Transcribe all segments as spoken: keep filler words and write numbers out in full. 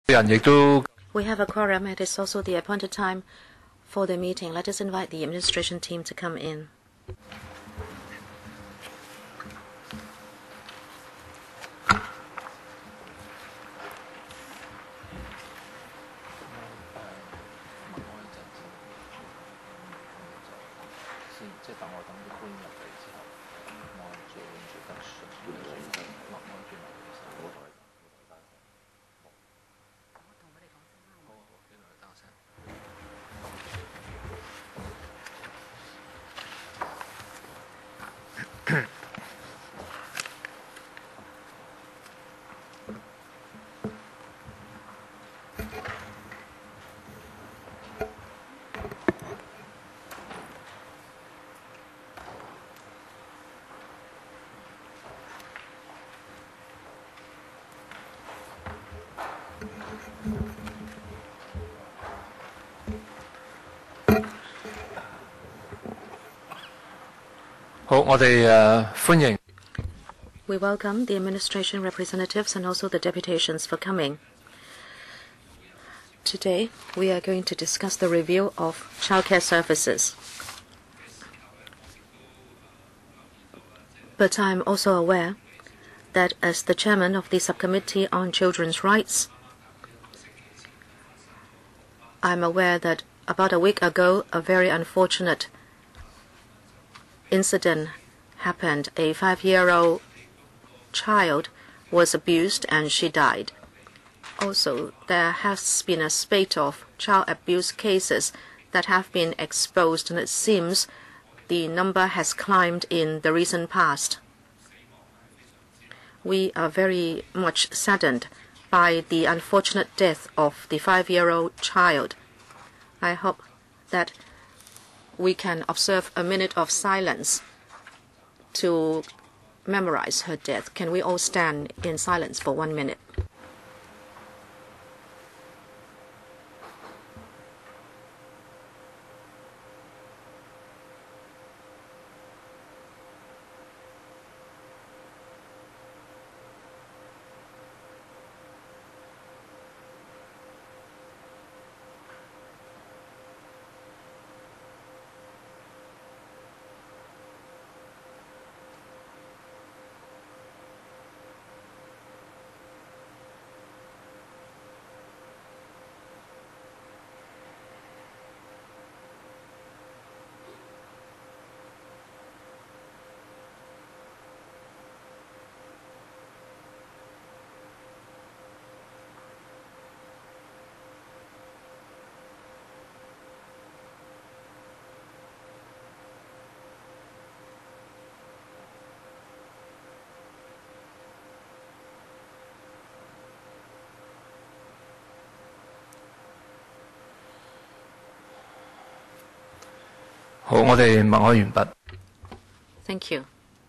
We have a quorum. It is also the appointed time for the meeting. Let us invite the administration team to come in. We welcome the administration representatives and also the deputations for coming. Today, we are going to discuss the review of childcare services. But I'm also aware that as the chairman of the Subcommittee on Children's Rights, I'm aware that about a week ago, a very unfortunate incident happened. A five-year-old child was abused and she died. Also, there has been a spate of child abuse cases that have been exposed, and it seems the number has climbed in the recent past. We are very much saddened by the unfortunate death of the five-year-old child. I hope that we can observe a minute of silence to memorize her death. Can we all stand in silence for one minute? Thank you.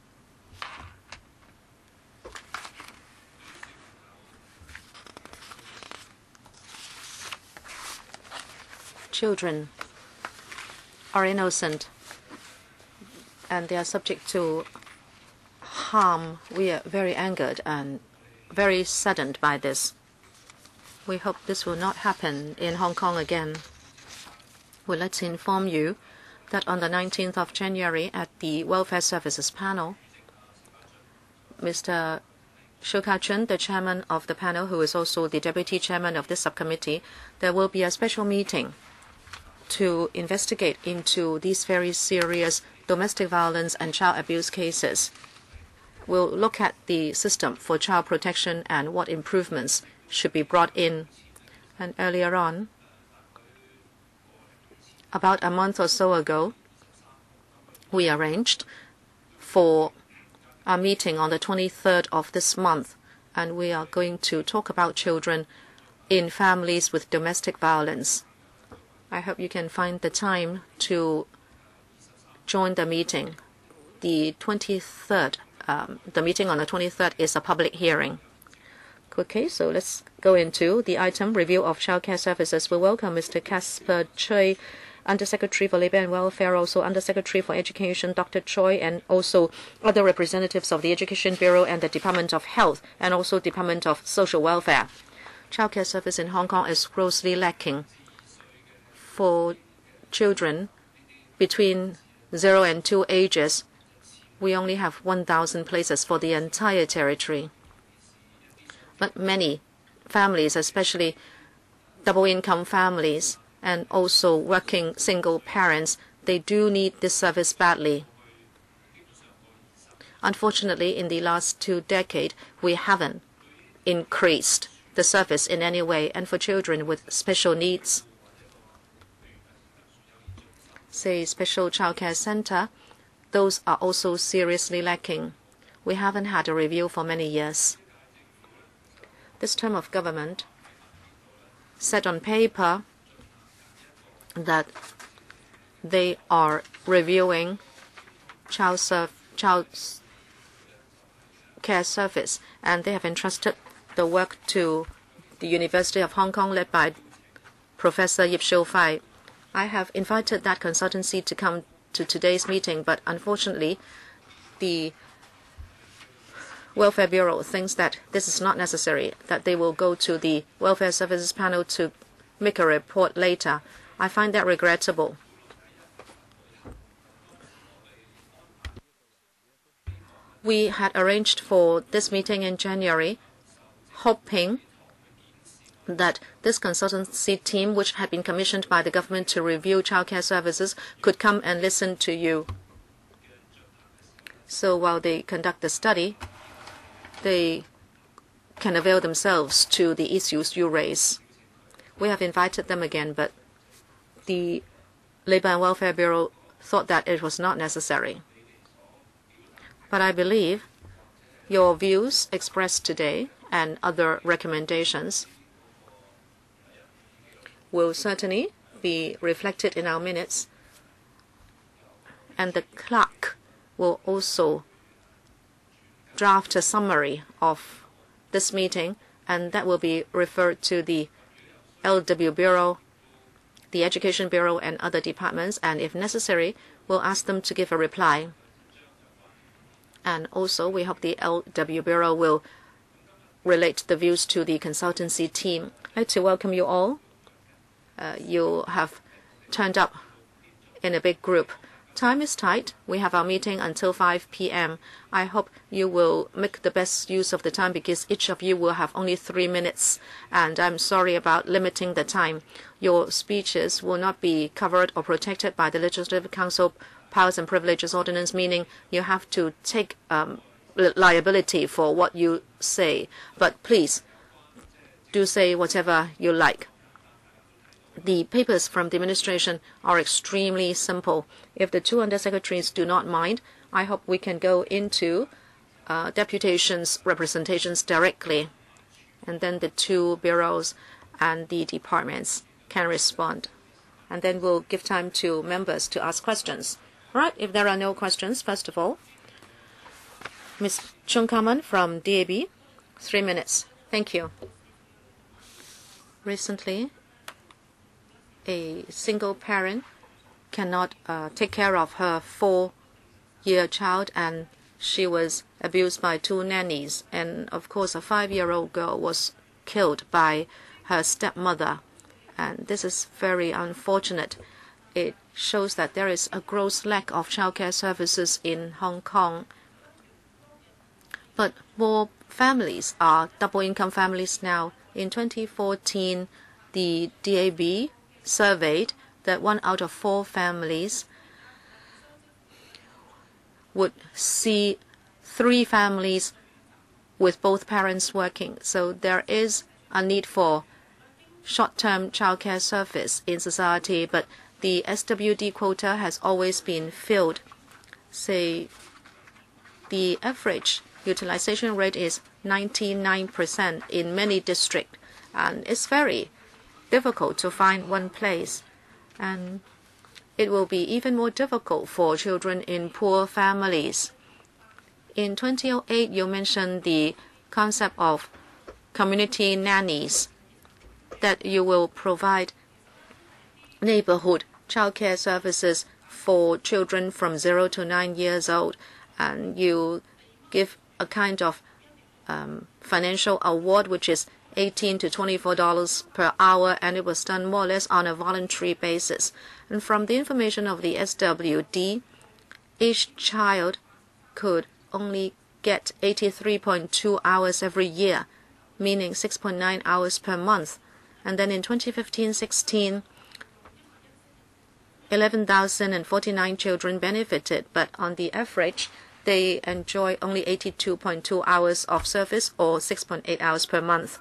Children are innocent and they are subject to harm. We are very angered and very saddened by this. We hope this will not happen in Hong Kong again. We'd like to inform you that on the nineteenth of January at the Welfare Services panel, Mister Shou Ka-chun, the chairman of the panel, who is also the deputy chairman of this subcommittee, there will be a special meeting to investigate into these very serious domestic violence and child abuse cases. We'll look at the system for child protection and what improvements should be brought in. And earlier on, about a month or so ago, we arranged for a meeting on the twenty-third of this month, and we are going to talk about children in families with domestic violence. I hope you can find the time to join the meeting. The twenty-third, um, the meeting on the twenty-third is a public hearing. Okay, so let's go into the item review of childcare services. We welcome Mister Casper Choi, Undersecretary for Labour and Welfare, also Undersecretary for Education, Doctor Choi, and also other representatives of the Education Bureau and the Department of Health, and also Department of Social Welfare. childcare service in Hong Kong is grossly lacking. For children between zero and two ages, we only have one thousand places for the entire territory. But many families, especially double-income families and also working single parents, they do need this service badly. Unfortunately, in the last two decades, we haven't increased the service in any way. And for children with special needs, say special childcare center, those are also seriously lacking. We haven't had a review for many years. This term of government said on paper that they are reviewing child, serve, child care service, and they have entrusted the work to the University of Hong Kong led by Professor Yip Xiu-Fai. I have invited that consultancy to come to today's meeting, but unfortunately the Welfare Bureau thinks that this is not necessary, that they will go to the Welfare Services Panel to make a report later. I find that regrettable. We had arranged for this meeting in January, hoping that this consultancy team, which had been commissioned by the government to review childcare services, could come and listen to you. So while they conduct the study, they can avail themselves to the issues you raise. We have invited them again, but the Labour and Welfare Bureau thought that it was not necessary. But I believe your views expressed today and other recommendations will certainly be reflected in our minutes, and the clerk will also draft a summary of this meeting, and that will be referred to the L W Bureau, the Education Bureau, and other departments, and if necessary, we'll ask them to give a reply. And also, we hope the L W Bureau will relate the views to the consultancy team. I'd like to welcome you all. Uh, you have turned up in a big group. Time is tight. We have our meeting until five P M I hope you will make the best use of the time, because each of you will have only three minutes. And I'm sorry about limiting the time. Your speeches will not be covered or protected by the Legislative Council Powers and Privileges Ordinance, meaning you have to take um, liability for what you say. But please do say whatever you like. The papers from the administration are extremely simple. If the two undersecretaries do not mind, I hope we can go into uh, deputations representations directly, and then the two bureaus and the departments can respond. And then we'll give time to members to ask questions. All right, if there are no questions, first of all, Miz Chung Kaman from D A B, three minutes. Thank you. Recently, a single parent cannot uh, take care of her four-year child, and she was abused by two nannies. And of course, a five-year-old girl was killed by her stepmother. And this is very unfortunate. It shows that there is a gross lack of childcare services in Hong Kong. But more families are double-income families now. In twenty fourteen, the D A B surveyed that one out of four families would see three families with both parents working. So there is a need for short-term childcare service in society, but the S W D quota has always been filled. Say, the average utilization rate is ninety-nine percent in many districts, and it's very difficult to find one place. And it will be even more difficult for children in poor families. In two thousand eight, you mentioned the concept of community nannies, that you will provide neighborhood childcare services for children from zero to nine years old, and you give a kind of um, financial award which is eighteen to twenty-four dollars per hour, and it was done more or less on a voluntary basis. And from the information of the S W D, each child could only get eighty-three point two hours every year, meaning six point nine hours per month. And then in twenty fifteen sixteen, eleven thousand forty-nine children benefited, but on the average, they enjoy only eighty-two point two hours of service or six point eight hours per month.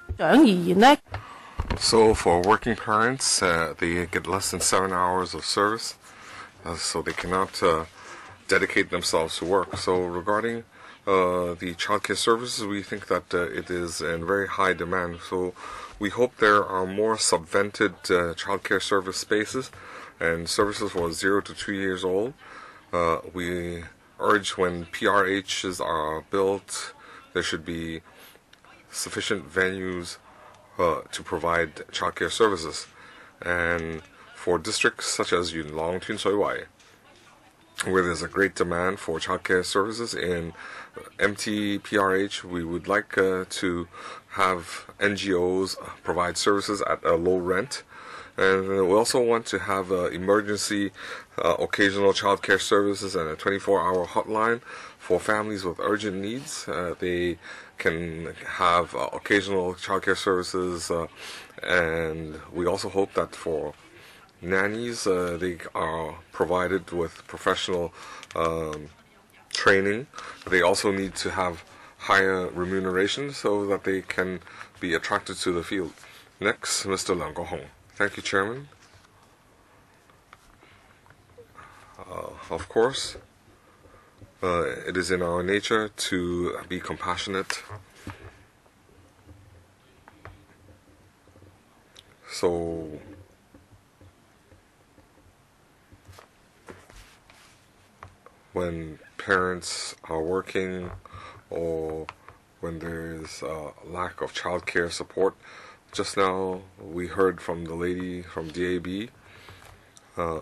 So for working parents, uh, they get less than seven hours of service, uh, so they cannot uh, dedicate themselves to work. So regarding uh, the childcare services, we think that uh, it is in very high demand. So we hope there are more subvented uh, childcare service spaces and services for zero to two years old. Uh, we urge when P R Hs are built, there should be sufficient venues uh, to provide childcare services. And for districts such as Yuen Long, Tuen Soi Wai, where there's a great demand for childcare services in empty P R H, we would like uh, to have N G Os provide services at a low rent. And we also want to have uh, emergency uh, occasional childcare services and a twenty-four hour hotline for families with urgent needs. Uh, they can have uh, occasional childcare services, uh, and we also hope that for nannies, uh, they are provided with professional um, training. They also need to have higher remuneration so that they can be attracted to the field. Next, Mister Leung Go-hong. Thank you, Chairman. Uh, of course, uh, it is in our nature to be compassionate. So, when parents are working or when there is a lack of childcare support, just now we heard from the lady from D A B. Uh,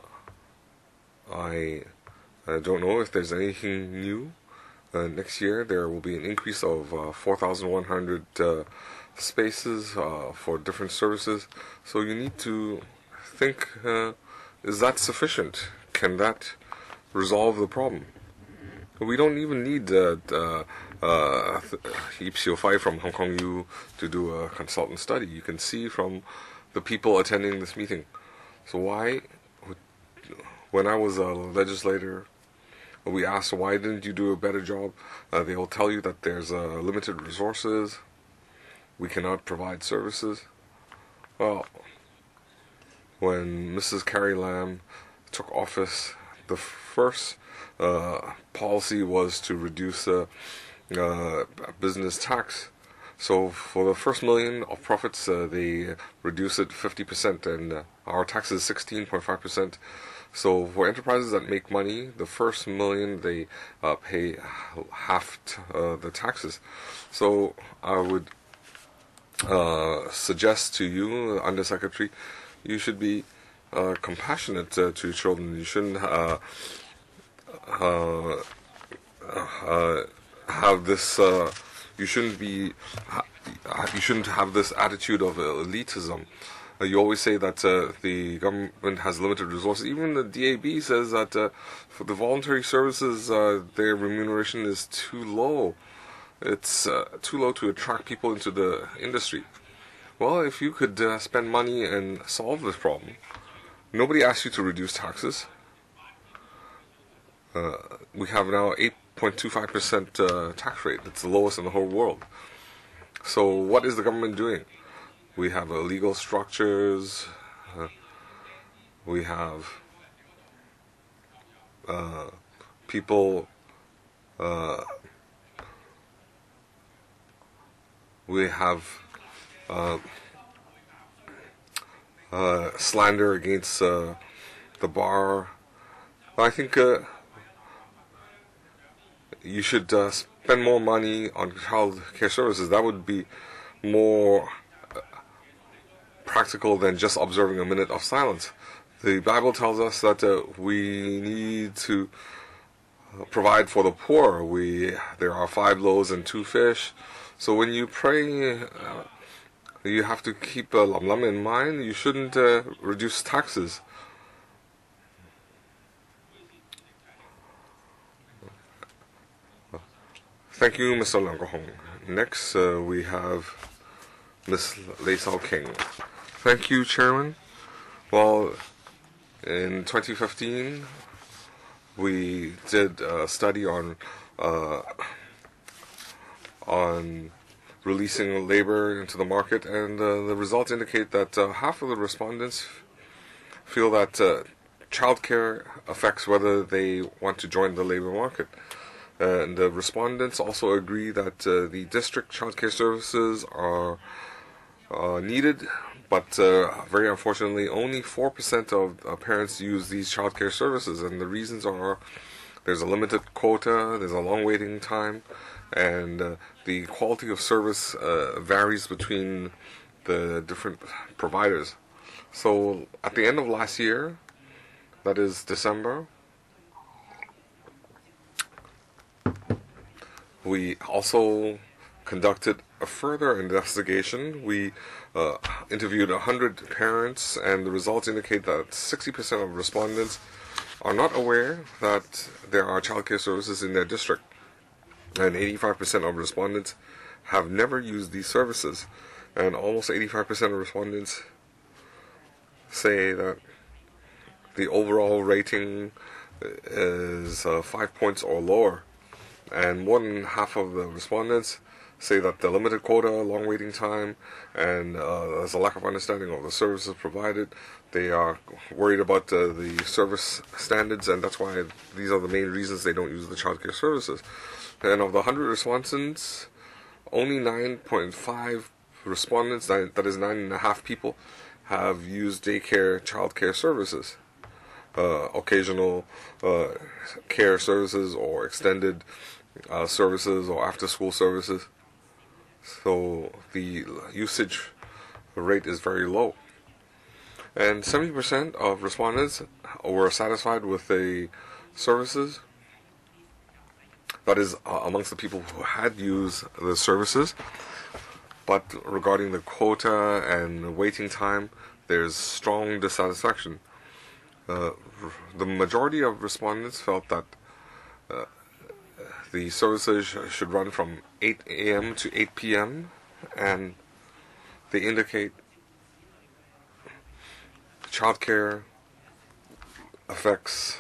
I, I don't know if there's anything new. Uh, next year there will be an increase of uh, four thousand one hundred uh, spaces uh, for different services. So you need to think, uh, is that sufficient? Can that resolve the problem? We don't even need uh, uh, uh, Ip Siu Fai from Hong Kong U to do a consultant study. You can see from the people attending this meeting. So why, when I was a legislator, we asked why didn't you do a better job? Uh, they will tell you that there's uh, limited resources. We cannot provide services. Well, when Missus Carrie Lam took office, the first uh, policy was to reduce uh, uh, business tax. So for the first million of profits, uh, they reduce it fifty percent, and uh, our tax is sixteen point five percent. So for enterprises that make money, the first million, they uh, pay half t uh, the taxes. So I would uh, suggest to you, Undersecretary, you should be uh, compassionate uh, to children. You shouldn't uh, uh, uh, have this. Uh, you shouldn't be. You shouldn't have this attitude of elitism. Uh, you always say that uh, the government has limited resources. Even the D A B says that uh, for the voluntary services, uh, their remuneration is too low. It's uh, too low to attract people into the industry. Well, if you could uh, spend money and solve this problem, nobody asked you to reduce taxes. Uh, we have now eight point two five percent uh, tax rate. It's the lowest in the whole world. So what is the government doing? We have illegal structures. Uh, we have uh, people. Uh, we have uh, uh, slander against uh, the bar. I think uh, you should uh, spend more money on child care services. That would be more practical than just observing a minute of silence. The Bible tells us that uh, we need to uh, provide for the poor. We there are five loaves and two fish. So when you pray, uh, you have to keep uh, Lam Lam in mind. You shouldn't uh, reduce taxes. Thank you, Mister Leung Ko-hong. Next, uh, we have Miz Lei Sao-king. Thank you, Chairman. Well, in twenty fifteen, we did a study on uh, on releasing labor into the market, and uh, the results indicate that uh, half of the respondents feel that uh, childcare affects whether they want to join the labor market. And the respondents also agree that uh, the district childcare services are uh, needed, but uh, very unfortunately, only four percent of uh, parents use these childcare services. And the reasons are there's a limited quota, there's a long waiting time, and uh, the quality of service uh, varies between the different providers. So at the end of last year, that is December, we also conducted a further investigation. We uh, interviewed one hundred parents, and the results indicate that sixty percent of respondents are not aware that there are childcare services in their district, and eighty-five percent of respondents have never used these services, and almost eighty-five percent of respondents say that the overall rating is uh, five points or lower. And more than half of the respondents say that the limited quota, long waiting time, and uh, there's a lack of understanding of the services provided. They are worried about uh, the service standards, and that's why these are the main reasons they don't use the childcare services. And of the one hundred respondents, only nine point five respondents, that is nine and a half people, have used daycare childcare services. Uh, occasional uh, care services or extended uh, services or after-school services. So the usage rate is very low. And seventy percent of respondents were satisfied with the services. That is uh, amongst the people who had used the services. But regarding the quota and waiting time, there's strong dissatisfaction. Uh, the majority of respondents felt that uh, the services sh should run from eight A M to eight P M and they indicate childcare affects,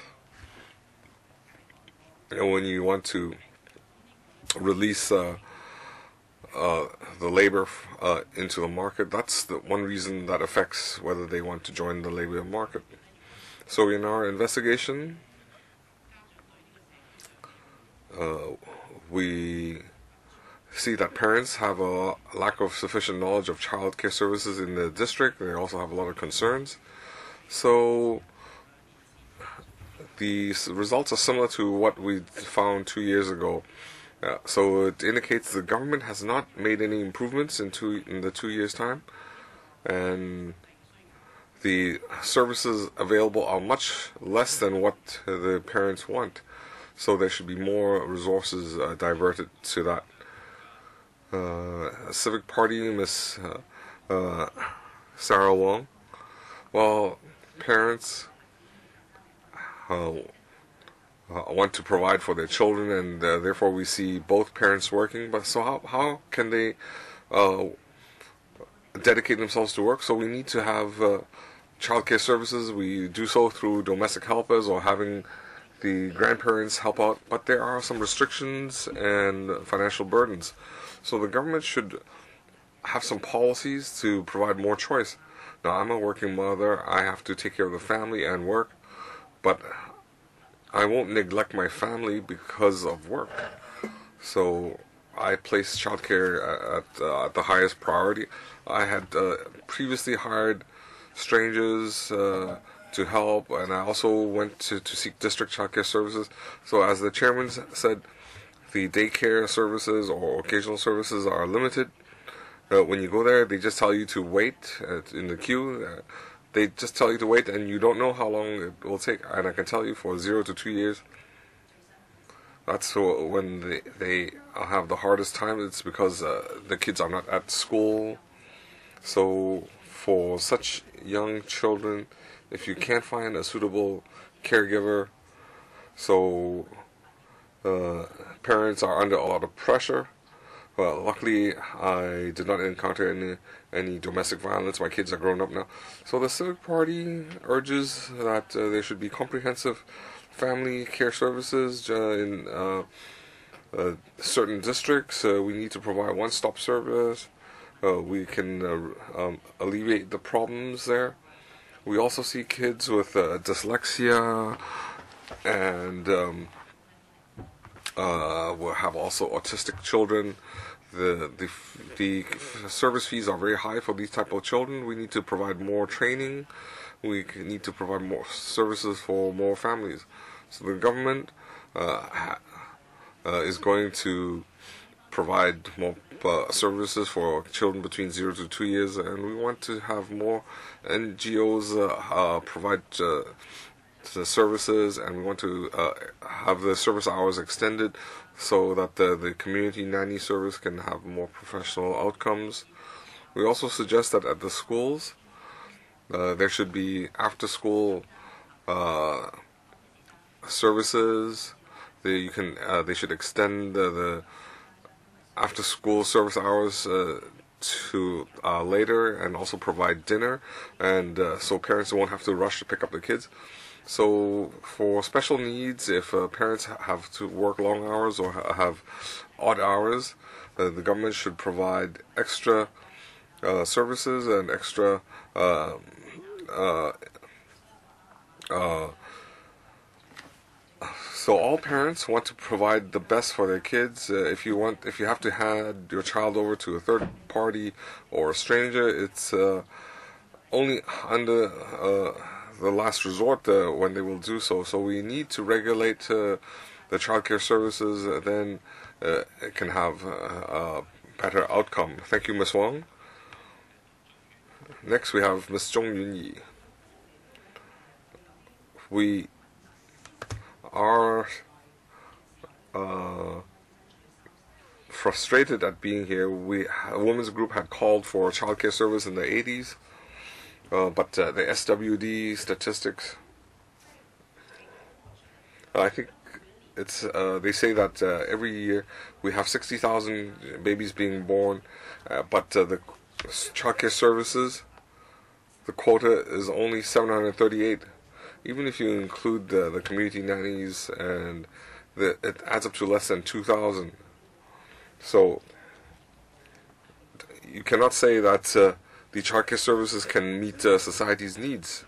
you know, when you want to release uh, uh, the labor uh, into the market. That's the one reason that affects whether they want to join the labor market. So in our investigation, uh, we see that parents have a lack of sufficient knowledge of child care services in the district. They also have a lot of concerns. So the results are similar to what we found two years ago. Uh, so it indicates the government has not made any improvements in, two, in the two years' time. And the services available are much less than what the parents want. So there should be more resources uh, diverted to that. Uh, Civic Party, Miss uh, uh, Sarah Wong. Well, parents uh, uh, want to provide for their children, and uh, therefore we see both parents working. But so how how can they uh, dedicate themselves to work? So we need to have uh, childcare services. We do so through domestic helpers or having the grandparents help out. But there are some restrictions and financial burdens. So the government should have some policies to provide more choice. Now, I'm a working mother. I have to take care of the family and work, but I won't neglect my family because of work. So I place childcare at, uh, at the highest priority. I had uh, previously hired strangers uh, to help, and I also went to, to seek district childcare services. So as the chairman said, the daycare services or occasional services are limited. Uh, when you go there, they just tell you to wait uh, in the queue. Uh, they just tell you to wait, and you don't know how long it will take. And I can tell you, for zero to two years, that's when they, they have the hardest time. It's because uh, the kids are not at school, So for such young children, if you can't find a suitable caregiver, so uh, parents are under a lot of pressure. Well, luckily, I did not encounter any any domestic violence. My kids are grown up now. So the Civic Party urges that uh, there should be comprehensive family care services uh, in uh, uh, certain districts. Uh, we need to provide one-stop service. Uh, we can uh, um, alleviate the problems there. We also see kids with uh, dyslexia and um, uh, we'll have also autistic children. The, the the service fees are very high for these type of children. We need to provide more training. We need to provide more services for more families. So the government uh, ha, uh, is going to provide more uh, services for children between zero to two years, and we want to have more N G Os uh, uh, provide uh, the services, and we want to uh, have the service hours extended so that the, the community nanny service can have more professional outcomes. We also suggest that at the schools uh, there should be after school uh, services. They, you can, uh, they should extend the, the after school service hours uh, to uh, later, and also provide dinner, and uh, so parents won't have to rush to pick up the kids. So for special needs, if uh, parents have to work long hours or ha have odd hours, uh, the government should provide extra uh, services and extra uh, uh, uh, so all parents want to provide the best for their kids. Uh, if you want, if you have to hand your child over to a third party or a stranger, it's uh, only under uh, the last resort uh, when they will do so. So we need to regulate uh, the child care services. Uh, then uh, it can have uh, a better outcome. Thank you, Miz Wong. Next, we have Miz Zhong Yunyi. We are uh, frustrated at being here. We a women's group had called for child care service in the eighties. Uh, but uh, the S W D statistics, uh, I think it's, uh, they say that uh, every year we have sixty thousand babies being born, uh, but uh, the child care services, the quota is only seven hundred thirty-eight. Even if you include the, the community nannies, and the, it adds up to less than two thousand. So you cannot say that uh, the child care services can meet uh, society's needs.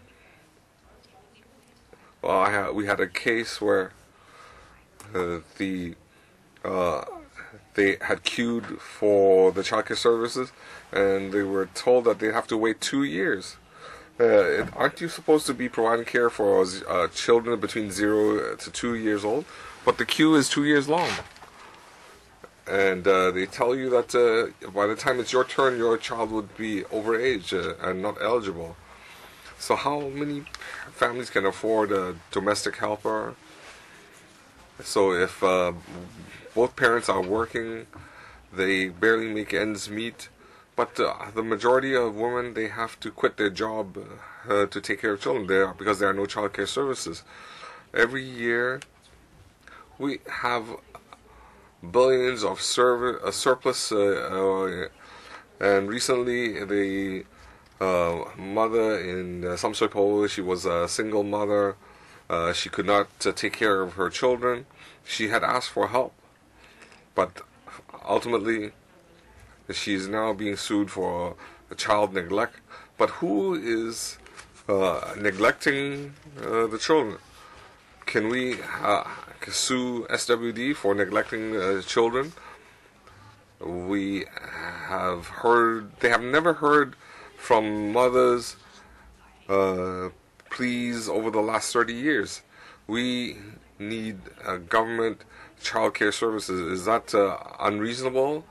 Well, I ha we had a case where uh, the uh, they had queued for the child care services, and they were told that they have to wait two years. Uh, aren't you supposed to be providing care for uh, children between zero to two years old? But the queue is two years long. And uh, they tell you that uh, by the time it's your turn, your child would be overage uh, and not eligible. So how many families can afford a domestic helper? So if uh, both parents are working, they barely make ends meet. But uh, the majority of women, they have to quit their job uh, to take care of children there because there are no child care services. Every year, we have billions of serv uh, surplus, uh, uh, and recently the uh, mother in uh, Samsoi, she was a single mother. Uh, she could not uh, take care of her children. She had asked for help, but ultimately she is now being sued for uh, child neglect. But who is uh, neglecting uh, the children? Can we uh, sue S W D for neglecting uh, children? We have heard, they have never heard from mothers uh, pleas over the last thirty years. We need uh, government child care services. Is that uh, unreasonable?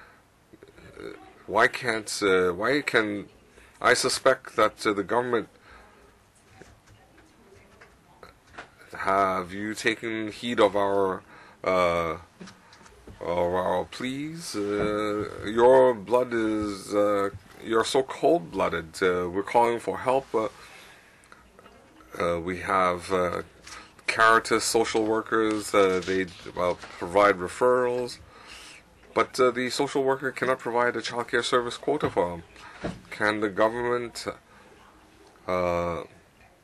Why can't, uh, why can, I suspect that uh, the government, have you taken heed of our uh, of our pleas? Uh, your blood is uh, you're so cold-blooded. Uh, we're calling for help. Uh, uh, we have uh, Caritas social workers. Uh, they uh, provide referrals. But uh, the social worker cannot provide a child care service quota for them. Can the government uh, uh,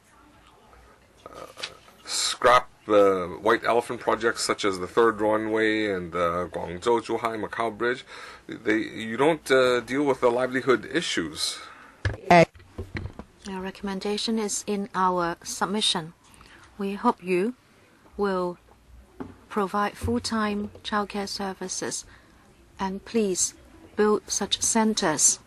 scrap uh, white elephant projects such as the third runway and the Guangzhou-Zhuhai Macau Bridge? They, you don't uh, deal with the livelihood issues. Our recommendation is in our submission. We hope you will provide full-time childcare services, and please build such centers.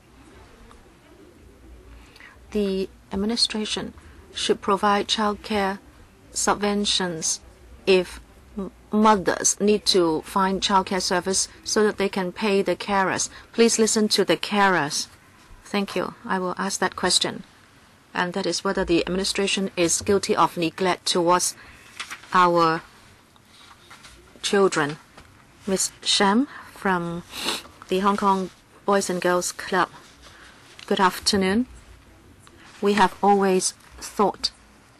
The administration should provide childcare subventions if mothers need to find childcare service so that they can pay the carers. Please listen to the carers. Thank you. I will ask that question. And that is whether the administration is guilty of neglect towards our children. Miz Sham from the Hong Kong Boys and Girls Club. Good afternoon. We have always thought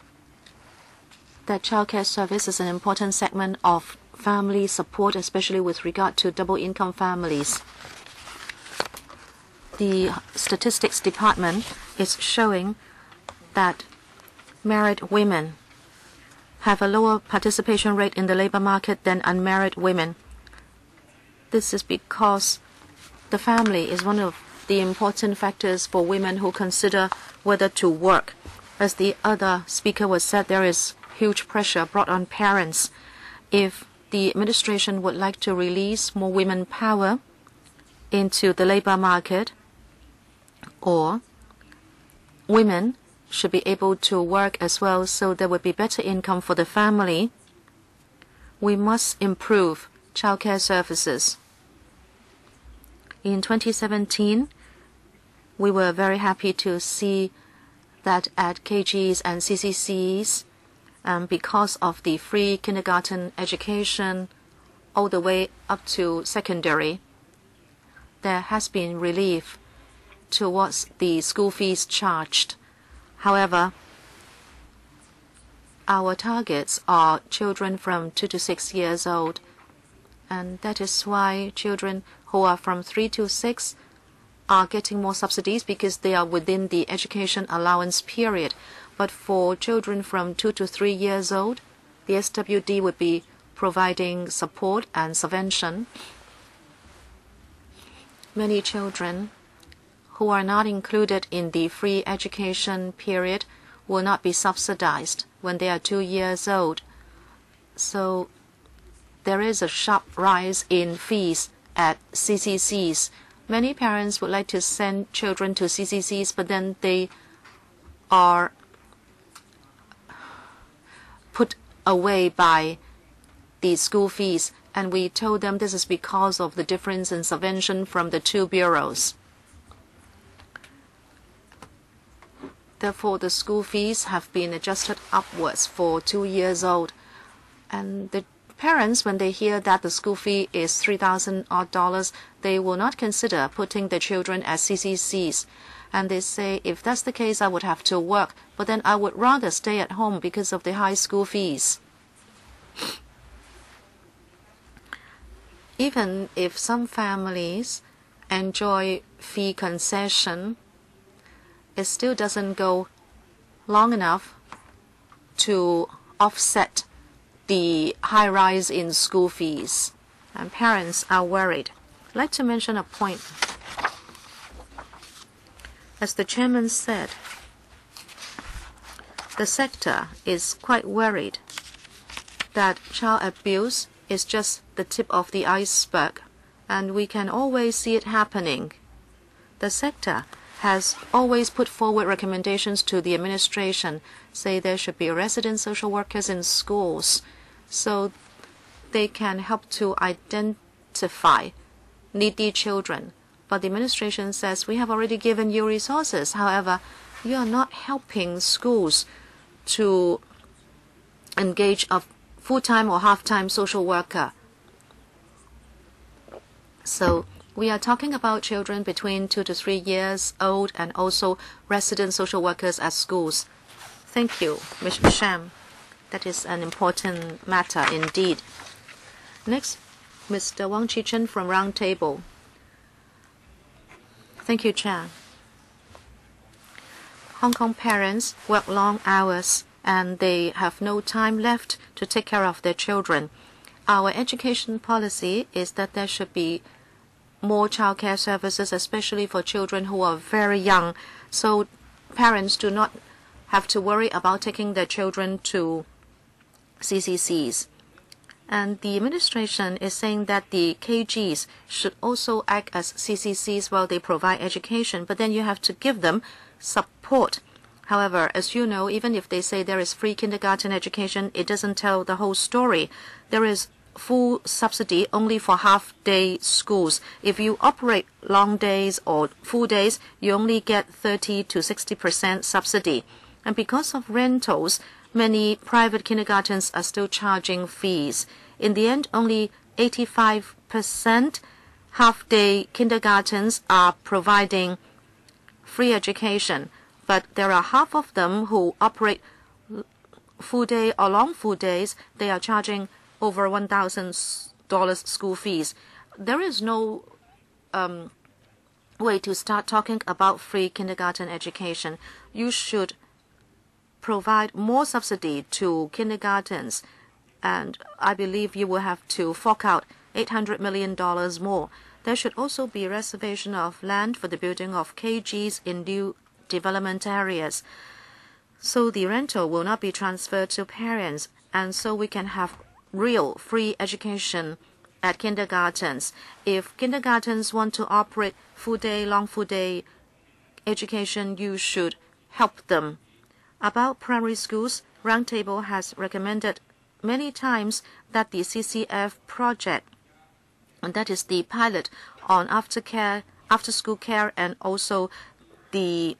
that childcare service is an important segment of family support, especially with regard to double-income families. The statistics department is showing that married women have a lower participation rate in the labor market than unmarried women. This is because the family is one of the important factors for women who consider whether to work. As the other speaker was said, there is huge pressure brought on parents. If the administration would like to release more women power into the labor market, or women should be able to work as well so there would be better income for the family, we must improve childcare services. In twenty seventeen, we were very happy to see that at K Gs and C C Cs, um, because of the free kindergarten education all the way up to secondary, there has been relief towards the school fees charged. However, our targets are children from two to six years old, and that is why children who are from three to six are getting more subsidies because they are within the education allowance period. But for children from two to three years old, the S W D would be providing support and subvention. Many children who are not included in the free education period will not be subsidized when they are two years old. So there is a sharp rise in fees at C C Cs. Many parents would like to send children to C C Cs, but then they are put away by the school fees. And we told them this is because of the difference in subvention from the two bureaus. Therefore, the school fees have been adjusted upwards for two years old. And the parents, when they hear that the school fee is three thousand odd dollars, they will not consider putting their children at C C Cs. And they say, if that's the case, I would have to work, but then I would rather stay at home because of the high school fees. Even if some families enjoy fee concession, it still doesn't go long enough to offset the high rise in school fees, and parents are worried. I'd like to mention a point. As the chairman said, the sector is quite worried that child abuse is just the tip of the iceberg, and we can always see it happening. The sector has always put forward recommendations to the administration, say there should be resident social workers in schools so they can help to identify needy children. But the administration says, we have already given you resources. However, you are not helping schools to engage a full-time or half-time social worker. So We are talking about children between two to three years old and also resident social workers at schools. Thank you, Mister Sham. That is an important matter indeed. Next, Mister Wang Chichen from Round Table. Thank you, Chair. Hong Kong parents work long hours and they have no time left to take care of their children. Our education policy is that there should be more childcare services, especially for children who are very young, so parents do not have to worry about taking their children to C C Cs. And the administration is saying that the K Gs should also act as C C Cs while they provide education, but then you have to give them support. However, as you know, even if they say there is free kindergarten education, it doesn't tell the whole story. There is full subsidy only for half-day schools. If you operate long days or full days, you only get thirty to sixty percent subsidy. And because of rentals, many private kindergartens are still charging fees. In the end, only eighty-five percent half-day kindergartens are providing free education. But there are half of them who operate full day or long full days. They are charging over one thousand dollars school fees. There is no um, way to start talking about free kindergarten education. You should provide more subsidy to kindergartens, and I believe you will have to fork out eight hundred million dollars more. There should also be reservation of land for the building of K Gs in new development areas, so the rental will not be transferred to parents, and so we can have real free education at kindergartens. If kindergartens want to operate full day, long full day education, you should help them. About primary schools, Roundtable has recommended many times that the C C F project, and that is the pilot on aftercare, after-school care, and also the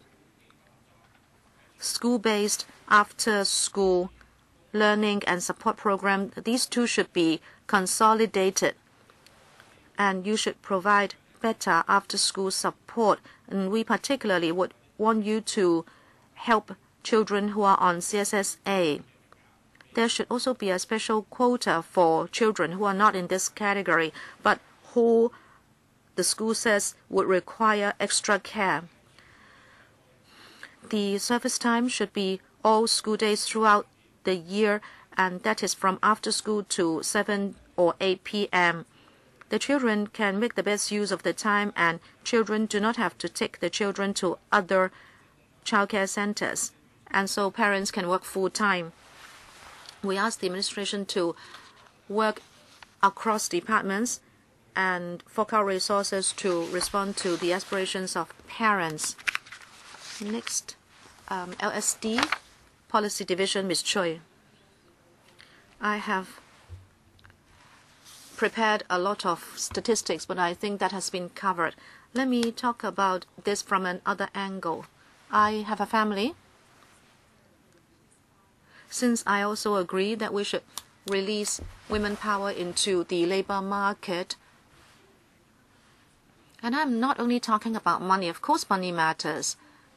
school-based after-school learning and support program, these two should be consolidated. And you should provide better after-school support. And we particularly would want you to help children who are on C S S A. There should also be a special quota for children who are not in this category, but who the school says would require extra care. The service time should be all school days throughout the year, and that is from after school to seven or eight p m The children can make the best use of the time, and children do not have to take the children to other childcare centers, and so parents can work full time. We ask the administration to work across departments and fork out resources to respond to the aspirations of parents. Next, um, L S D Policy Division, Miz Choi. I have prepared a lot of statistics, but I think that has been covered. Let me talk about this from another angle. I have a family. Since I also agree that we should release women power into the labor market, and I'm not only talking about money. Of course, money matters.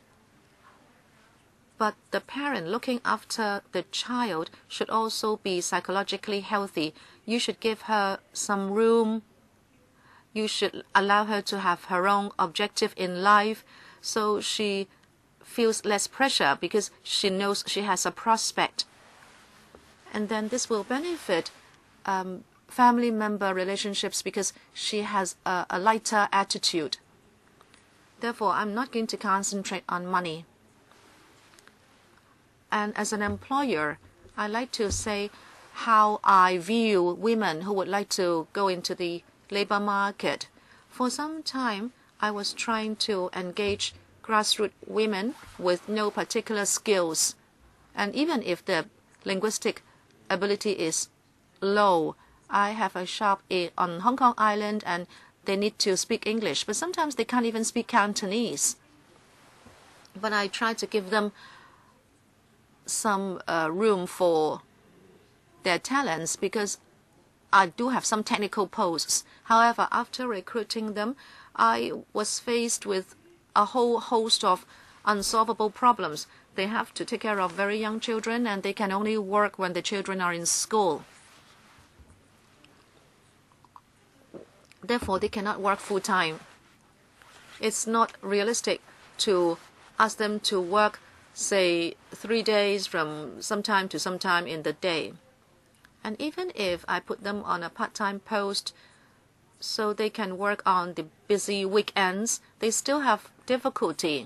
But the parent looking after the child should also be psychologically healthy. You should give her some room. You should allow her to have her own objective in life, so she feels less pressure because she knows she has a prospect. And then this will benefit um, family member relationships because she has a, a lighter attitude. Therefore, I'm not going to concentrate on money. And as an employer, I like to say how I view women who would like to go into the labor market. For some time, I was trying to engage grassroots women with no particular skills. And even if the linguistic ability is low, I have a shop on Hong Kong Island and they need to speak English, but sometimes they can't even speak Cantonese. But I try to give them some uh, room for their talents, because I do have some technical posts. However, after recruiting them, I was faced with a whole host of unsolvable problems. They have to take care of very young children, and they can only work when the children are in school. Therefore, they cannot work full-time. It's not realistic to ask them to work, say, three days from sometime to sometime in the day. And even if I put them on a part-time post so they can work on the busy weekends, they still have difficulty.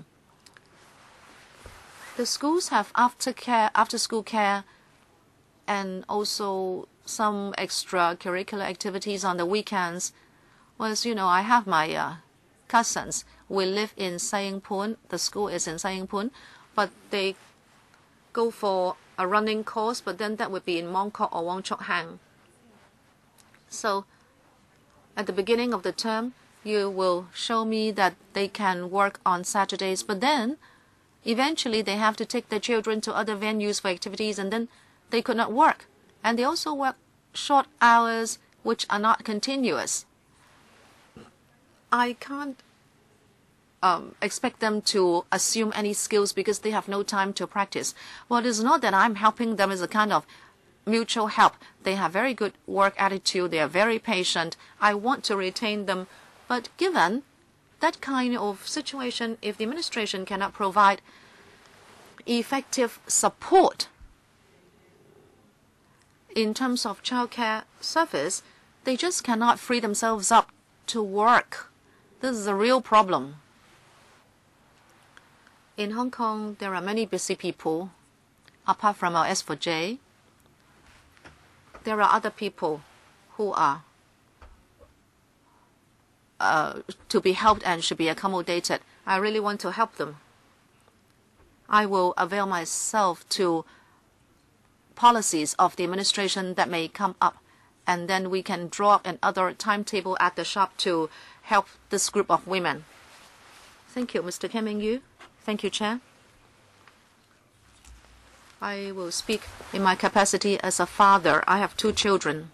The schools have after care, after-school care, and also some extracurricular activities on the weekends. Whereas, you know, I have my uh, cousins. We live in Sayingpun. The school is in Sayingpun, but they go for a running course, but then that would be in Mong Kok or Wong Chok Hang. So at the beginning of the term, you will show me that they can work on Saturdays, but then eventually they have to take their children to other venues for activities, and then they could not work. And they also work short hours, which are not continuous. I can't um, expect them to assume any skills because they have no time to practice. Well, it's not that I'm helping them as a kind of mutual help. They have very good work attitude. They are very patient. I want to retain them. But given that kind of situation, if the administration cannot provide effective support in terms of childcare service, they just cannot free themselves up to work. This is a real problem. In Hong Kong, there are many busy people. Apart from our S four J, there are other people who are uh, to be helped and should be accommodated. I really want to help them. I will avail myself to policies of the administration that may come up, and then we can draw up another timetable at the shop to help this group of women. Thank you, Mister Kim Ming-yu. Thank you, Chair. I will speak in my capacity as a father. I have two children.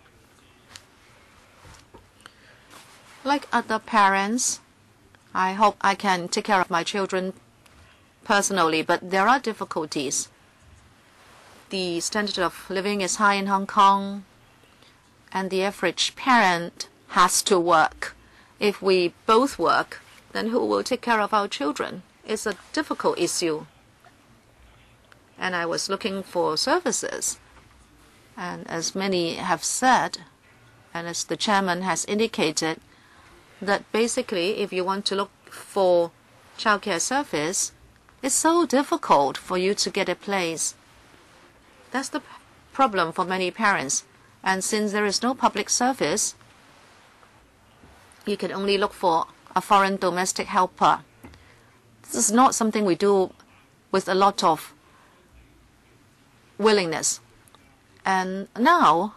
Like other parents, I hope I can take care of my children personally, but there are difficulties. The standard of living is high in Hong Kong, and the average parent has to work. If we both work, then who will take care of our children? It's a difficult issue. And I was looking for services. And as many have said, and as the chairman has indicated, that basically if you want to look for childcare service, it's so difficult for you to get a place. That's the problem for many parents. And since there is no public service, you can only look for a foreign domestic helper. This is not something we do with a lot of willingness. And now,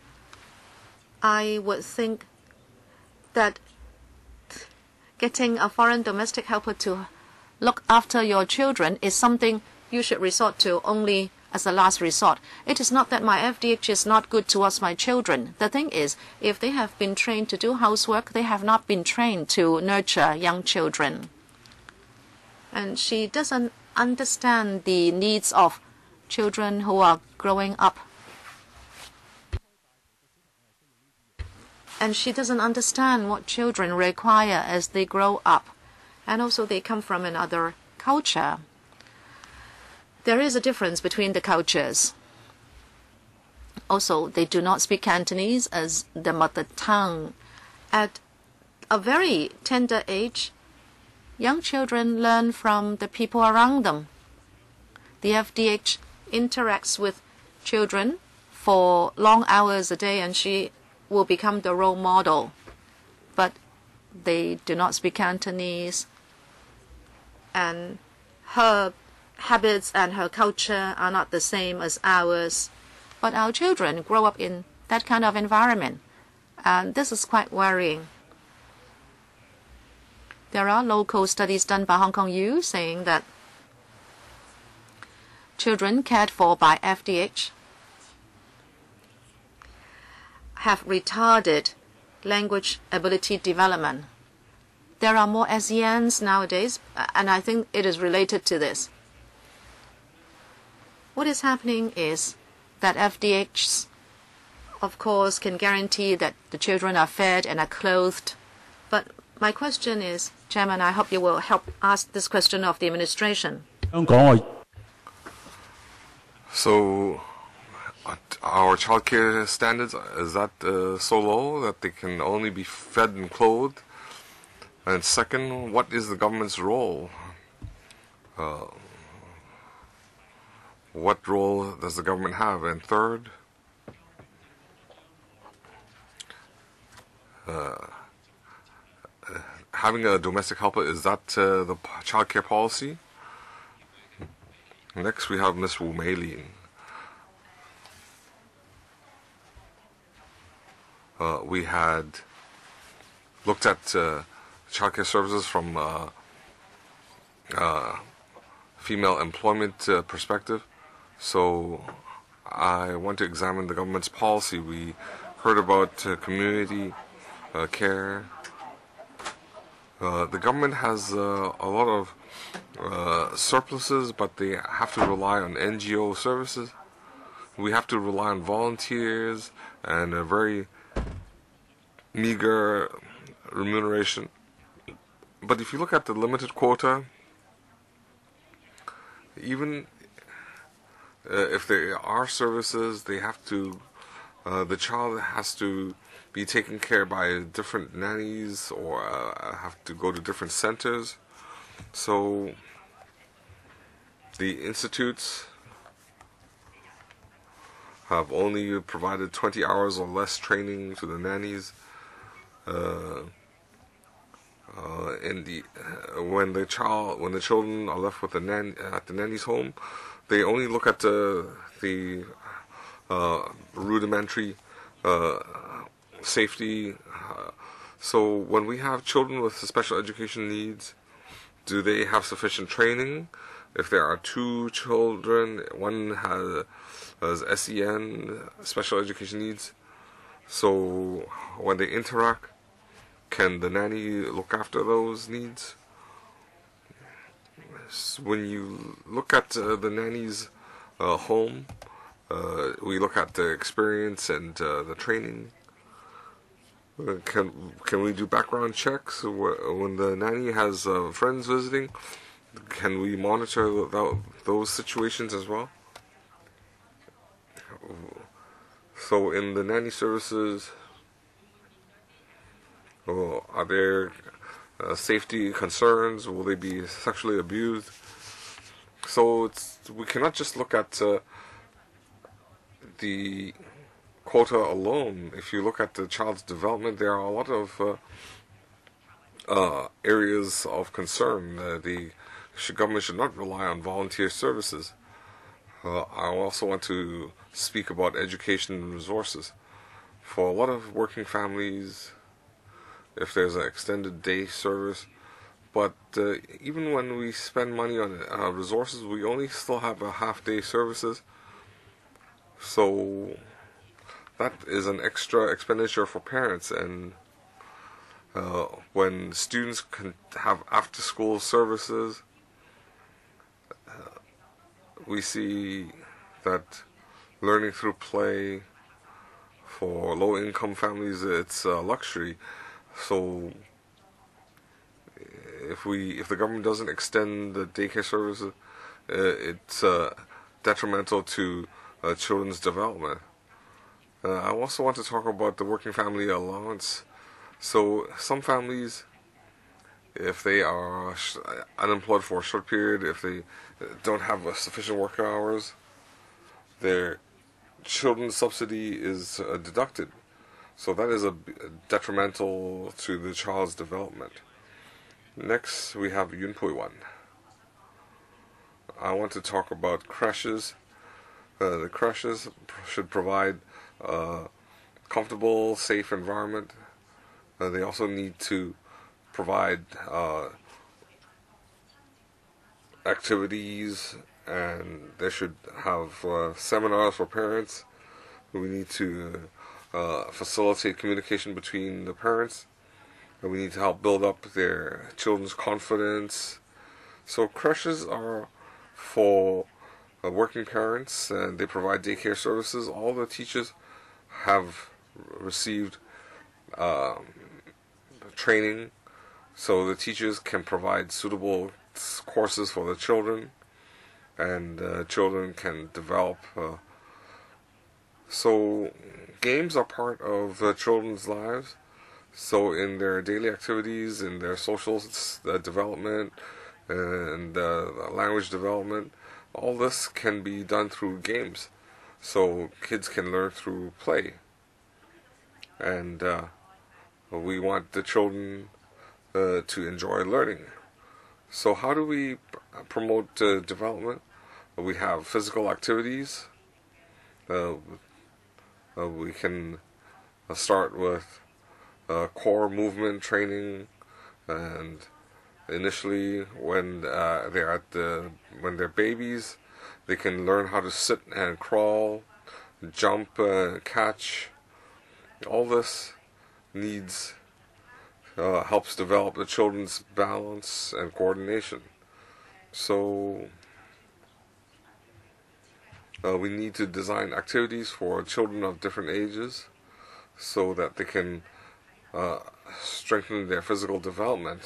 I would think that getting a foreign domestic helper to look after your children is something you should resort to only as a last resort. It is not that my F D H is not good towards my children. The thing is, if they have been trained to do housework, they have not been trained to nurture young children. And she doesn't understand the needs of children who are growing up. And she doesn't understand what children require as they grow up. And also they come from another culture. There is a difference between the cultures. Also, they do not speak Cantonese as their mother tongue. At a very tender age, young children learn from the people around them. The F D H interacts with children for long hours a day, and she will become the role model. But they do not speak Cantonese, and her habits and her culture are not the same as ours. But our children grow up in that kind of environment, and this is quite worrying. There are local studies done by Hong Kong U saying that children cared for by F D H have retarded language ability development. There are more S E Ns nowadays, and I think it is related to this. What is happening is that F D Hs, of course, can guarantee that the children are fed and are clothed. But my question is, Chairman, I hope you will help ask this question of the administration. So, our childcare standards, is that uh, so low that they can only be fed and clothed? And second, what is the government's role? Uh, what role does the government have? And third, uh, having a domestic helper, is that uh, the childcare policy? Next, we have Miz Wu Mei-lin. Uh, we had looked at uh, childcare services from uh, uh, female employment uh, perspective. So I want to examine the government's policy. We heard about uh, community uh, care. Uh, the government has uh, a lot of uh, surpluses, but they have to rely on N G O services. We have to rely on volunteers and a very meager remuneration. But if you look at the limited quota, even uh, if there are services, they have to, uh, the child has to be taken care by different nannies or uh, have to go to different centers. So the institutes have only provided twenty hours or less training to the nannies. Uh, uh, in the uh, when the child when the children are left with the nan at the nanny's home, they only look at the the uh, rudimentary uh, safety. Uh, so when we have children with special education needs, do they have sufficient training? If there are two children, one has, has S E N, special education needs, so when they interact, can the nanny look after those needs? When you look at uh, the nanny's uh, home, uh, we look at the experience and uh, the training. Uh, can can we do background checks when the nanny has uh, friends visiting? Can we monitor th those situations as well? So in the nanny services, oh, are there uh, safety concerns? Will they be sexually abused? So it's, we cannot just look at uh, the quota alone. If you look at the child's development, there are a lot of uh, uh, areas of concern. Uh, the government should not rely on volunteer services. Uh, I also want to speak about education and resources. For a lot of working families, if there's an extended day service, but uh, even when we spend money on uh, resources, we only still have a half-day services. So that is an extra expenditure for parents, and uh, when students can have after-school services, uh, we see that learning through play for low-income families, it's a luxury. So if we if the government doesn't extend the daycare services, uh, it's uh, detrimental to uh, children's development. Uh, I also want to talk about the working family allowance. So some families, if they are sh unemployed for a short period, if they don't have uh, sufficient work hours, their children's subsidy is uh, deducted. So that is a detrimental to the child's development. Next, we have Yun Pui Wan. I want to talk about creches. Uh, the creches should provide a comfortable, safe environment. Uh, they also need to provide uh, activities, and they should have uh, seminars for parents. We need to uh, facilitate communication between the parents. And we need to help build up their children's confidence. So creches are for uh, working parents, and they provide daycare services. All the teachers have received uh, training, so the teachers can provide suitable courses for the children, and uh, children can develop. Uh, so games are part of uh, children's lives. So in their daily activities, in their social uh, development, and uh, language development, all this can be done through games. So kids can learn through play. And uh, we want the children uh, to enjoy learning. So how do we promote uh, development? We have physical activities. Uh, uh, we can uh, start with uh, core movement training, and initially when uh, they're at the when they're babies, they can learn how to sit and crawl, jump, uh, catch. All this needs uh, helps develop the children's balance and coordination. So uh, we need to design activities for children of different ages so that they can uh, strengthen their physical development.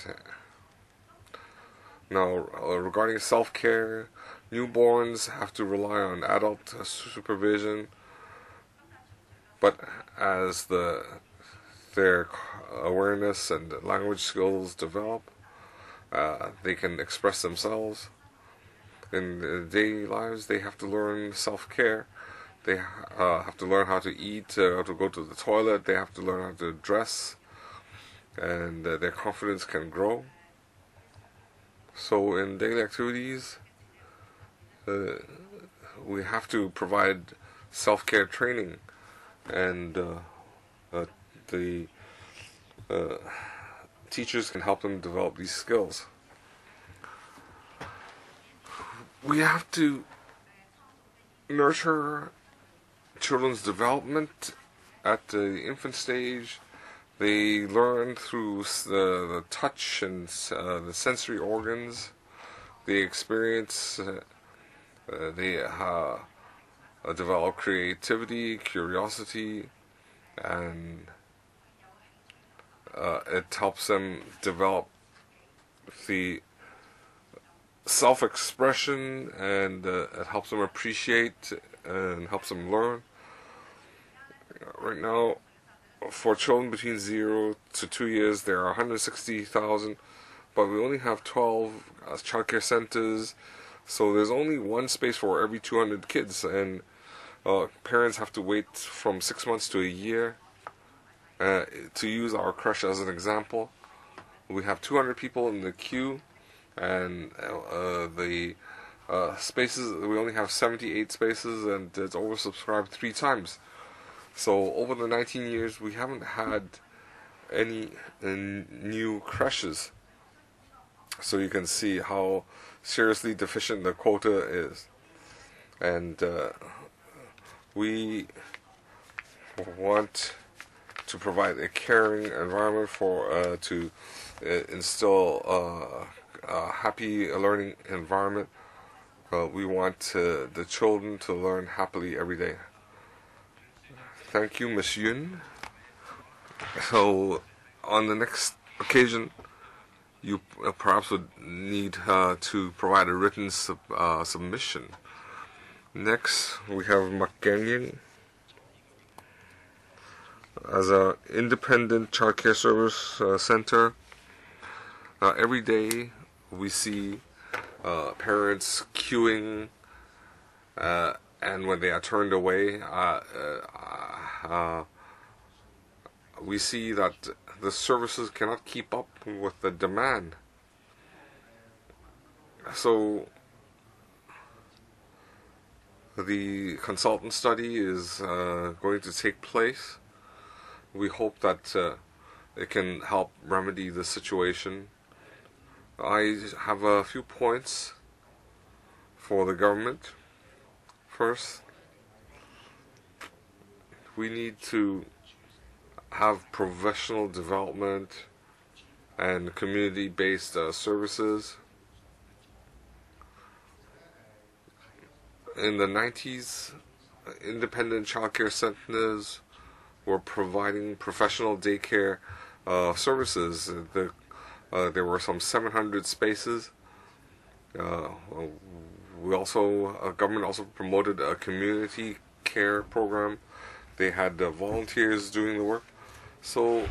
Now, uh, regarding self-care, newborns have to rely on adult supervision, but as the their awareness and language skills develop, uh, they can express themselves. In their daily lives, they have to learn self-care. They uh, have to learn how to eat, uh, how to go to the toilet. They have to learn how to dress, and uh, their confidence can grow. So in daily activities, uh, we have to provide self-care training, and uh, uh, the uh, teachers can help them develop these skills. We have to nurture children's development at the infant stage. They learn through the, the touch and uh, the sensory organs. They experience, uh, uh, they uh, uh, develop creativity, curiosity, and uh, it helps them develop the self-expression, and uh, it helps them appreciate and helps them learn. Right now, for children between zero to two years, there are one hundred sixty thousand, but we only have twelve uh, childcare centers, so there's only one space for every two hundred kids, and uh, parents have to wait from six months to a year. Uh, to use our creche as an example, we have two hundred people in the queue, and uh, the uh, spaces, we only have seventy-eight spaces, and it's oversubscribed three times. So over the nineteen years, we haven't had any uh, new creches. So you can see how seriously deficient the quota is. And uh, we want to provide a caring environment for uh, to uh, instill uh, a happy learning environment. Uh, we want uh, the children to learn happily every day. Thank you, Miss Yun. So, on the next occasion, you uh, perhaps would need uh, to provide a written sub, uh, submission. Next, we have Makgenying. As an independent childcare service uh, center, uh, every day we see uh, parents queuing, uh, and when they are turned away, uh, uh, uh, we see that the services cannot keep up with the demand. So the consultant study is uh, going to take place. We hope that uh, it can help remedy the situation. I have a few points for the government. First, we need to have professional development and community-based uh, services. In the nineties, independent childcare centers were providing professional daycare uh, services. The, uh, there were some seven hundred spaces. Uh, we also, uh, government also promoted a community care program. They had uh, volunteers doing the work. So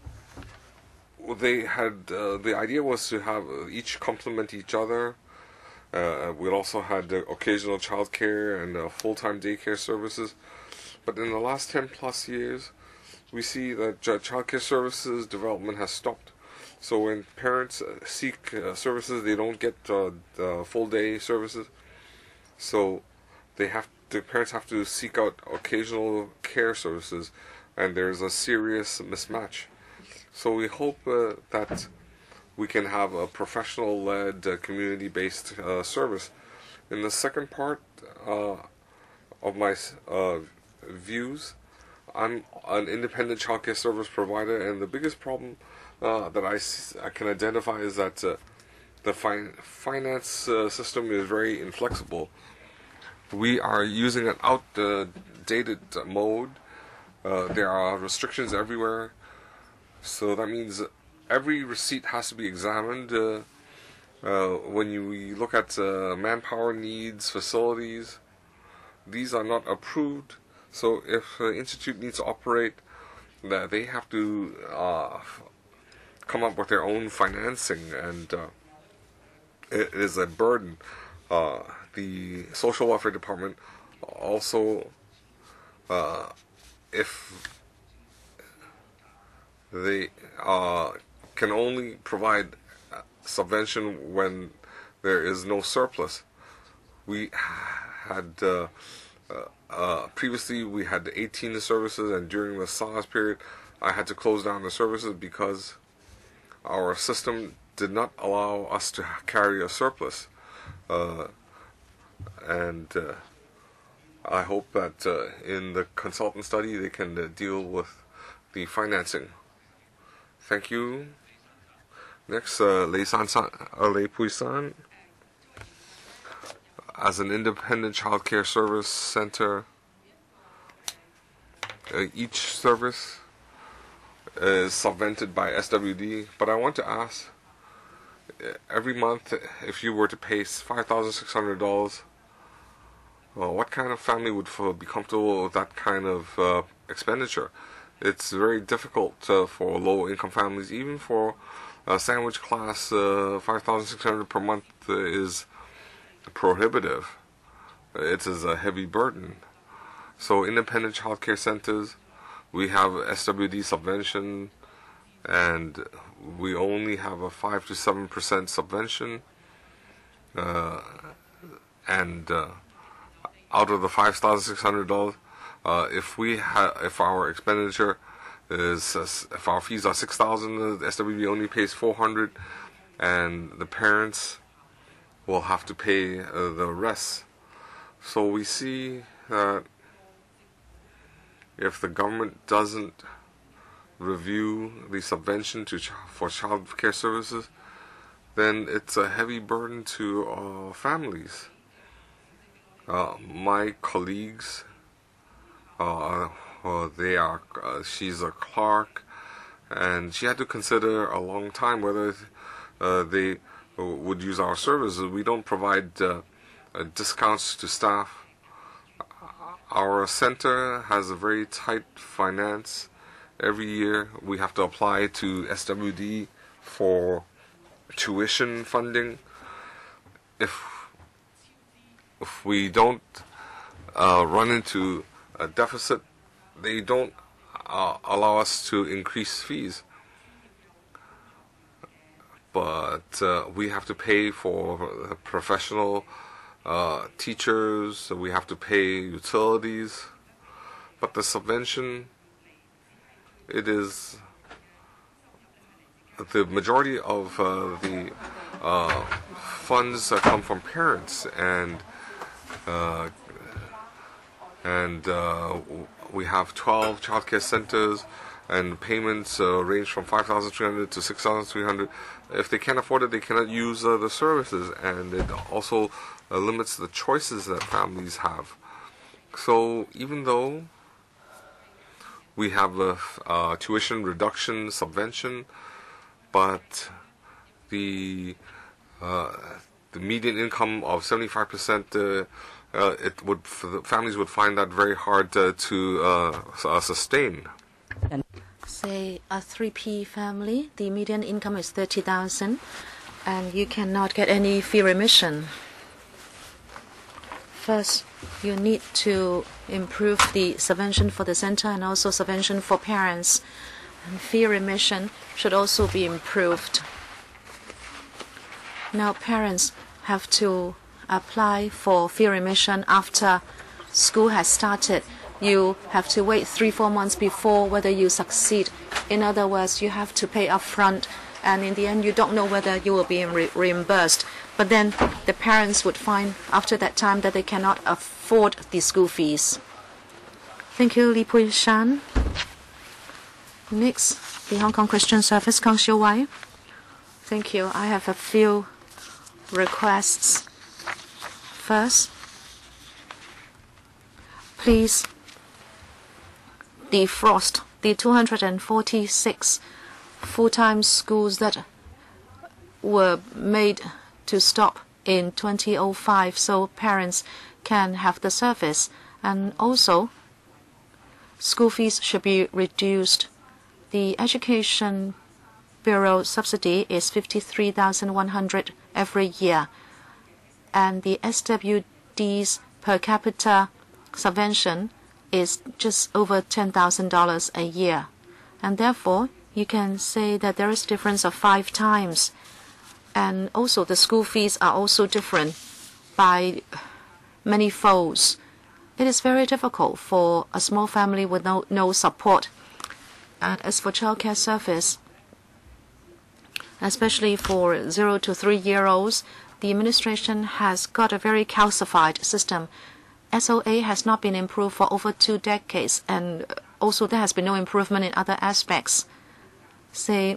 they had, uh, the idea was to have each complement each other. Uh, we also had uh, occasional childcare and uh, full-time daycare services. But in the last ten plus years, we see that uh, childcare services development has stopped. So when parents uh, seek uh, services, they don't get uh, the full-day services. So they have the parents have to seek out occasional care services, and there's a serious mismatch. So we hope uh, that we can have a professional-led, uh, community-based uh, service. In the second part uh, of my uh, views, I'm an independent childcare service provider, and the biggest problem uh, that I, I can identify is that uh, the fin finance uh, system is very inflexible. We are using an outdated mode. Uh, there are restrictions everywhere. So that means every receipt has to be examined. Uh, uh, when you we look at uh, manpower needs, facilities, these are not approved. So if the institute needs to operate, that they have to uh, come up with their own financing, and uh, it is a burden. Uh, the social welfare department also, uh, if they uh, can only provide subvention when there is no surplus. We had uh, uh, uh, previously we had eighteen services, and during the SARS period, I had to close down the services because our system did not allow us to carry a surplus. Uh, and uh, I hope that uh, in the consultant study they can uh, deal with the financing. Thank you. Next, uh, Lei San San, uh, Lei Pui San. As an independent child care service center, uh, each service is subvented by S W D. But I want to ask, every month, if you were to pay five thousand six hundred dollars, well, what kind of family would be comfortable with that kind of uh, expenditure? It's very difficult uh, for low-income families. Even for a sandwich class, uh, five thousand six hundred dollars per month uh, is prohibitive. It is a heavy burden. So independent child care centers, we have S W D subvention, and we only have a five to seven percent subvention. Uh, and uh, out of the five thousand six hundred dollars, uh, if we ha if our expenditure is uh, if our fees are six thousand dollars, the S W D only pays four hundred dollars, and the parents will have to pay uh, the rest. So we see that if the government doesn't review the subvention to ch for child care services, then it's a heavy burden to uh, families. Uh, my colleagues, uh, uh, they are, uh, she's a clerk, and she had to consider a long time whether uh, they would use our services. We don't provide uh, uh, discounts to staff. Our center has a very tight finance. Every year we have to apply to S W D for tuition funding. If if we don't uh, run into a deficit, they don't uh, allow us to increase fees. But uh, we have to pay for professional uh, teachers, we have to pay utilities. But the subvention, it is the majority of uh, the uh, funds uh, come from parents, and uh, and uh, we have twelve childcare centers, and payments uh, range from five thousand three hundred to six thousand three hundred. If they can't afford it, they cannot use uh, the services, and it also uh, limits the choices that families have. So even though we have a uh, tuition reduction subvention, but the uh, the median income of seventy-five percent, uh, uh, it would the families would find that very hard uh, to uh, uh, sustain. Say a three P family, the median income is thirty thousand, and you cannot get any fee remission. First, you need to improve the subvention for the center and also subvention for parents. And fee remission should also be improved. Now, parents have to apply for fee remission after school has started. You have to wait three, four months before whether you succeed. In other words, you have to pay upfront, and in the end, you don't know whether you will be re reimbursed. But then the parents would find after that time that they cannot afford the school fees. Thank you, Li Pui Shan. Next, the Hong Kong Christian Service, Kang Xiu Wai. Thank you. I have a few requests. First, please defrost the two hundred forty-six full-time schools that were made to stop in two thousand five so parents can have the service. And also, school fees should be reduced. The Education Bureau subsidy is fifty-three thousand one hundred every year, and the S W D's per capita subvention is just over ten thousand dollars a year. And therefore, you can say that there is a difference of five times. And also, the school fees are also different by many folds. It is very difficult for a small family with no, no support. And as for childcare service, especially for zero to three-year-olds, the administration has got a very calcified system. S O A has not been improved for over two decades, and also there has been no improvement in other aspects. Say,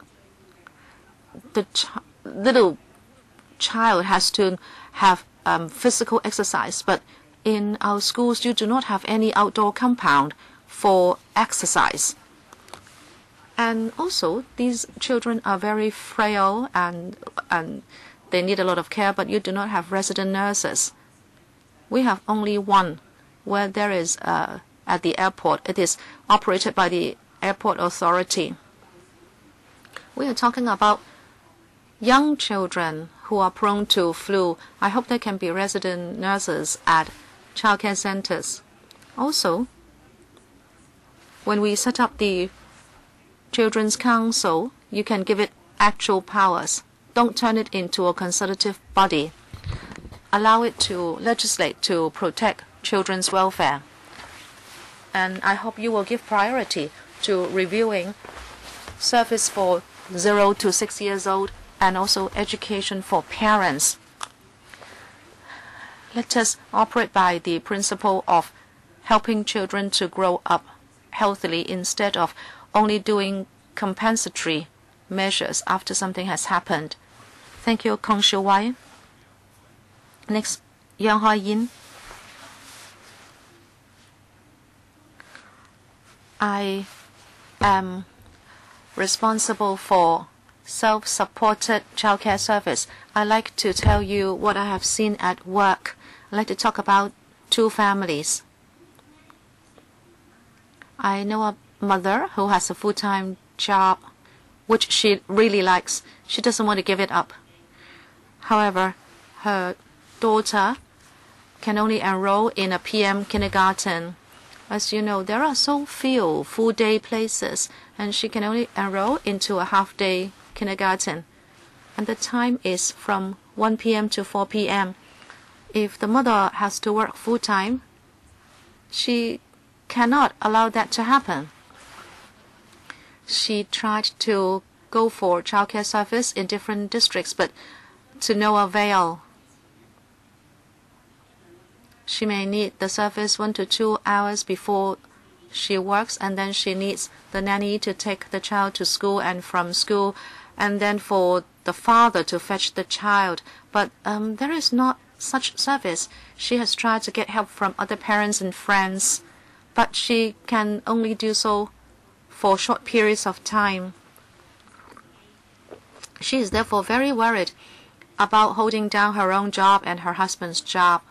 the ch little child has to have um, physical exercise, but in our schools you do not have any outdoor compound for exercise. And also, these children are very frail and, and they need a lot of care, but you do not have resident nurses. We have only one where there is uh, at the airport. It is operated by the airport authority. We are talking about young children who are prone to flu. I hope there can be resident nurses at childcare centers. Also, when we set up the Children's Council, you can give it actual powers. Don't turn it into a consultative body. Allow it to legislate to protect children's welfare. And I hope you will give priority to reviewing service for zero to six years old and also education for parents. Let us operate by the principle of helping children to grow up healthily instead of only doing compensatory measures after something has happened. Thank you, Kang Xiu Wai. Next, Yang Hua Yin. I am responsible for self-supported childcare service. I like to tell you what I have seen at work. I like to talk about two families. I know a mother who has a full-time job, which she really likes. She doesn't want to give it up. However, her daughter can only enroll in a P M kindergarten. As you know, there are so few full-day places, and she can only enroll into a half-day kindergarten. And the time is from one P M to four P M If the mother has to work full-time, she cannot allow that to happen. She tried to go for childcare service in different districts, but to no avail. She may need the service one to two hours before she works, and then she needs the nanny to take the child to school and from school, and then for the father to fetch the child. But um, there is not such service. She has tried to get help from other parents and friends, but she can only do so for short periods of time. She is therefore very worried about holding down her own job and her husband's job.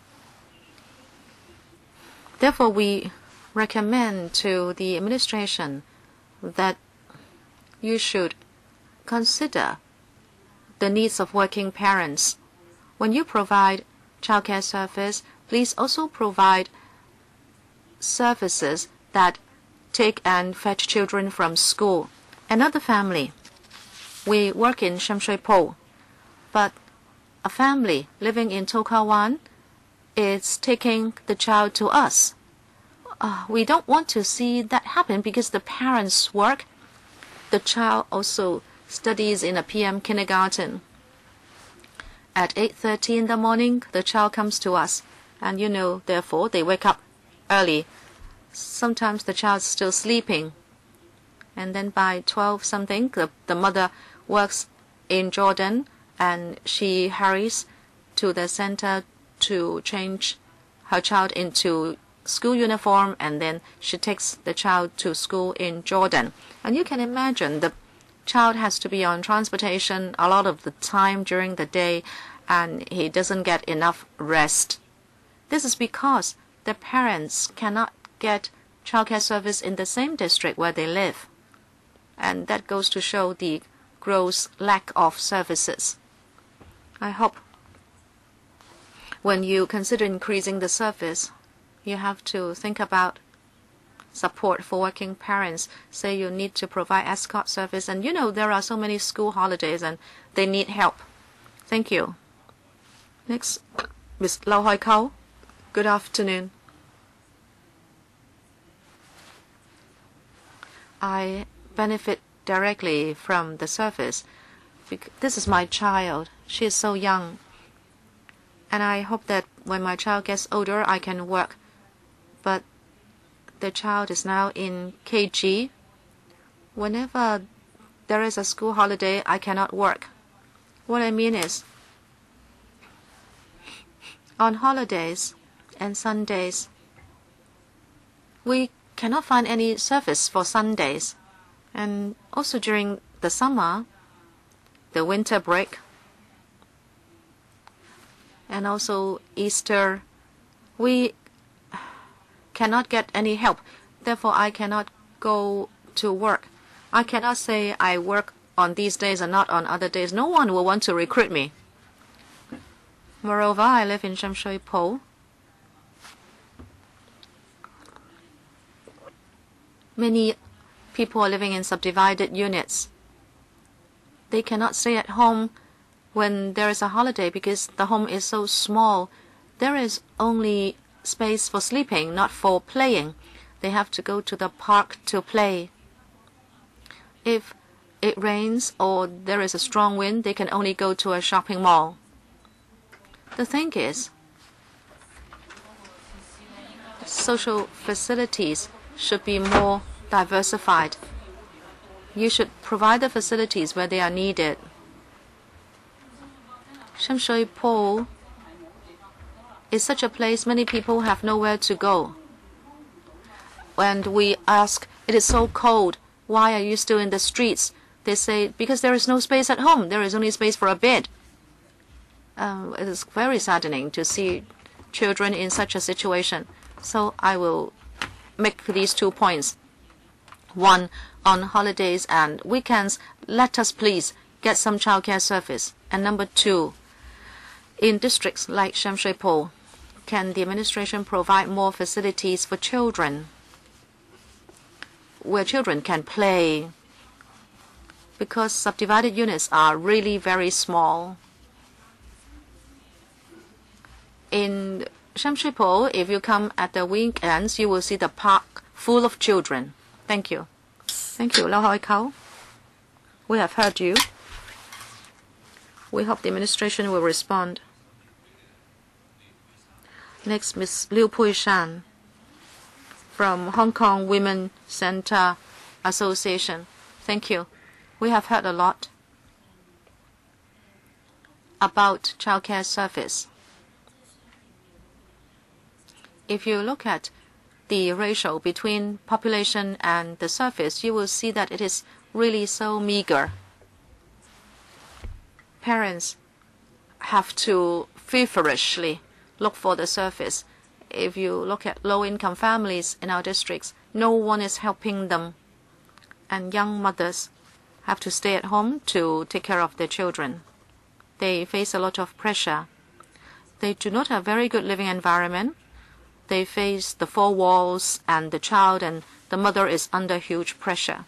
Therefore, we recommend to the administration that you should consider the needs of working parents. When you provide childcare service, please also provide services that take and fetch children from school. Another family, we work in Sham Shui Po, but a family living in To Kwa Wan is taking the child to us. Uh, we don't want to see that happen because the parents work. The child also studies in a P M kindergarten. At eight thirty in the morning, the child comes to us. And you know, therefore, they wake up early. Sometimes the child's still sleeping. And then by twelve something, the, the mother works in Jordan, and she hurries to the center to change her child into school uniform, and then she takes the child to school in Jordan. And you can imagine the child has to be on transportation a lot of the time during the day, and he doesn't get enough rest. This is because the parents cannot get childcare service in the same district where they live. And that goes to show the gross lack of services. I hope when you consider increasing the service, you have to think about support for working parents. Say you need to provide escort service, and you know there are so many school holidays and they need help. Thank you. Next, Miz Lau Hoi Kau. Good afternoon. I benefit directly from the service. This is my child. She is so young. And I hope that when my child gets older, I can work. But the child is now in K G. Whenever there is a school holiday, I cannot work. What I mean is, on holidays and Sundays, we cannot find any service for Sundays. And also during the summer, the winter break, and also Easter, we cannot get any help. Therefore, I cannot go to work. I cannot say I work on these days and not on other days. No one will want to recruit me. Moreover, I live in Sham Shui Po. Many people are living in subdivided units. They cannot stay at home when there is a holiday because the home is so small. There is only space for sleeping, not for playing. They have to go to the park to play. If it rains or there is a strong wind, they can only go to a shopping mall. The thing is, social facilities should be more diversified. You should provide the facilities where they are needed. Sham Shui Po is such a place many people have nowhere to go. When we ask, it is so cold, why are you still in the streets? They say, because there is no space at home. There is only space for a bed. Uh, it is very saddening to see children in such a situation. So I will make these two points. One, on holidays and weekends, let us please get some childcare service. And number two, in districts like Sham Shui Po, can the administration provide more facilities for children, where children can play? Because subdivided units are really very small. In Sham Shui Po, if you come at the weekends, you will see the park full of children. Thank you. Thank you, Lau Hoi Kau. We have heard you. We hope the administration will respond. Next, Miz Liu Pui Shan. from Hong Kong Women Center Association. Thank you. We have heard a lot about childcare service. If you look at the ratio between population and the service, you will see that it is really so meager. Parents have to feverishly look for the service. If you look at low-income families in our districts, no one is helping them. And young mothers have to stay at home to take care of their children. They face a lot of pressure. They do not have very good living environment. They face the four walls, and the child and the mother is under huge pressure.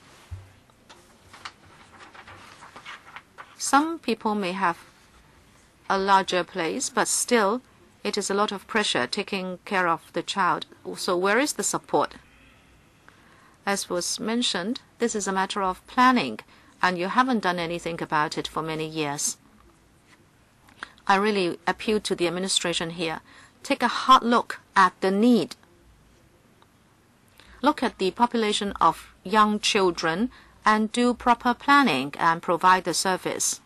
Some people may have a larger place, but still it is a lot of pressure taking care of the child. So where is the support? As was mentioned, this is a matter of planning, and you haven't done anything about it for many years. I really appeal to the administration here. Take a hard look at the need. Look at the population of young children and do proper planning and provide the service.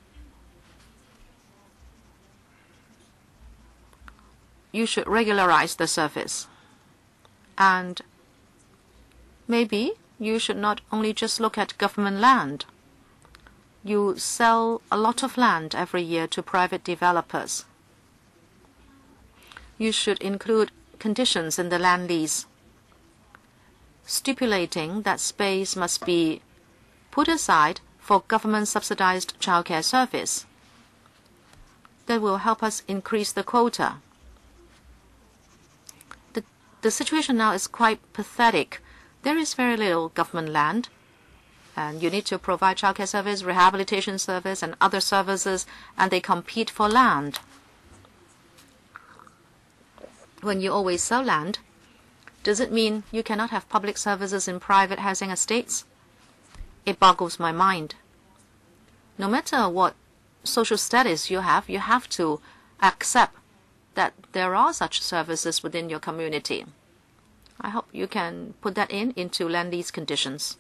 You should regularize the service. And maybe you should not only just look at government land. You sell a lot of land every year to private developers. You should include conditions in the land lease, stipulating that space must be put aside for government-subsidized childcare service. That will help us increase the quota. The, the situation now is quite pathetic. There is very little government land, and you need to provide childcare service, rehabilitation service, and other services, and they compete for land. When you always sell land, does it mean you cannot have public services in private housing estates? It boggles my mind. No matter what social status you have, you have to accept that there are such services within your community. I hope you can put that in into land lease conditions.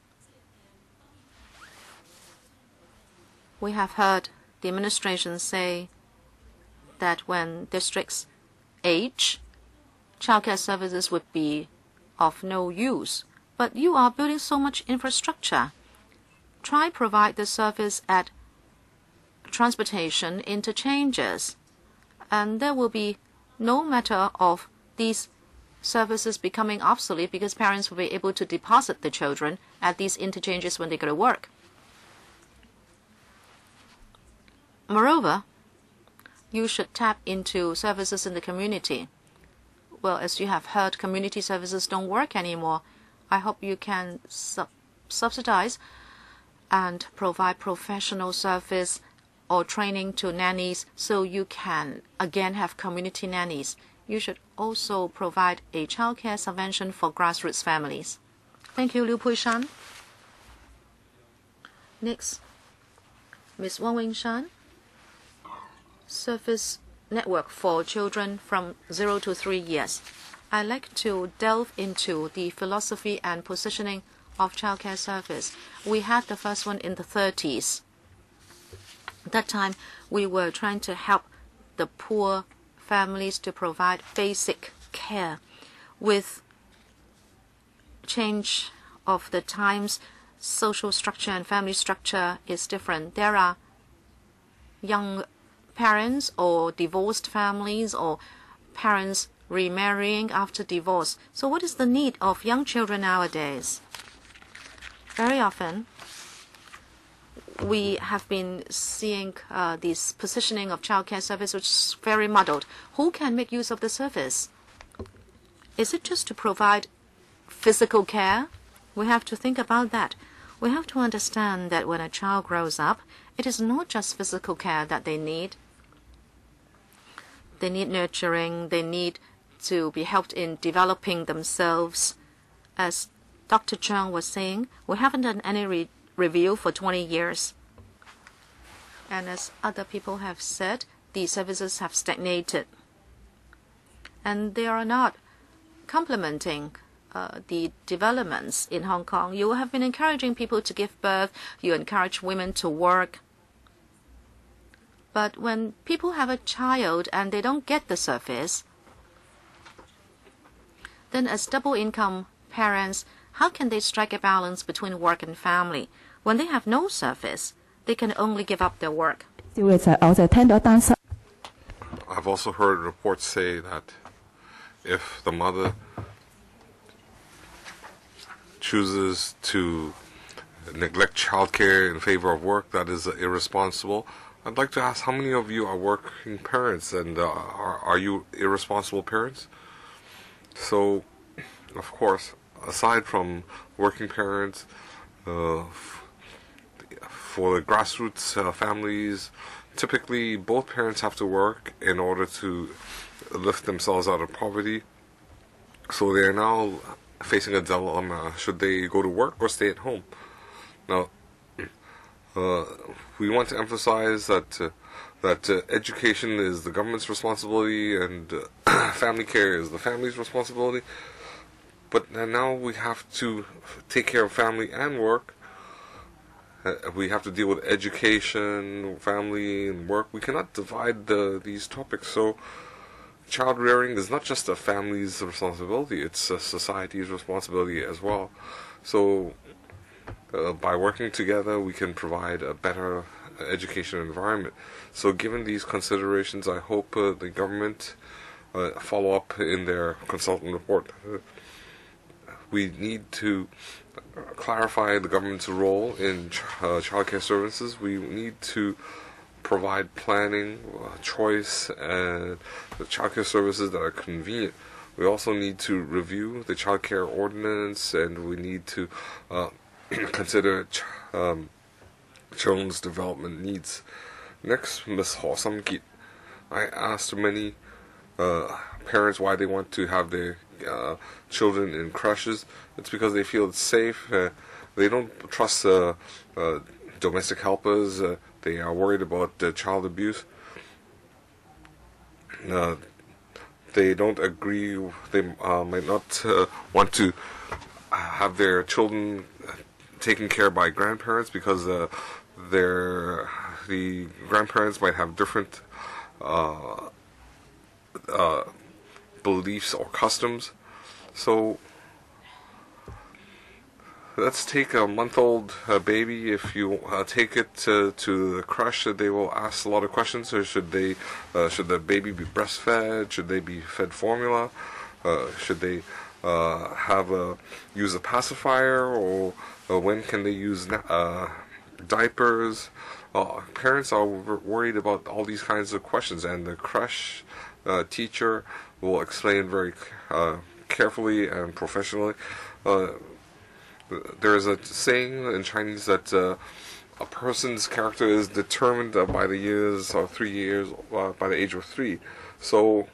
We have heard the administration say that when districts age, childcare services would be of no use. But you are building so much infrastructure. Try provide the service at transportation interchanges, and there will be no matter of these services becoming obsolete because parents will be able to deposit the children at these interchanges when they go to work. Moreover, you should tap into services in the community. Well, as you have heard, community services don't work anymore. I hope you can sub subsidize and provide professional service or training to nannies so you can again have community nannies. You should also provide a childcare subvention for grassroots families. Thank you, Liu Puishan. Next, Miz Wang Wingshan. Service network for children from zero to three years. I'd like to delve into the philosophy and positioning of childcare service. We had the first one in the thirties. At that time, we were trying to help the poor families to provide basic care. With change of the times, social structure and family structure is different. There are young parents or divorced families or parents remarrying after divorce. So what is the need of young children nowadays? Very often, we have been seeing uh, this positioning of childcare service which is very muddled. Who can make use of the service? Is it just to provide physical care? We have to think about that. We have to understand that when a child grows up, it is not just physical care that they need. They need nurturing. They need to be helped in developing themselves. As Doctor Chung was saying, we haven't done any re review for twenty years. And as other people have said, the services have stagnated. And they are not complementing uh, the developments in Hong Kong. You have been encouraging people to give birth. You encourage women to work. But when people have a child and they don't get the service, then as double income parents, how can they strike a balance between work and family? When they have no service, they can only give up their work. I've also heard reports say that if the mother chooses to neglect childcare in favor of work, that is irresponsible. I'd like to ask, how many of you are working parents, and uh, are, are you irresponsible parents? So, of course, aside from working parents, uh, for the grassroots uh, families, typically both parents have to work in order to lift themselves out of poverty. So they are now facing a dilemma: should they go to work or stay at home? Now, uh, we want to emphasize that uh, that uh, education is the government's responsibility, and uh, family care is the family's responsibility. But now we have to take care of family and work. Uh, we have to deal with education, family, and work. We cannot divide the, these topics. So, child rearing is not just a family's responsibility; it's a society's responsibility as well. So, uh, by working together, we can provide a better education environment. So, given these considerations, I hope uh, the government uh, follow up in their consultant report. Uh, we need to clarify the government's role in ch uh, childcare services. We need to provide planning, uh, choice, and the childcare services that are convenient. We also need to review the childcare ordinance, and we need to uh, consider ch um, children's development needs. Next, Miz Ho Sam-kit. I asked many uh, parents why they want to have their uh, children in crèches. It's because they feel it's safe. Uh, they don't trust uh, uh, domestic helpers. Uh, they are worried about uh, child abuse. Uh, they don't agree. They uh, might not uh, want to have their children taken care by grandparents because uh, their the grandparents might have different uh, uh, beliefs or customs. So let's take a month-old uh, baby. If you uh, take it to, to the crèche, they will ask a lot of questions. Or should they, uh, should the baby be breastfed? Should they be fed formula? Uh, should they uh, have a use a pacifier? Or uh, when can they use uh, diapers? Uh, parents are worried about all these kinds of questions, and the crèche uh, teacher will explain very uh, carefully and professionally. Uh, there is a saying in Chinese that uh, a person's character is determined uh, by the years or three years, uh, by the age of three. So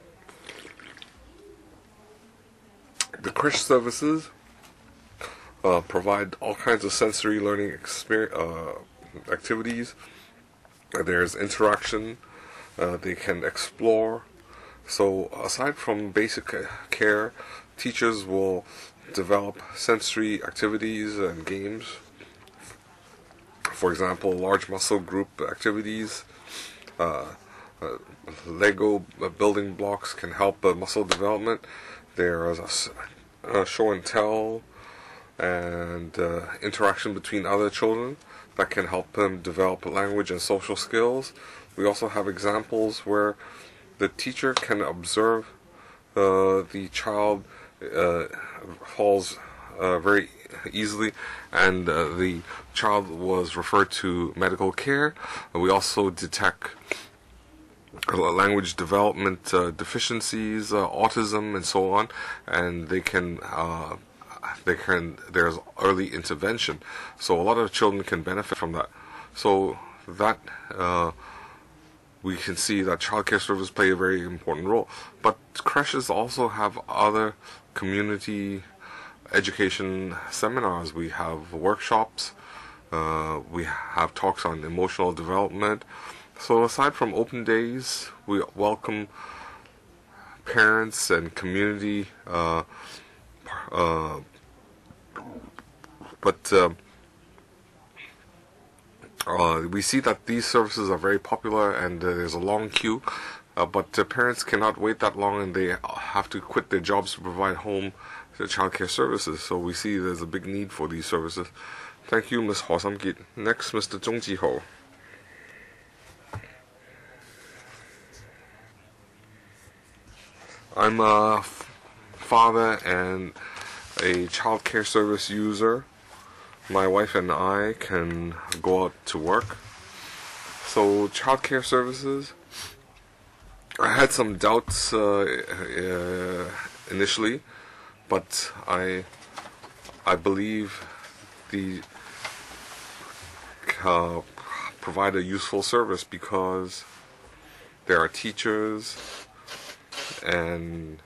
the crèche services uh, provide all kinds of sensory learning experience, uh, activities. Uh, there's interaction. Uh, they can explore. So aside from basic care, teachers will develop sensory activities and games. For example, large muscle group activities. Uh, uh, Lego building blocks can help uh, muscle development. There is a, a show and tell and uh, interaction between other children that can help them develop language and social skills. We also have examples where the teacher can observe uh, the child uh, falls uh, very easily, and uh, the child was referred to medical care. We also detect language development uh, deficiencies, uh, autism, and so on, and they can uh, they can there's early intervention. So a lot of children can benefit from that. So that uh, we can see that childcare services play a very important role. But creches also have other community education seminars. We have workshops. Uh, we have talks on emotional development. So aside from open days, we welcome parents and community uh, Uh, but uh, uh, we see that these services are very popular, and uh, there's a long queue. Uh, but uh, parents cannot wait that long, and they have to quit their jobs to provide home childcare services. So we see there's a big need for these services. Thank you, Miz Ho Sam Kit. Next, Mister Zhong Ji Ho. I'm a f father and a childcare service user. My wife and I can go out to work. So childcare services, I had some doubts uh, uh, initially, but I I believe the uh, provide a useful service because there are teachers and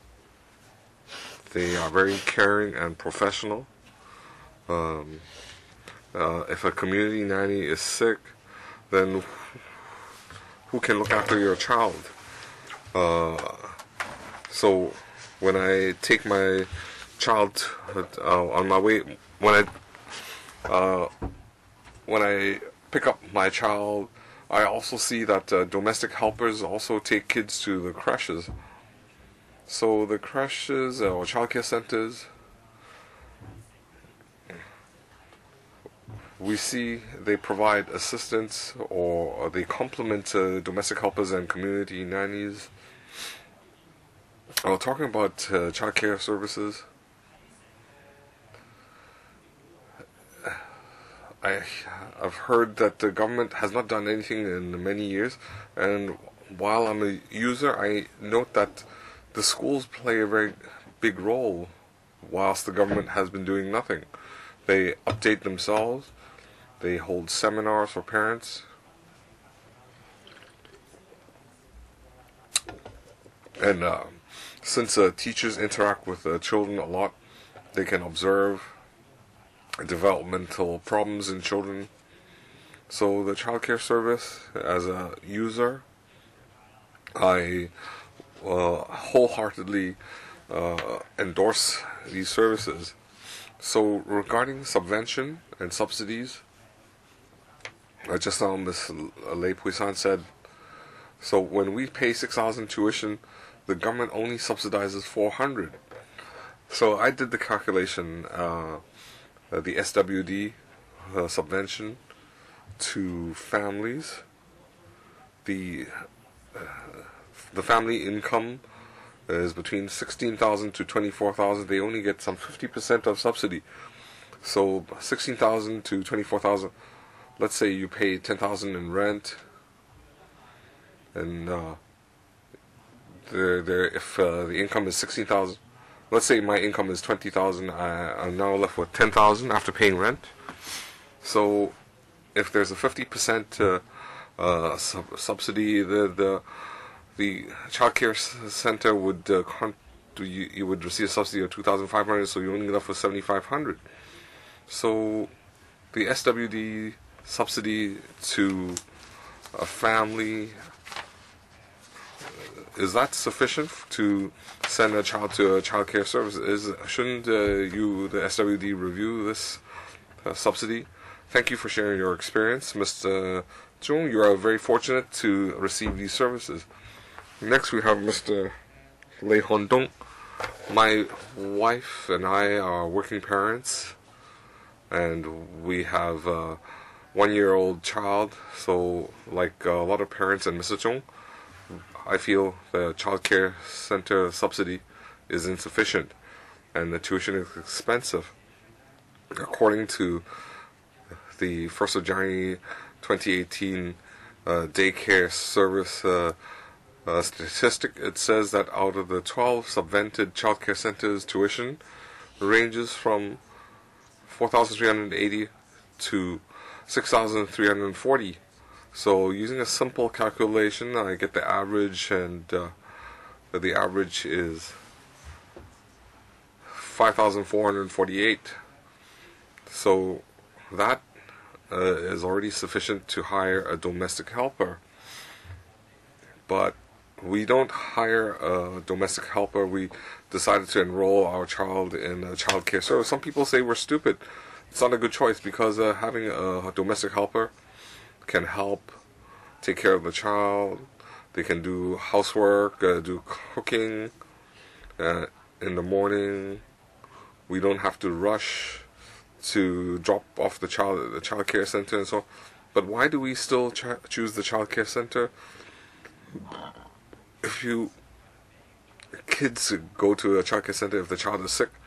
they are very caring and professional. Um, uh, if a community nanny is sick, then who can look after your child? Uh, so when I take my child uh, on my way, when I uh, when I pick up my child, I also see that uh, domestic helpers also take kids to the creches. So the creches or childcare centers, we see they provide assistance or they complement uh, domestic helpers and community nannies. Uh, talking about uh, childcare services, I, I've heard that the government has not done anything in many years, and while I'm a user, I note that the schools play a very big role whilst the government has been doing nothing. They update themselves, they hold seminars for parents, and uh, since uh, teachers interact with uh, children a lot, they can observe developmental problems in children. So the childcare service, as a user, I uh, wholeheartedly uh, endorse these services. So regarding subvention and subsidies, uh, just now Miz Lei Puisan said, so when we pay six thousand tuition, the government only subsidizes four hundred. So I did the calculation. Uh, Uh, the S W D uh, subvention to families, the uh, the family income is between sixteen thousand to twenty-four thousand. They only get some fifty percent of subsidy. So sixteen thousand to twenty-four thousand. Let's say you pay ten thousand in rent, and uh, there there if uh, the income is sixteen thousand. Let's say my income is twenty thousand. I'm now left with ten thousand after paying rent. So, if there's a fifty percent uh, uh, sub subsidy, the the the childcare center would uh, con you, you would receive a subsidy of two thousand five hundred. So you're only left with seventy five hundred. So, the S W D subsidy to a family, is that sufficient to send a child to a child care service? Is shouldn't uh, you, the S W D, review this uh, subsidy? Thank you for sharing your experience, Mister Zhong. You are very fortunate to receive these services. Next, we have Mister Lei Hondong. My wife and I are working parents, and we have a one-year-old child. So, like a lot of parents and Mister Zhong, I feel the child care center subsidy is insufficient and the tuition is expensive. According to the first of January twenty eighteen uh, daycare service uh, uh, statistic, it says that out of the twelve subvented child care centers, tuition ranges from four thousand three hundred eighty to six thousand three hundred forty. So using a simple calculation, I get the average, and uh, the average is five thousand four hundred forty-eight. So that uh, is already sufficient to hire a domestic helper. But we don't hire a domestic helper. We decided to enroll our child in a child care service. Some people say we're stupid. It's not a good choice because uh, having a domestic helper can help take care of the child. They can do housework, uh, do cooking uh, in the morning. We don't have to rush to drop off the child at the child care center and so on. But why do we still ch choose the child care center? If you kids go to a child care center, if the child is sick,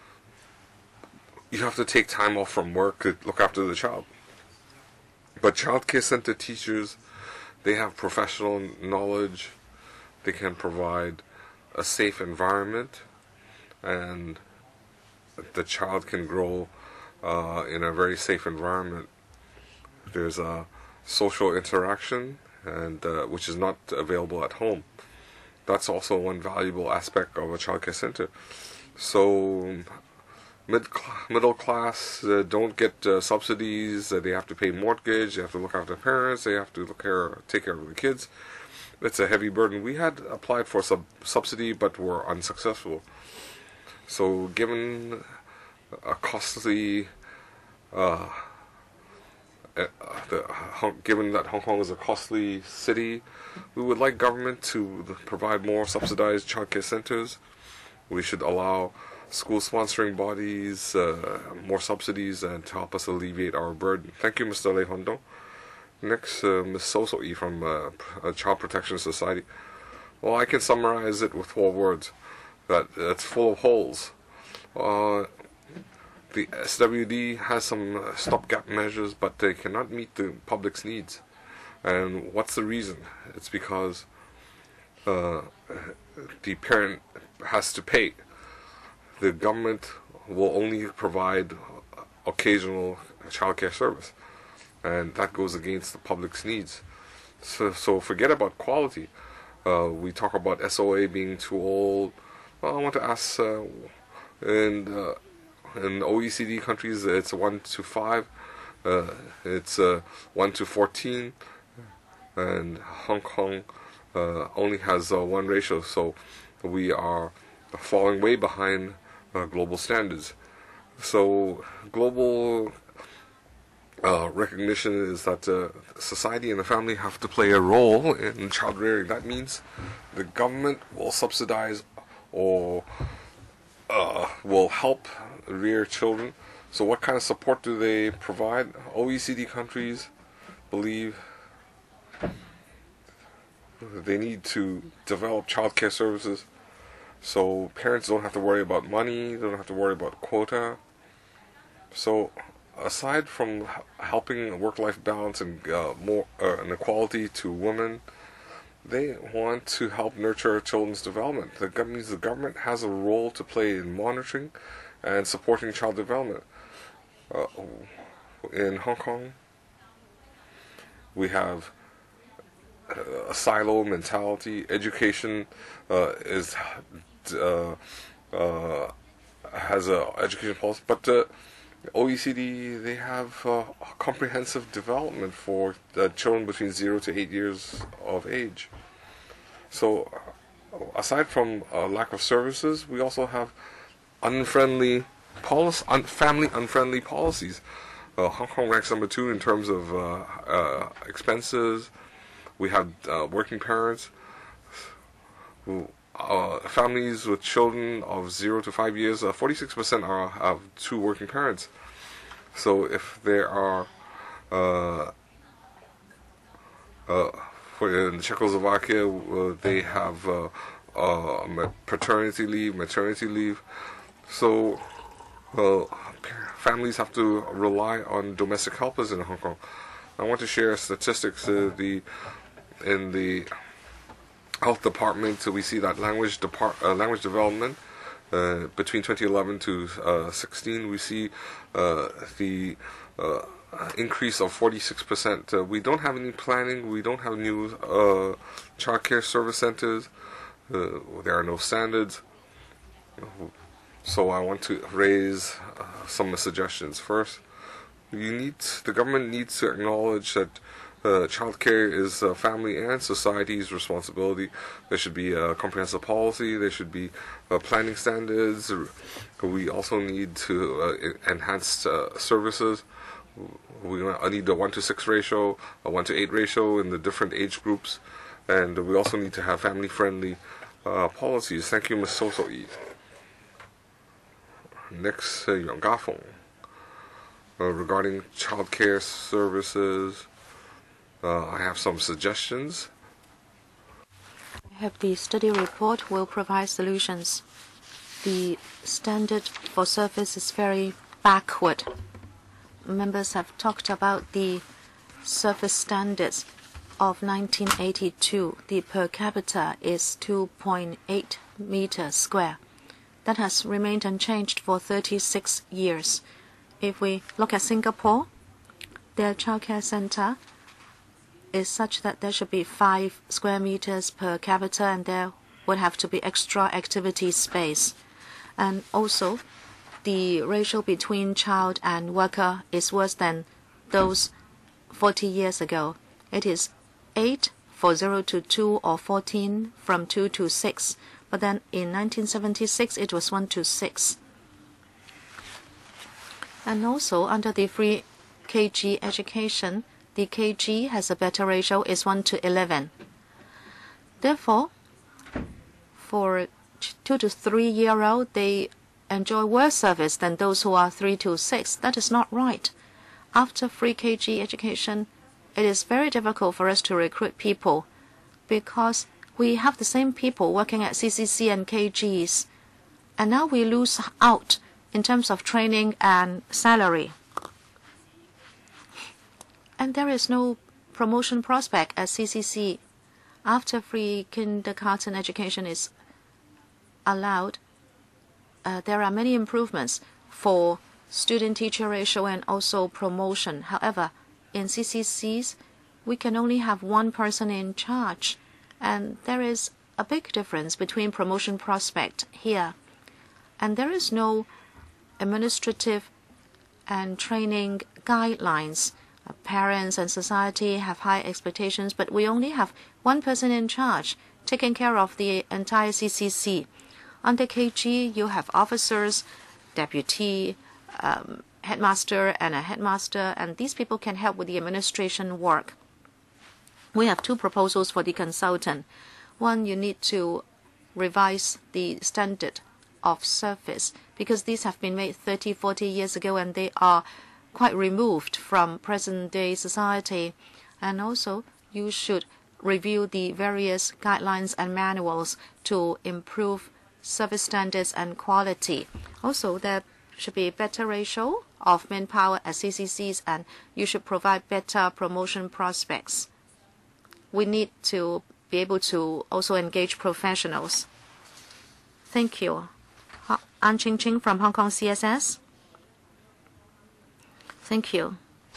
you have to take time off from work to look after the child. But child care center teachers, they have professional knowledge. They can provide a safe environment, and the child can grow uh, in a very safe environment. There's a social interaction, and uh, which is not available at home. That's also one valuable aspect of a child care center. So mid middle class uh, don't get uh, subsidies. Uh, they have to pay mortgage. They have to look after parents. They have to look care, take care of the kids. It's a heavy burden. We had applied for sub subsidy, but were unsuccessful. So, given a costly, uh, uh, the, uh, given that Hong Kong is a costly city, we would like government to provide more subsidized childcare centers. We should allow school sponsoring bodies uh, more subsidies and to help us alleviate our burden. Thank you, Mister Lei Hondong. Next, uh, Miz So So Yi from uh, Child Protection Society. Well, I can summarize it with four words. That it's full of holes. Uh, the S W D has some stopgap measures, but they cannot meet the public's needs. And what's the reason? It's because uh, the parent has to pay. The government will only provide occasional childcare service, and that goes against the public's needs. So, so forget about quality. Uh, we talk about S O A being too old. Well, I want to ask, uh, in, uh, in O E C D countries, it's one to five, uh, it's uh, one to fourteen, and Hong Kong uh, only has uh, one ratio, so we are falling way behind uh, global standards. So global uh, recognition is that uh, society and the family have to play a role in child rearing. That means the government will subsidize or uh, will help rear children. So what kind of support do they provide? O E C D countries believe they need to develop child care services so parents don't have to worry about money, they don't have to worry about quota. So aside from helping work-life balance and uh, more uh, an equality to women, they want to help nurture children's development. The government, the government has a role to play in monitoring and supporting child development. Uh, in Hong Kong, we have a silo mentality. Education uh, is uh, uh, has a education policy, but uh, O E C D, they have uh, comprehensive development for uh, children between zero to eight years of age. So, aside from uh, lack of services, we also have unfriendly policy, un family unfriendly policies. Uh, Hong Kong ranks number two in terms of uh, uh, expenses. We have uh, working parents, who, uh, families with children of zero to five years. Uh, forty-six percent are have two working parents. So if there are, uh, uh, for in Czechoslovakia, uh, they have uh, uh, paternity leave, maternity leave. So uh, families have to rely on domestic helpers in Hong Kong. I want to share statistics. Uh, the in the health department, so we see that language depart uh, language development uh, between twenty eleven to uh, sixteen, we see uh, the uh, increase of forty-six percent. Uh, we don't have any planning. We don't have new uh, child care service centers. Uh, there are no standards. So I want to raise uh, some suggestions. First, you need the government needs to acknowledge that Uh, childcare is uh, family and society's responsibility. There should be a comprehensive policy. There should be uh, planning standards. We also need to uh, enhance uh, services. We need a one to six ratio, a one to eight ratio in the different age groups, and we also need to have family-friendly uh, policies. Thank you, Miz So So Yi. Next, uh, Yang Gafeng. Uh, regarding child care services, uh, I have some suggestions. I hope the study report will provide solutions. The standard for service is very backward. Members have talked about the service standards of nineteen eighty-two. The per capita is two point eight meters square. That has remained unchanged for thirty-six years. If we look at Singapore, their childcare center is such that there should be five square meters per capita, and there would have to be extra activity space. And also, the ratio between child and worker is worse than those forty years ago. It is eight for zero to two or fourteen from two to six. But then in nineteen seventy-six, it was one to six. And also, under the free K G education, the K G has a better ratio, is one to eleven. Therefore, for two to three year old, they enjoy worse service than those who are three to six. That is not right. After free K G education, it is very difficult for us to recruit people because we have the same people working at C C C and K Gs, and now we lose out in terms of training and salary. And there is no promotion prospect at C C C. After free kindergarten education is allowed, uh, there are many improvements for student-teacher ratio and also promotion. However, in C C Cs, we can only have one person in charge, and there is a big difference between promotion prospect here. And there is no administrative and training guidelines. Uh, parents and society have high expectations, but we only have one person in charge taking care of the entire C C C. Under K G, you have officers, deputy, um, headmaster, and a headmaster, and these people can help with the administration work. We have two proposals for the consultant. One, you need to revise the standard of service because these have been made thirty, forty years ago and they are quite removed from present-day society. And also, you should review the various guidelines and manuals to improve service standards and quality. Also, there should be a better ratio of manpower at C C Cs, and you should provide better promotion prospects. We need to be able to also engage professionals. Thank you. An Ching Ching from Hong Kong C S S. Thank you.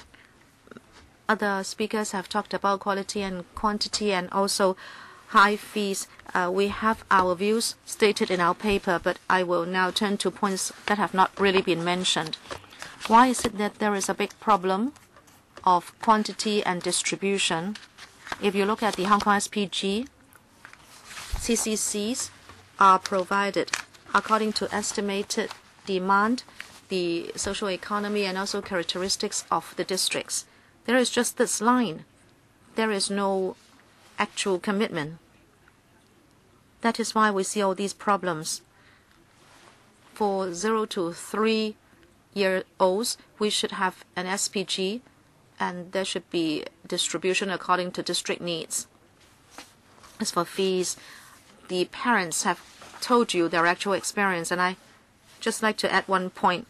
Other speakers have talked about quality and quantity and also high fees. Uh, we have our views stated in our paper, but I will now turn to points that have not really been mentioned. Why is it that there is a big problem of quantity and distribution? If you look at the Hong Kong S P G, C C Cs are provided according to estimated demand, the social economy, and also characteristics of the districts. There is just this line. There is no actual commitment. That is why we see all these problems. For zero to three year olds, we should have an S P G, and there should be distribution according to district needs. As for fees, the parents have told you their actual experience, and I just like to add one point.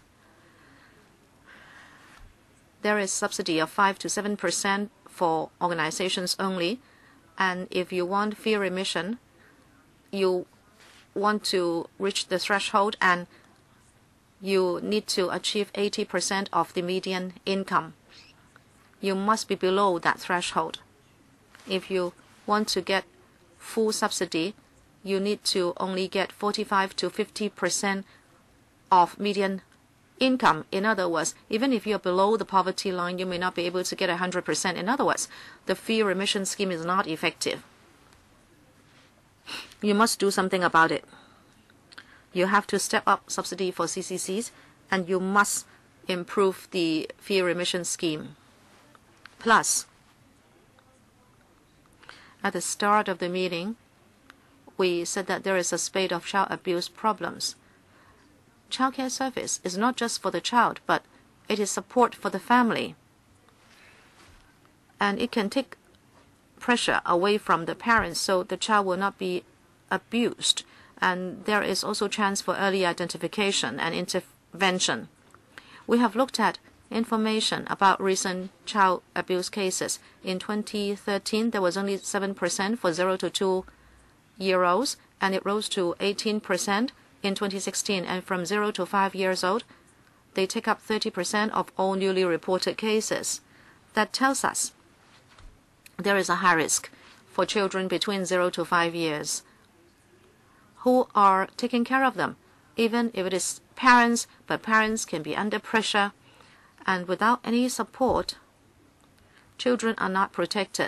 There is subsidy of five to seven percent for organizations only, and if you want fee remission, you want to reach the threshold and you need to achieve eighty percent of the median income. You must be below that threshold. If you want to get full subsidy, you need to only get forty-five to fifty percent of median income. In other words, even if you're below the poverty line, you may not be able to get one hundred percent. In other words, the fee remission scheme is not effective. You must do something about it. You have to step up subsidy for C C Cs, and you must improve the fee remission scheme. Plus, at the start of the meeting, we said that there is a spate of child abuse problems. Child care service is not just for the child, but it is support for the family. And it can take pressure away from the parents so the child will not be abused. And there is also chance for early identification and intervention. We have looked at information about recent child abuse cases. In twenty thirteen, there was only seven percent for zero to two year olds, and it rose to eighteen percent in twenty sixteen. And from zero to five years old, they take up thirty percent of all newly reported cases. That tells us there is a high risk for children between zero to five years. Who are taking care of them? Even if it is parents, but parents can be under pressure, and without any support, children are not protected.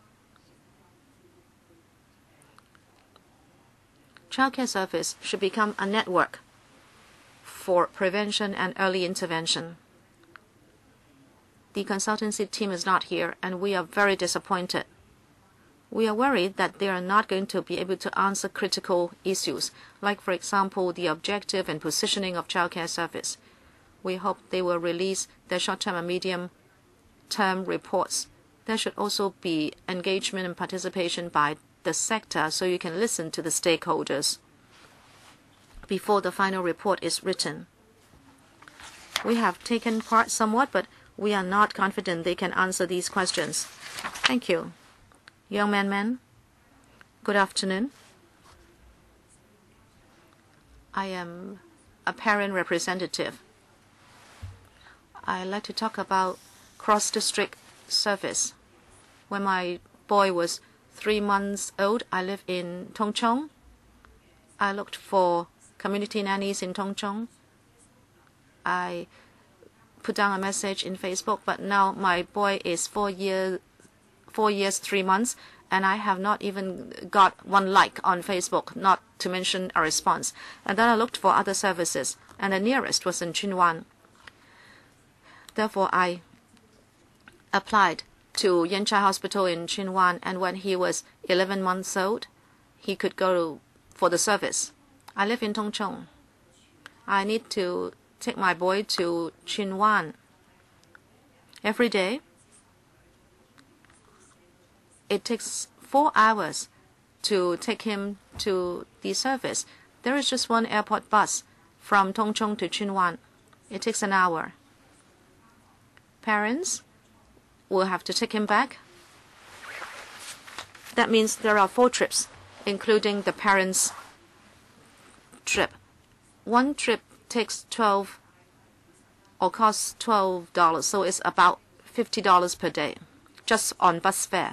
Child care service should become a network for prevention and early intervention. The consultancy team is not here, and we are very disappointed. We are worried that they are not going to be able to answer critical issues, like, for example, the objective and positioning of child care service. We hope they will release their short-term and medium-term reports. There should also be engagement and participation by the sector so you can listen to the stakeholders before the final report is written. We have taken part somewhat, but we are not confident they can answer these questions. Thank you. Young man, man, good afternoon. I am a parent representative. I'd like to talk about cross-district service. When my boy was three months old, I live in Tongchong. I looked for community nannies in Tongchong. I put down a message in Facebook, but now my boy is four years four years, three months, and I have not even got one like on Facebook, not to mention a response. And then I looked for other services, and the nearest was in Chinwan. Therefore, I applied to Yanchai Hospital in Chinwan, and when he was eleven months old, he could go for the service. I live in Tongchong. I need to take my boy to Chinwan every day. It takes four hours to take him to the service. There is just one airport bus from Tongchong to Chinwan. It takes an hour. Parents will have to take him back. That means there are four trips, including the parents' trip. One trip takes twelve or costs twelve dollars, so it's about fifty dollars per day, just on bus fare.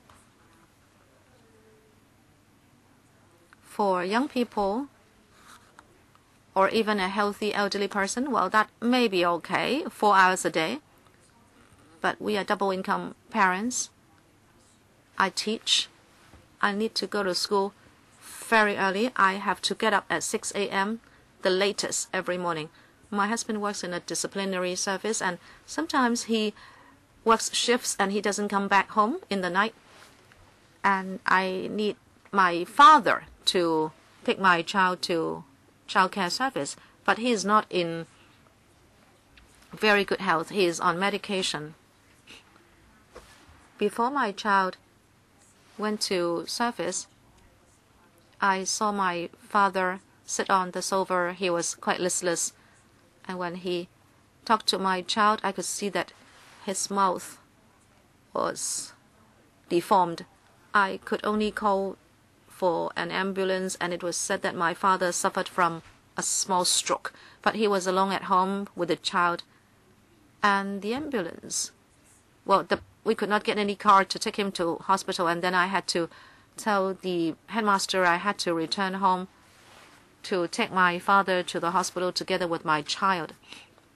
For young people or even a healthy elderly person, well, that may be okay, four hours a day. But we are double income parents. I teach. I need to go to school very early. I have to get up at six A M, the latest, every morning. My husband works in a disciplinary service, and sometimes he works shifts and he doesn't come back home in the night. And I need my father to take my child to child care service, but he is not in very good health. He is on medication. Before my child went to service, I saw my father sit on the sofa. He was quite listless, and when he talked to my child, I could see that his mouth was deformed. I could only call for an ambulance, and it was said that my father suffered from a small stroke, but he was alone at home with the child. And the ambulance, well, the, we could not get any car to take him to hospital, and then I had to tell the headmaster I had to return home to take my father to the hospital together with my child.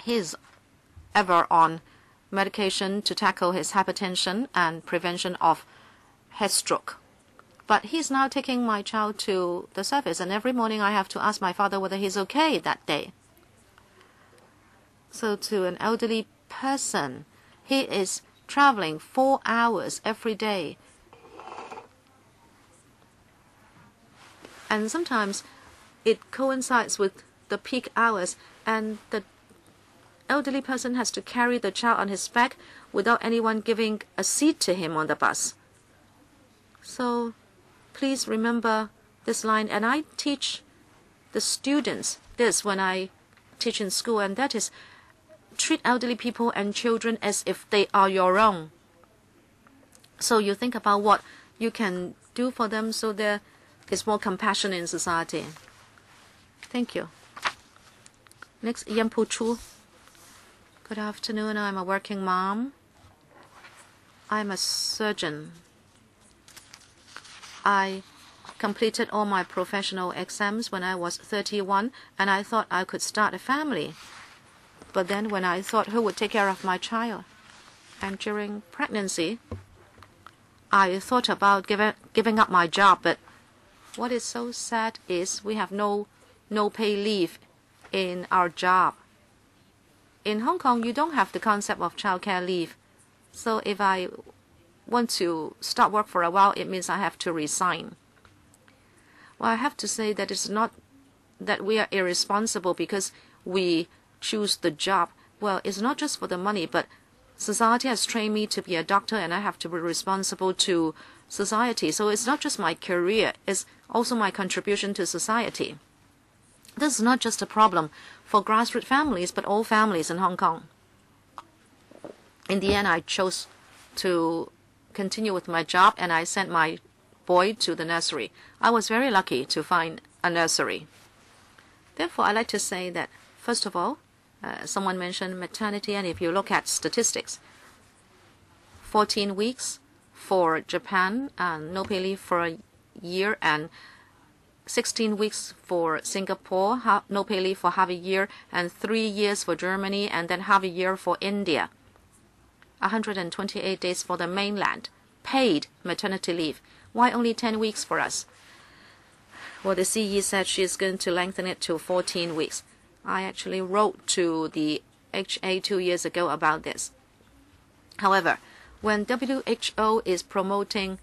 he's ever on medication to tackle his hypertension and prevention of head stroke. But he's now taking my child to the service, and every morning I have to ask my father whether he's okay that day. So to an elderly person, he is traveling four hours every day. And sometimes it coincides with the peak hours, and the elderly person has to carry the child on his back without anyone giving a seat to him on the bus. So please remember this line, and I teach the students this when I teach in school, and that is, treat elderly people and children as if they are your own. So you think about what you can do for them so there is more compassion in society. Thank you. Next, Yampu Chu. Good afternoon. I'm a working mom. I'm a surgeon. I completed all my professional exams when I was thirty-one, and I thought I could start a family. But then when I thought who would take care of my child, and during pregnancy, I thought about giving, giving up my job. But what is so sad is we have no, no pay leave in our job. In Hong Kong, you don't have the concept of childcare leave. So if I want to stop work for a while, it means I have to resign. Well, I have to say that it's not that we are irresponsible because we choose the job. Well, it's not just for the money, but society has trained me to be a doctor, and I have to be responsible to society. So it's not just my career, it's also my contribution to society. This is not just a problem for grassroots families, but all families in Hong Kong. In the end, I chose to continue with my job, and I sent my boy to the nursery. I was very lucky to find a nursery. Therefore, I like to say that, first of all, uh, someone mentioned maternity, and if you look at statistics, fourteen weeks for Japan, and no pay leave for a year, and sixteen weeks for Singapore, no pay leave for half a year, and three years for Germany, and then half a year for India. one hundred twenty-eight days for the mainland, paid maternity leave. Why only ten weeks for us? Well, the C E said she's going to lengthen it to fourteen weeks. I actually wrote to the H A two years ago about this. However, when W H O is promoting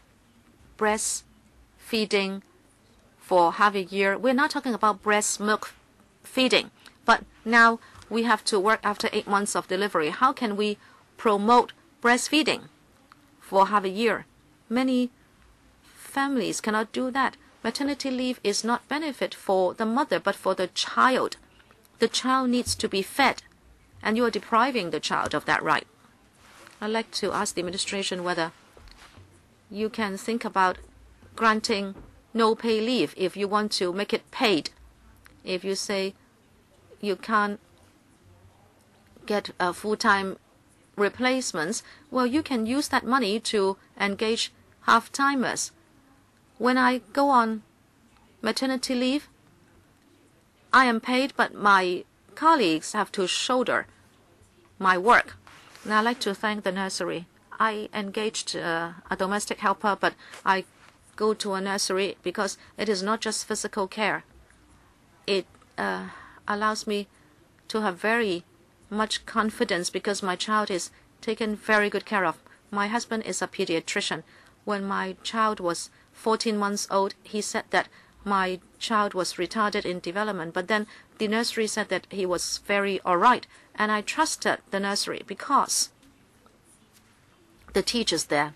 breastfeeding for half a year, we're not talking about breast milk feeding, but now we have to work after eight months of delivery. How can we promote breastfeeding for half a year? Many families cannot do that. Maternity leave is not benefit for the mother, but for the child. The child needs to be fed, and you are depriving the child of that right. I'd like to ask the administration whether you can think about granting no pay leave if you want to make it paid. If you say you can't get a full-time replacements, well, you can use that money to engage half-timers. When I go on maternity leave, I am paid, but my colleagues have to shoulder my work. Now, I'd like to thank the nursery. I engaged uh, a domestic helper, but I go to a nursery because it is not just physical care. It uh, allows me to have very much confidence because my child is taken very good care of. My husband is a pediatrician. When my child was fourteen months old, he said that my child was retarded in development, but then the nursery said that he was very all right, and I trusted the nursery because the teachers there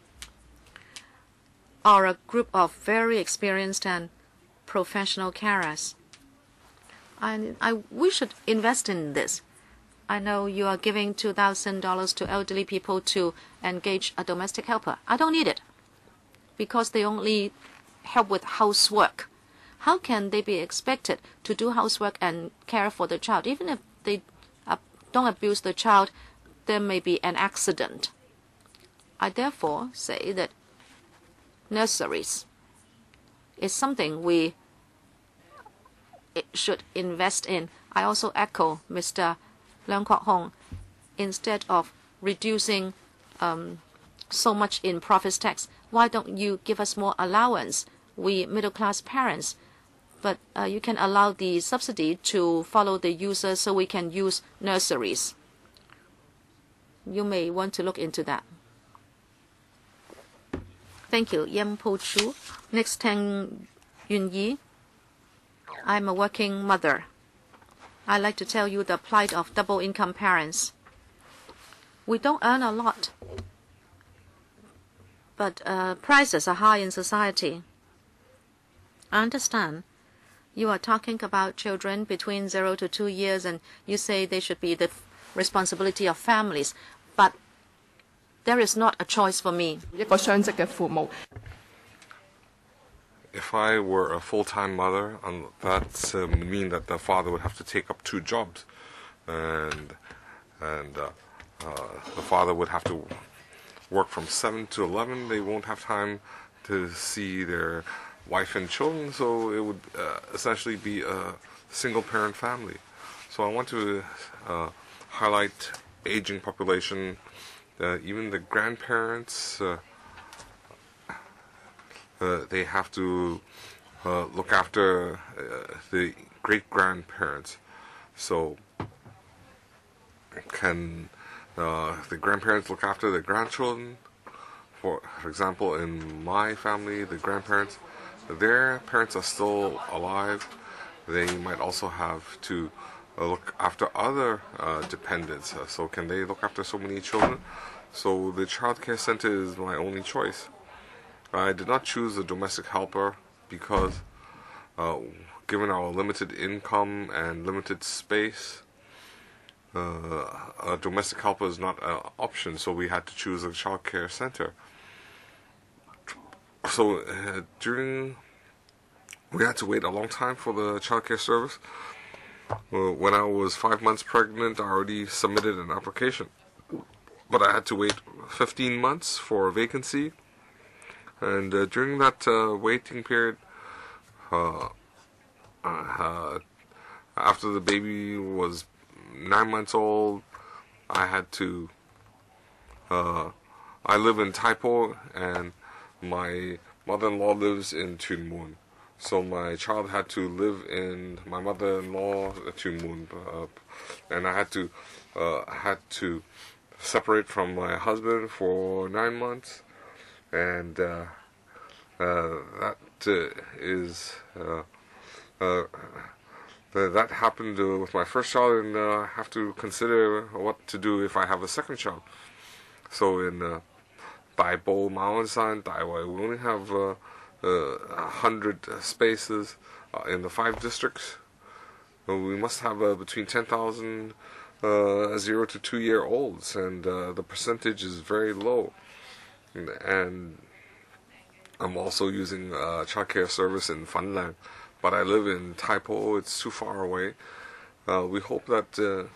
are a group of very experienced and professional carers. And I, we should invest in this. I know you are giving two thousand dollars to elderly people to engage a domestic helper. I don't need it because they only help with housework. How can they be expected to do housework and care for the child? Even if they uh, don't abuse the child, there may be an accident. I therefore say that nurseries is something we should invest in. I also echo Mister Leung Kwok Hong, instead of reducing um, so much in profits tax, why don't you give us more allowance, we middle-class parents? But uh, you can allow the subsidy to follow the user so we can use nurseries. You may want to look into that. Thank you. Yam Po Chu. Next, Tang Yun Yi. I'm a working mother. I'd like to tell you the plight of double-income parents. We don't earn a lot, but uh, prices are high in society. I understand. You are talking about children between zero to two years, and you say they should be the responsibility of families. But there is not a choice for me. If I were a full-time mother, um, that uh, would mean that the father would have to take up two jobs, and and uh, uh, the father would have to work from seven to eleven. They won't have time to see their wife and children, so it would uh, essentially be a single-parent family. So I want to uh, highlight aging population. Uh, even the grandparents, uh, uh, they have to uh, look after uh, the great-grandparents. So can uh, the grandparents look after the grandchildren? For, for example, in my family, the grandparents, their parents are still alive. They might also have to uh, look after other uh, dependents. Uh, so can they look after so many children? So the child care center is my only choice. I did not choose a domestic helper because uh, given our limited income and limited space, uh, a domestic helper is not an option, so we had to choose a child care center. So uh, during, we had to wait a long time for the child care service. Uh, when I was five months pregnant, I already submitted an application, but I had to wait fifteen months for a vacancy. And uh, during that uh, waiting period, uh, uh, after the baby was nine months old, I had to, uh, I live in Taipo, and my mother-in-law lives in Tuen Mun. So my child had to live in my mother-in-law Tuen Mun, uh, and I had to, uh, had to separate from my husband for nine months. And uh, uh, that uh, is uh, uh, that happened uh, with my first child, and uh, I have to consider what to do if I have a second child. So in uh, Daibo, Maosan, Daiwai, we only have uh, uh, one hundred spaces uh, in the five districts. Uh, we must have uh, between ten thousand uh, zero to two year olds, and uh, the percentage is very low. And I'm also using uh, child care service in Fanlang, but I live in Taipo. It's too far away. Uh, we hope that uh,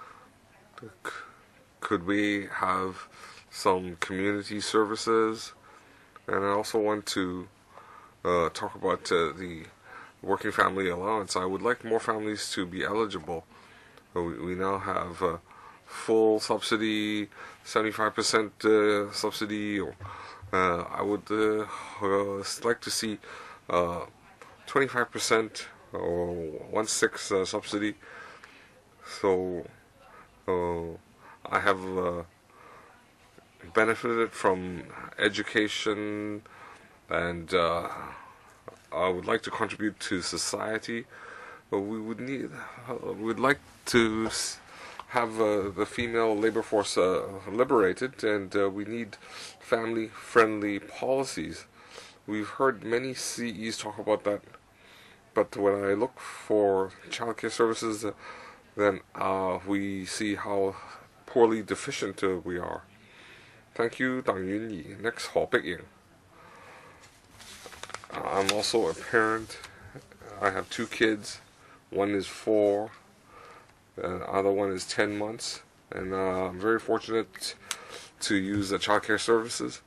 could we have some community services, and I also want to uh, talk about uh, the working family allowance. I would like more families to be eligible. Uh, we, we now have uh, full subsidy, seventy-five percent uh, subsidy, or uh, I would uh, uh, like to see uh, twenty-five percent or one-sixth uh, subsidy. So uh, I have uh, benefited from education, and uh, I would like to contribute to society. But we would need, uh, we'd like to have uh, the female labor force uh, liberated, and uh, we need family-friendly policies. We've heard many C Es talk about that, but when I look for childcare services, uh, then uh, we see how poorly deficient uh, we are. Thank you, Dang Yun Yi. Next, Ho Bik-ying. I'm also a parent. I have two kids. One is four. The other one is ten months. And uh, I'm very fortunate to use the childcare services.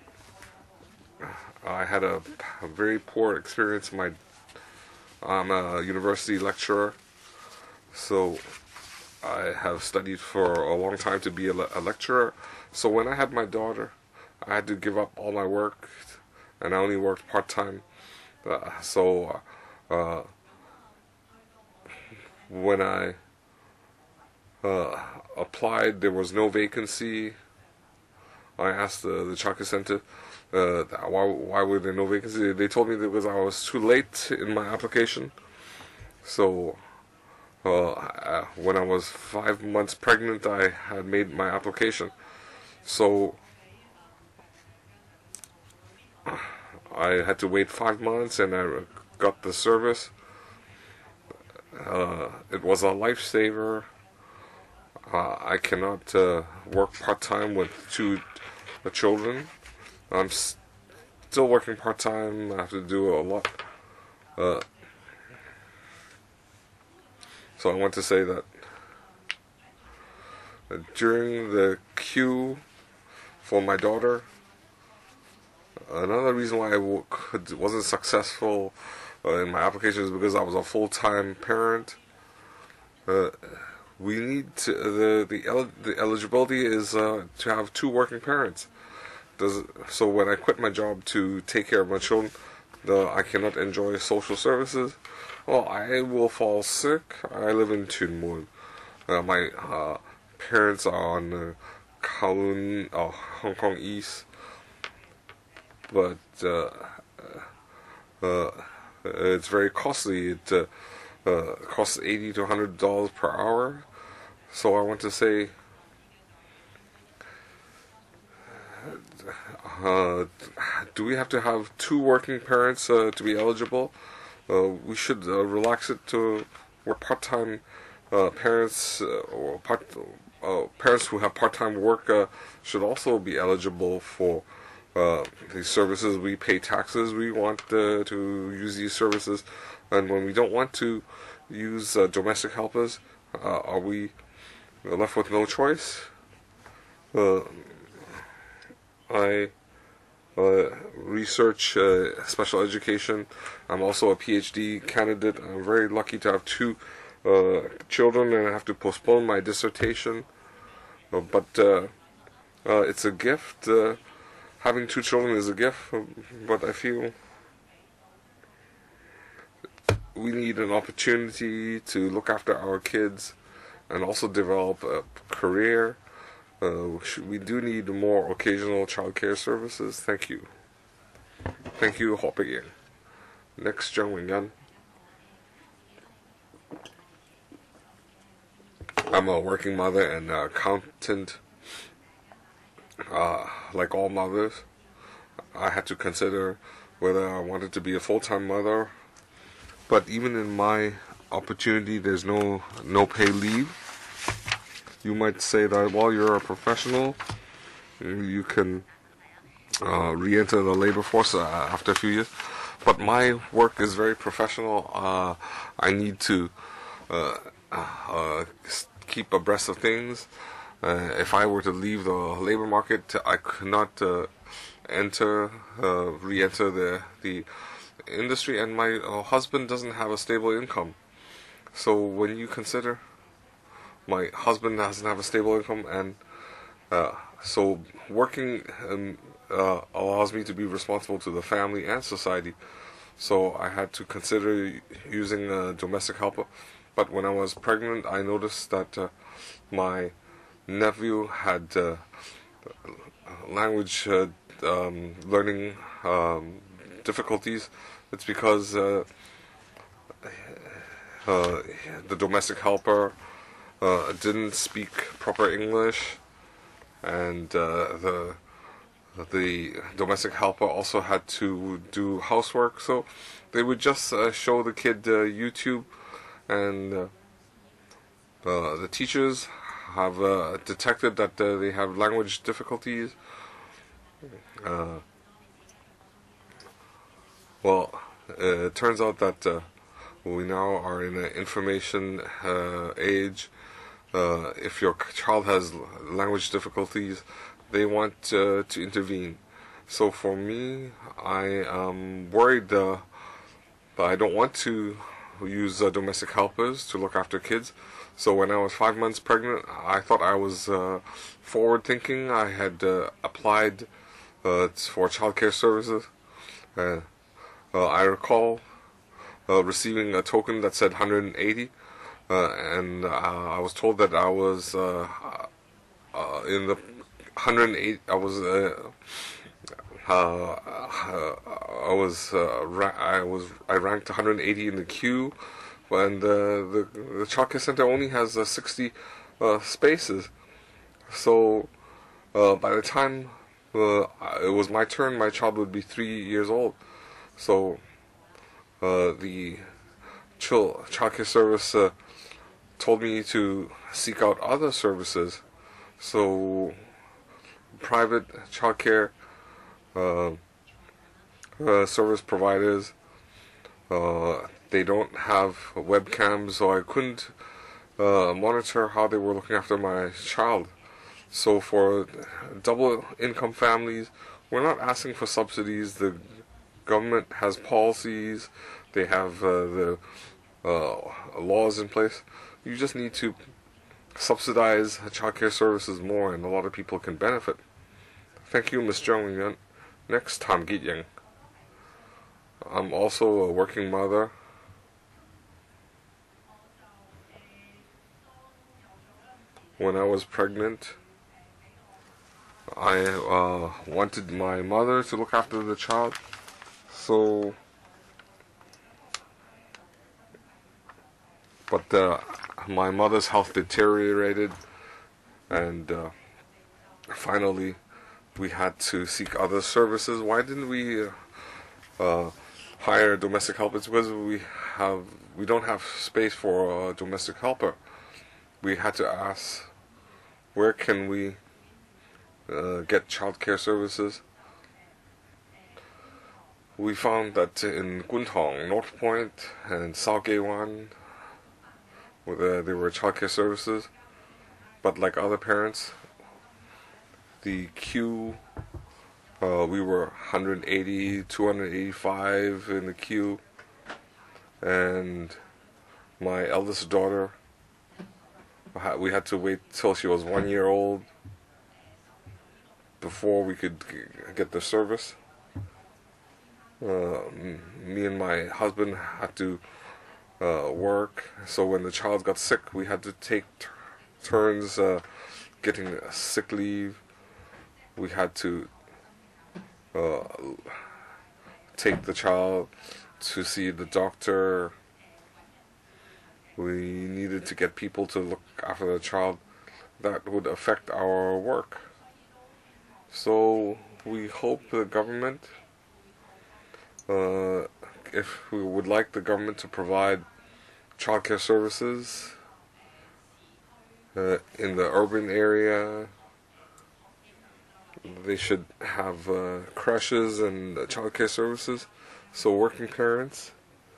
I had a, a very poor experience. My I'm a university lecturer, so I have studied for a long time to be a, le a lecturer. So when I had my daughter, I had to give up all my work, and I only worked part-time. Uh, so uh, when I uh, applied, there was no vacancy. I asked the, the childcare center, uh, why, why were there no vacancy? They told me that because I was too late in my application. So uh, uh, when I was five months pregnant, I had made my application. So I had to wait five months, and I got the service. Uh, it was a lifesaver. Uh, I cannot uh, work part-time with two uh, children. I'm s still working part-time. I have to do a lot. Uh, so I want to say that uh, during the queue for my daughter, another reason why I w could, wasn't successful uh, in my application is because I was a full-time parent. Uh, we need to, the the, el the eligibility is uh, to have two working parents. Does so when I quit my job to take care of my children, the, I cannot enjoy social services. Well, I will fall sick. I live in Chunmun. Uh, my uh, parents are on uh, Kowloon, uh, Hong Kong East. But uh, uh, it's very costly. It uh, uh, costs eighty to a hundred dollars per hour. So I want to say, uh, do we have to have two working parents uh, to be eligible? Uh, we should uh, relax it to where part-time uh, parents uh, or part uh, parents who have part-time work uh, should also be eligible for Uh, these services. We pay taxes. We want uh, to use these services, and when we don't want to use uh, domestic helpers, uh, are we left with no choice? Uh, I uh, research uh, special education. I'm also a PhD candidate. I'm very lucky to have two uh, children, and I have to postpone my dissertation. Uh, but uh, uh, it's a gift. Uh, Having two children is a gift, but I feel we need an opportunity to look after our kids and also develop a career. Uh, we do need more occasional child care services. Thank you. Thank you, Ho Pei-yin. Next, Zhang Wen-yan. I'm a working mother and an accountant. Uh, like all mothers, I had to consider whether I wanted to be a full-time mother. But even in my opportunity, there's no no pay leave. You might say that while you're a professional, you can uh, re-enter the labor force uh, after a few years. But my work is very professional. Uh, I need to uh, uh, keep abreast of things. Uh, if I were to leave the labor market, I could not uh, enter, uh, re-enter the the industry, and my uh, husband doesn't have a stable income. So when you consider my husband doesn't have a stable income, and uh, so working um, uh, allows me to be responsible to the family and society. So I had to consider using a domestic helper. But when I was pregnant, I noticed that uh, my nephew had uh, language uh, um, learning um, difficulties. It's because uh, uh, the domestic helper uh, didn't speak proper English, and uh, the the domestic helper also had to do housework. So they would just uh, show the kid uh, YouTube, and uh, uh, the teachers have uh, detected that uh, they have language difficulties. Uh, well, uh, it turns out that uh, we now are in an information uh, age. Uh, if your child has language difficulties, they want uh, to intervene. So for me, I am worried uh, that I don't want to use uh, domestic helpers to look after kids. So when I was five months pregnant, I thought I was uh, forward thinking. I had uh, applied uh, for childcare services. Uh, uh, I recall uh, receiving a token that said one hundred eighty, uh, and uh, I was told that I was uh, uh, in the one hundred eight. I was. Uh, Uh, uh, I was uh, ra I was I ranked one hundred eighty in the queue, and uh, the the childcare center only has uh, sixty uh, spaces. So uh, by the time uh, it was my turn, my child would be three years old. So uh, the child childcare service uh, told me to seek out other services. So private childcare Uh, uh, service providers, uh, they don't have webcams, so I couldn't uh, monitor how they were looking after my child. So for double income families, we're not asking for subsidies. The government has policies, they have uh, the uh, laws in place. You just need to subsidize childcare services more, and a lot of people can benefit. Thank you, Miz Zhang Yuan. Next, Tom Git-yang. I'm also a working mother. When I was pregnant, I uh, wanted my mother to look after the child, so but uh, my mother's health deteriorated, and uh, finally we had to seek other services. Why didn't we uh, uh, hire domestic helpers? Because we have we don't have space for a domestic helper. We had to ask, where can we uh, get childcare services? We found that in Guntong, North Point, and Sao Geiwan, where there were childcare services, but like other parents, the queue, uh, we were one hundred eighty, two hundred eighty-five in the queue, and my eldest daughter, we had to wait till she was one year old before we could get the service. Uh, me and my husband had to uh, work, so when the child got sick, we had to take turns uh, getting sick leave. We had to uh, take the child to see the doctor. We needed to get people to look after the child. That would affect our work. So we hope the government, uh, if we would like the government to provide childcare services uh, in the urban area, they should have uh, creches and uh, childcare services, so working parents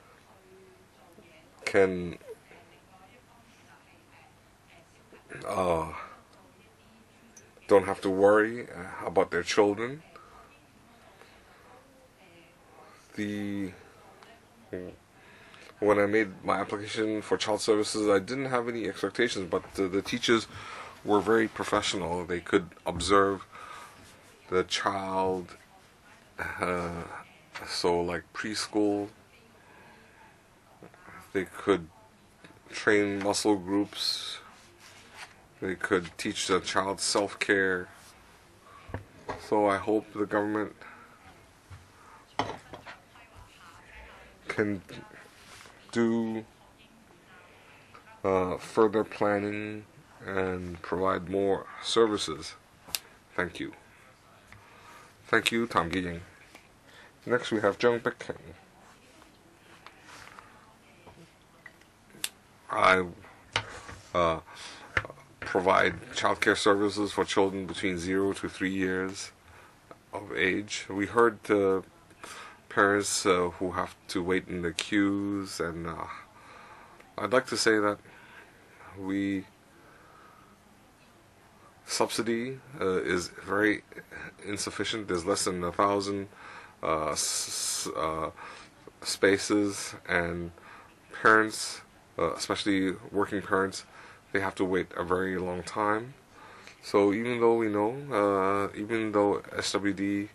can uh, don't have to worry about their children. The when I made my application for child services, I didn't have any expectations, but the, the teachers were very professional. They could observe the child, uh, so like preschool, they could train muscle groups, they could teach the child self-care. So I hope the government can do uh, further planning and provide more services. Thank you. Thank you, Tom Git-yang. Next we have Zheng Beikeng. I uh, provide childcare services for children between zero to three years of age. We heard uh, parents uh, who have to wait in the queues, and uh, I'd like to say that we subsidy uh, is very insufficient. There's less than a thousand uh, s uh, spaces, and parents, uh, especially working parents, they have to wait a very long time. So even though we know, uh, even though S W D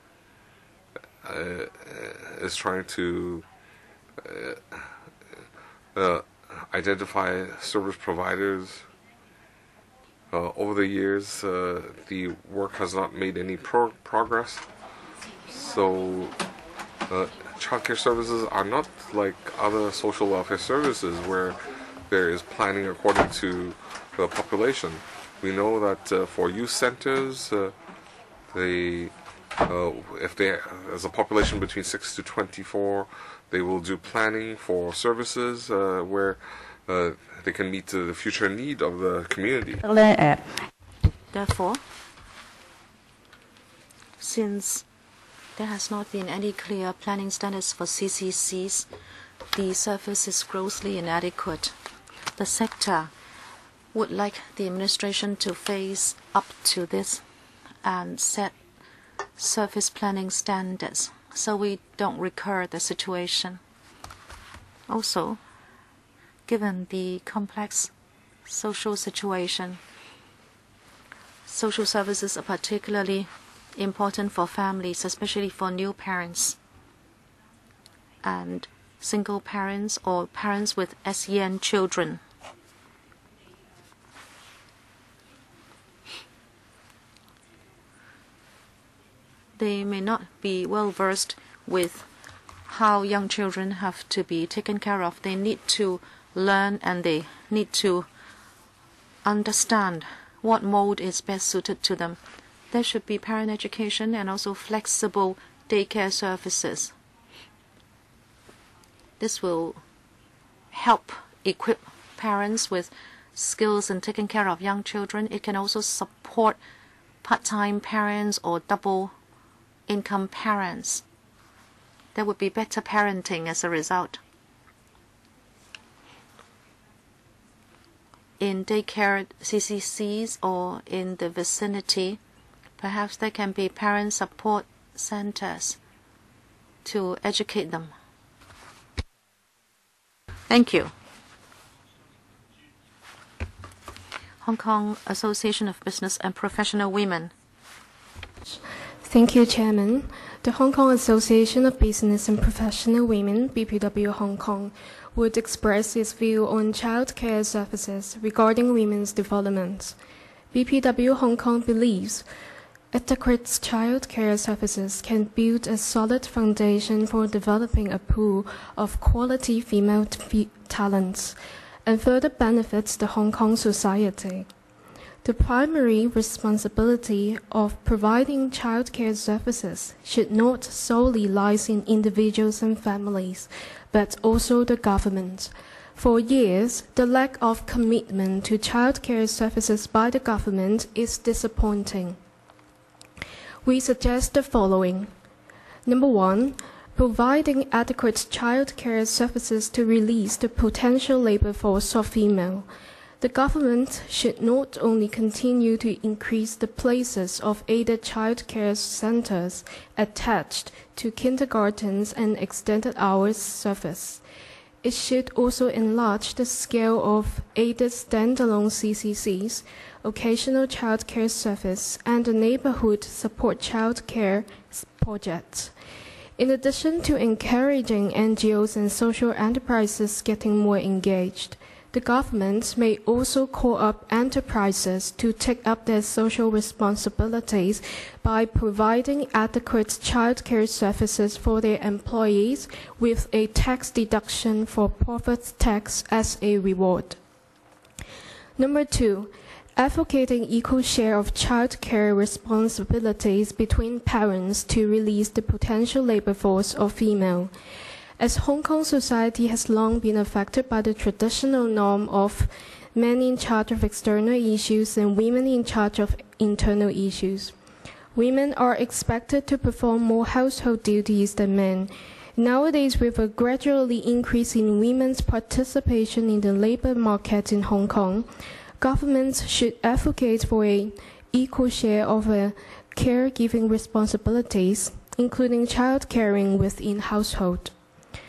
uh, is trying to uh, uh, identify service providers, uh, over the years, uh, the work has not made any pro progress. So uh, childcare services are not like other social welfare services where there is planning according to the population. We know that uh, for youth centers, uh, they, uh, if there is a population between six to twenty-four, they will do planning for services uh, where uh, they can meet the future need of the community. Therefore, since there has not been any clear planning standards for C C Cs, the service is grossly inadequate. The sector would like the administration to face up to this and set service planning standards so we don't recur the situation. Also, given the complex social situation, social services are particularly important for families, especially for new parents and single parents or parents with S E N children. They may not be well versed with how young children have to be taken care of. They need to learn and they need to understand what mode is best suited to them. There should be parent education and also flexible daycare services. This will help equip parents with skills in taking care of young children. It can also support part-time parents or double income parents. There would be better parenting as a result. In daycare C C Cs or in the vicinity, perhaps there can be parent support centers to educate them. Thank you. Hong Kong Association of Business and Professional Women. Thank you, Chairman. The Hong Kong Association of Business and Professional Women, B P W Hong Kong, would express its view on child care services regarding women's development. B P W Hong Kong believes adequate child care services can build a solid foundation for developing a pool of quality female talents and further benefits the Hong Kong society. The primary responsibility of providing child care services should not solely lie in individuals and families, but also the government. For years, the lack of commitment to child care services by the government is disappointing. We suggest the following. Number one, providing adequate child care services to release the potential labor force of female. The government should not only continue to increase the places of aided child care centers attached to kindergartens and extended hours service. It should also enlarge the scale of aided standalone C C Cs, occasional child care service, and the neighborhood support child care projects. In addition to encouraging N G Os and social enterprises getting more engaged, the government may also call up enterprises to take up their social responsibilities by providing adequate child care services for their employees with a tax deduction for profits tax as a reward. Number two, advocating equal share of child care responsibilities between parents to release the potential labor force of female. As Hong Kong society has long been affected by the traditional norm of men in charge of external issues and women in charge of internal issues, women are expected to perform more household duties than men. Nowadays, with a gradually increase in women's participation in the labor market in Hong Kong, governments should advocate for an equal share of uh, caregiving responsibilities, including child caring within household.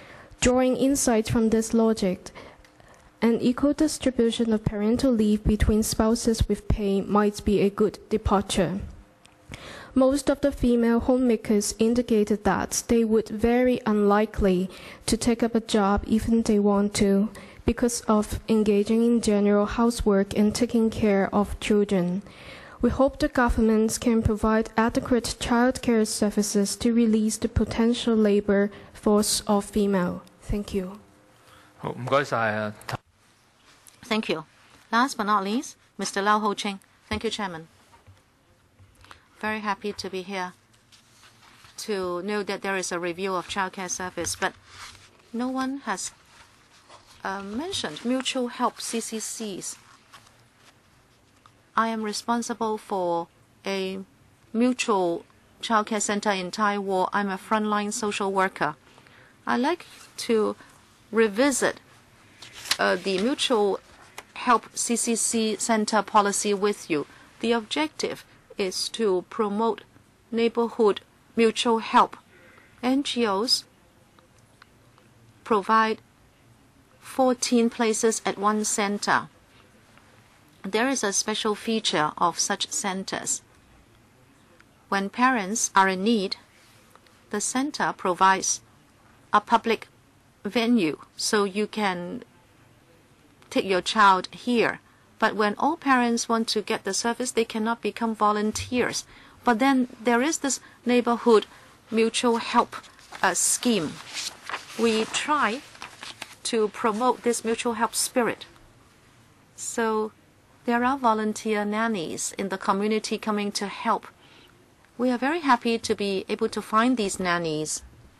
Drawing insights from this logic, an equal distribution of parental leave between spouses with pay might be a good departure. Most of the female homemakers indicated that they would very unlikely to take up a job even if they want to, because of engaging in general housework and taking care of children. We hope the government can provide adequate child care services to release the potential labor force of female. Thank you. 好，唔該晒。 Thank you. Last but not least, Mister Lau Ho-ching. Thank you, Chairman. Very happy to be here to know that there is a review of childcare service, but no one has uh, mentioned mutual help C C Cs. I am responsible for a mutual childcare center in Taiwan. I'm a frontline social worker. I like to revisit uh, the mutual help C C C center policy with you. The objective is to promote neighborhood mutual help. N G Os provide fourteen places at one center. There is a special feature of such centers. When parents are in need, the center provides a public venue so you can take your child here. But when all parents want to get the service, they cannot become volunteers. But then there is this neighborhood mutual help uh, scheme. We try to promote this mutual help spirit. So there are volunteer nannies in the community coming to help. We are very happy to be able to find these nannies.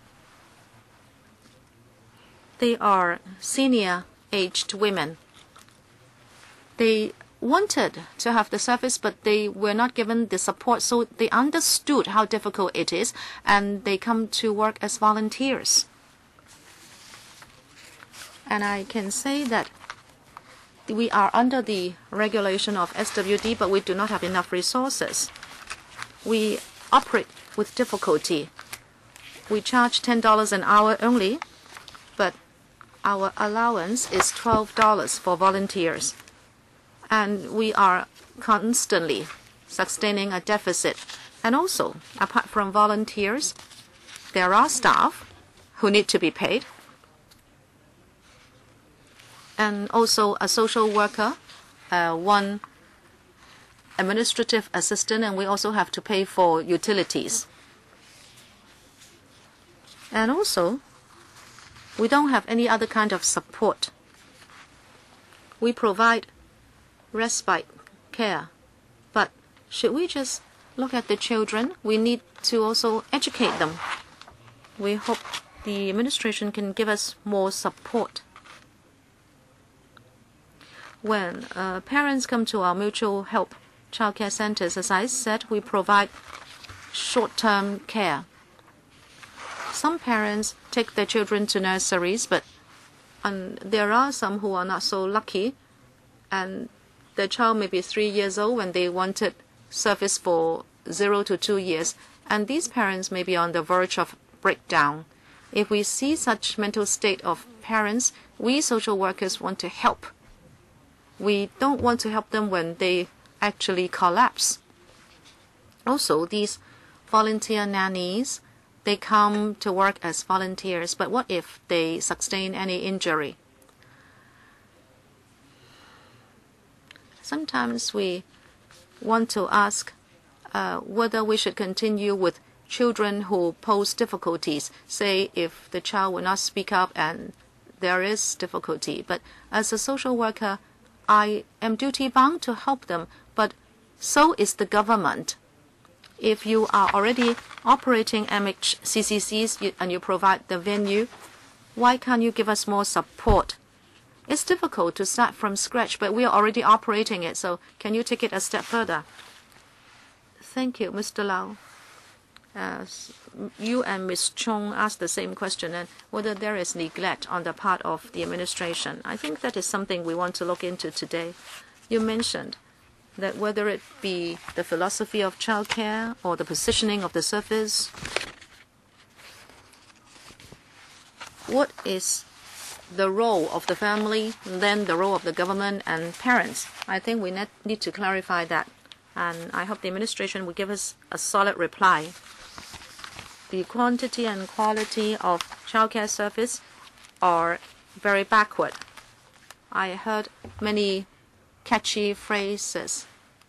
They are senior-aged women. They wanted to have the service, but they were not given the support, so they understood how difficult it is, and they come to work as volunteers. And I can say that we are under the regulation of S W D, but we do not have enough resources. We operate with difficulty. We charge ten dollars an hour only, but our allowance is twelve dollars for volunteers. And we are constantly sustaining a deficit. And also, apart from volunteers, there are staff who need to be paid. And also a social worker, uh, one administrative assistant, and we also have to pay for utilities. And also, we don't have any other kind of support. We provide respite care, but should we just look at the children? We need to also educate them. We hope the administration can give us more support. When uh, parents come to our mutual help childcare centers, as I said, we provide short-term care. Some parents take their children to nurseries, but um, there are some who are not so lucky, and the child may be three years old when they wanted service for zero to two years, and these parents may be on the verge of breakdown. If we see such mental state of parents, we social workers want to help. We don't want to help them when they actually collapse. Also, these volunteer nannies, they come to work as volunteers, but what if they sustain any injury? Sometimes we want to ask uh, whether we should continue with children who pose difficulties, say if the child will not speak up and there is difficulty. But as a social worker, I am duty-bound to help them, but so is the government. If you are already operating M H C C Cs and you provide the venue, why can't you give us more support? It's difficult to start from scratch, but we are already operating it, so can you take it a step further? Thank you, Mister Lau. Uh, you and Miz Chung asked the same question, and whether there is neglect on the part of the administration. I think that is something we want to look into today. You mentioned that whether it be the philosophy of childcare or the positioning of the service, what is the role of the family, then the role of the government and parents? I think we need to clarify that, and I hope the administration will give us a solid reply. The quantity and quality of childcare service are very backward. I heard many catchy phrases.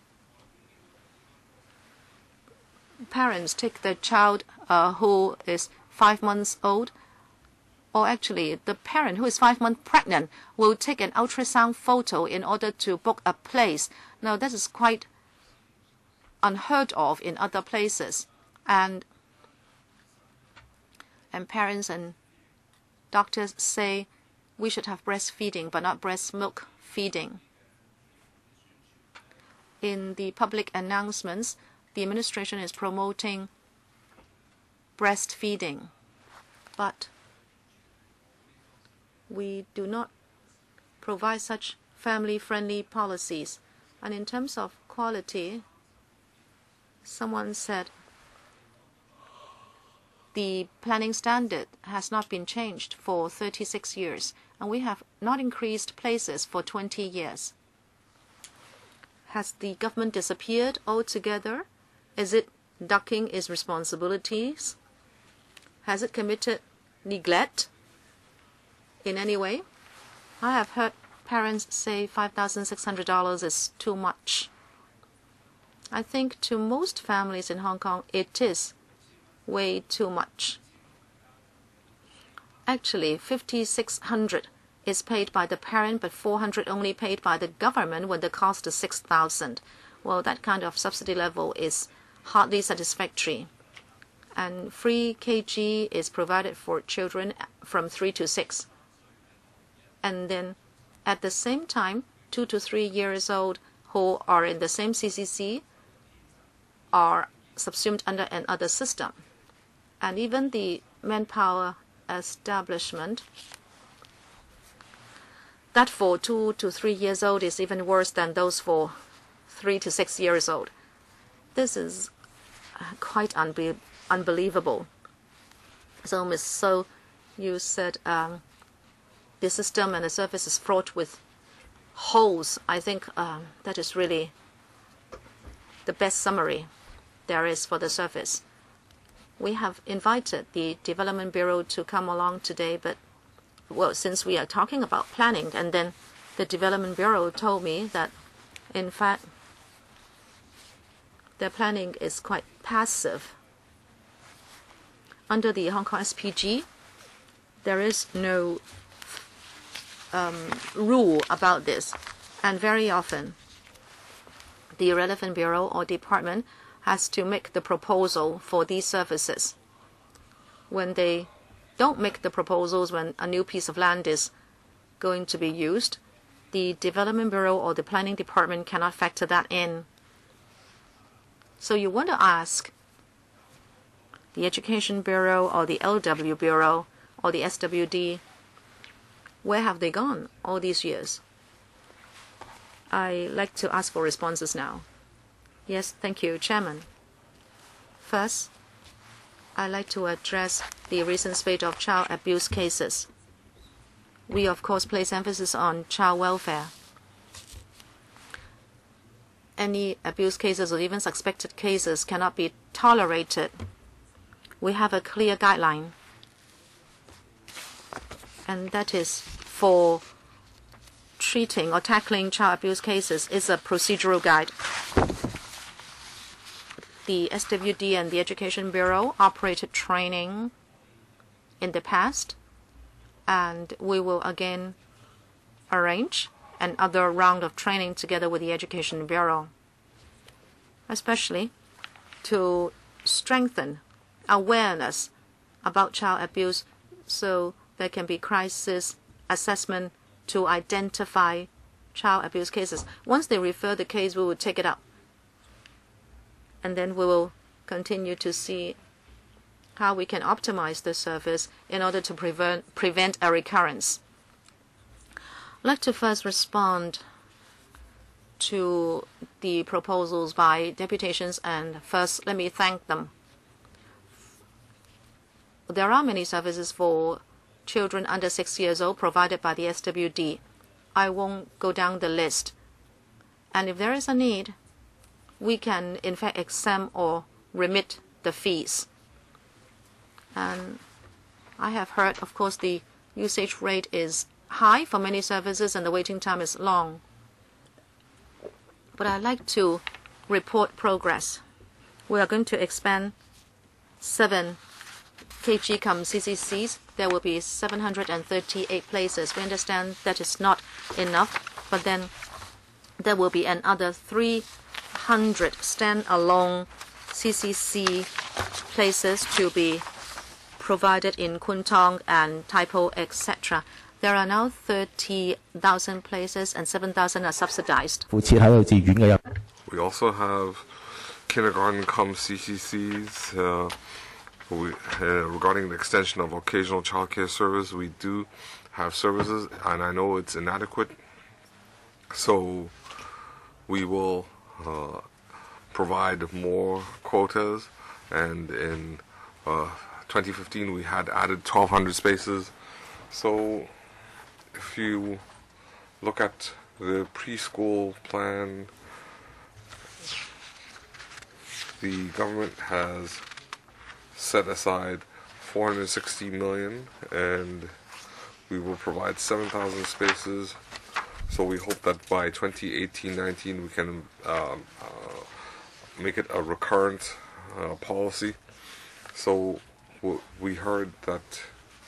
Parents take the child uh, who is five months old, or actually the parent who is five months pregnant will take an ultrasound photo in order to book a place. Now, this is quite unheard of in other places. And, and parents and doctors say we should have breastfeeding, but not breast milk feeding. In the public announcements, the administration is promoting breastfeeding, but we do not provide such family-friendly policies. And in terms of quality, someone said the planning standard has not been changed for thirty-six years, and we have not increased places for twenty years. Has the government disappeared altogether? Is it ducking its responsibilities? Has it committed neglect in any way? I have heard parents say five thousand six hundred dollars is too much. I think to most families in Hong Kong, it is way too much. Actually, five thousand six hundred dollars is paid by the parent, but four hundred dollars only paid by the government when the cost is six thousand dollars. Well, that kind of subsidy level is hardly satisfactory. And free K G is provided for children from three to six. And then at the same time, two to three years old who are in the same C C C are subsumed under another system. And even the manpower establishment, that for two to three years old is even worse than those for three to six years old. This is quite unbe unbelievable. So, Miz So, you said um, the system and the service is fraught with holes. I think um, that is really the best summary there is for the service. We have invited the Development Bureau to come along today, but well, since we are talking about planning, and then the Development Bureau told me that, in fact, their planning is quite passive. Under the Hong Kong S P G, there is no um, rule about this, and very often the relevant bureau or department has to make the proposal for these services. When they don't make the proposals when a new piece of land is going to be used, the Development Bureau or the Planning Department cannot factor that in. So you want to ask the Education Bureau or the L W Bureau or the S W D, where have they gone all these years? I like to ask for responses now. Yes, thank you, Chairman. First, I'd like to address the recent spate of child abuse cases. We, of course, place emphasis on child welfare. Any abuse cases or even suspected cases cannot be tolerated. We have a clear guideline, and that is for treating or tackling child abuse cases is a procedural guide. The S W D and the Education Bureau operated training in the past, and we will again arrange another round of training together with the Education Bureau, especially to strengthen awareness about child abuse so there can be crisis assessment to identify child abuse cases. Once they refer the case, we will take it up. And then we will continue to see how we can optimize the service in order to prevent, prevent a recurrence. I'd like to first respond to the proposals by deputations, and first let me thank them. There are many services for children under six years old provided by the S W D. I won't go down the list. And if there is a need, we can in fact exempt or remit the fees. And I have heard, of course, the usage rate is high for many services and the waiting time is long. But I'd like to report progress. We are going to expand seven K G cum C C Cs. There will be seven hundred thirty-eight places. We understand that is not enough, but then there will be another three hundred stand-alone C C C places to be provided in Kwun Tong and Tai Po, et cetera. There are now thirty thousand places and seven thousand are subsidized. We also have kindergarten cum C C Cs. Uh, we, uh, regarding the extension of occasional child care service, we do have services, and I know it's inadequate. So we will uh, provide more quotas, and in uh, twenty fifteen we had added twelve hundred spaces. So if you look at the preschool plan, the government has set aside four hundred sixty million, and we will provide seven thousand spaces. So we hope that by twenty eighteen nineteen we can uh, uh, make it a recurrent uh, policy. So we heard that,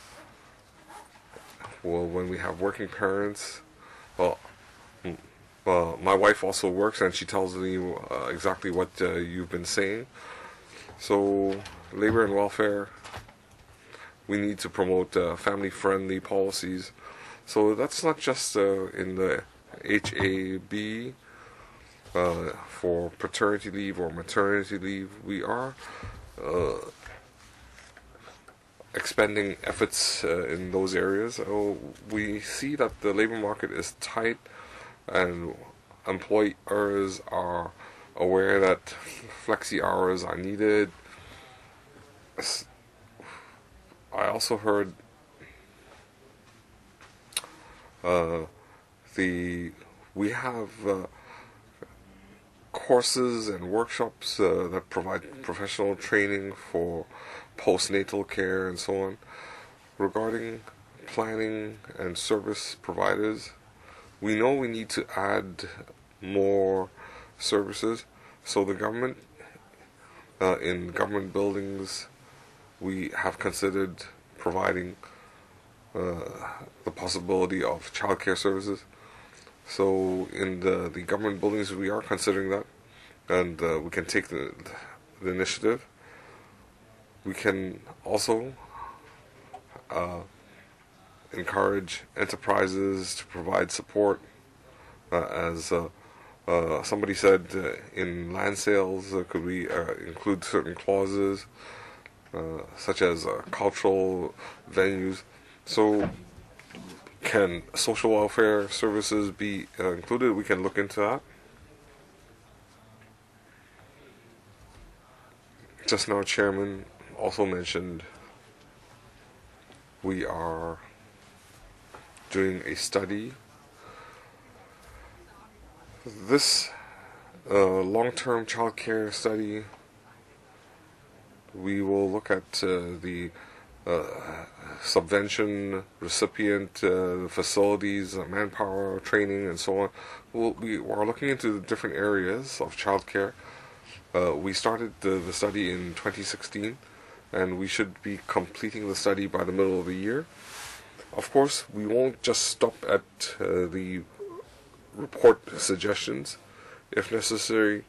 well, when we have working parents, well, uh, my wife also works and she tells me uh, exactly what uh, you've been saying. So labor and welfare, we need to promote uh, family-friendly policies. So that's not just uh, in the H A B uh, for paternity leave or maternity leave. We are uh, expending efforts uh, in those areas. Oh, we see that the labor market is tight and employers are aware that flexi hours are needed. I also heard uh, the we have uh, courses and workshops uh, that provide professional training for postnatal care and so on. Regarding planning and service providers, we know we need to add more services. So the government, uh, in government buildings, we have considered providing uh, the possibility of child care services. So in the, the government buildings, we are considering that, and uh, we can take the, the initiative. We can also uh, encourage enterprises to provide support, uh, as uh, uh, somebody said, uh, in land sales, uh, could we uh, include certain clauses, uh, such as uh, cultural venues. So can social welfare services be uh, included? We can look into that. Just now, Chairman also mentioned we are doing a study. This uh, long-term child care study, we will look at uh, the uh, subvention recipient uh, facilities, uh, manpower, training, and so on. We'll, we are looking into the different areas of child care. Uh, we started the, the study in twenty sixteen, and we should be completing the study by the middle of the year. Of course, we won't just stop at uh, the report suggestions. If necessary,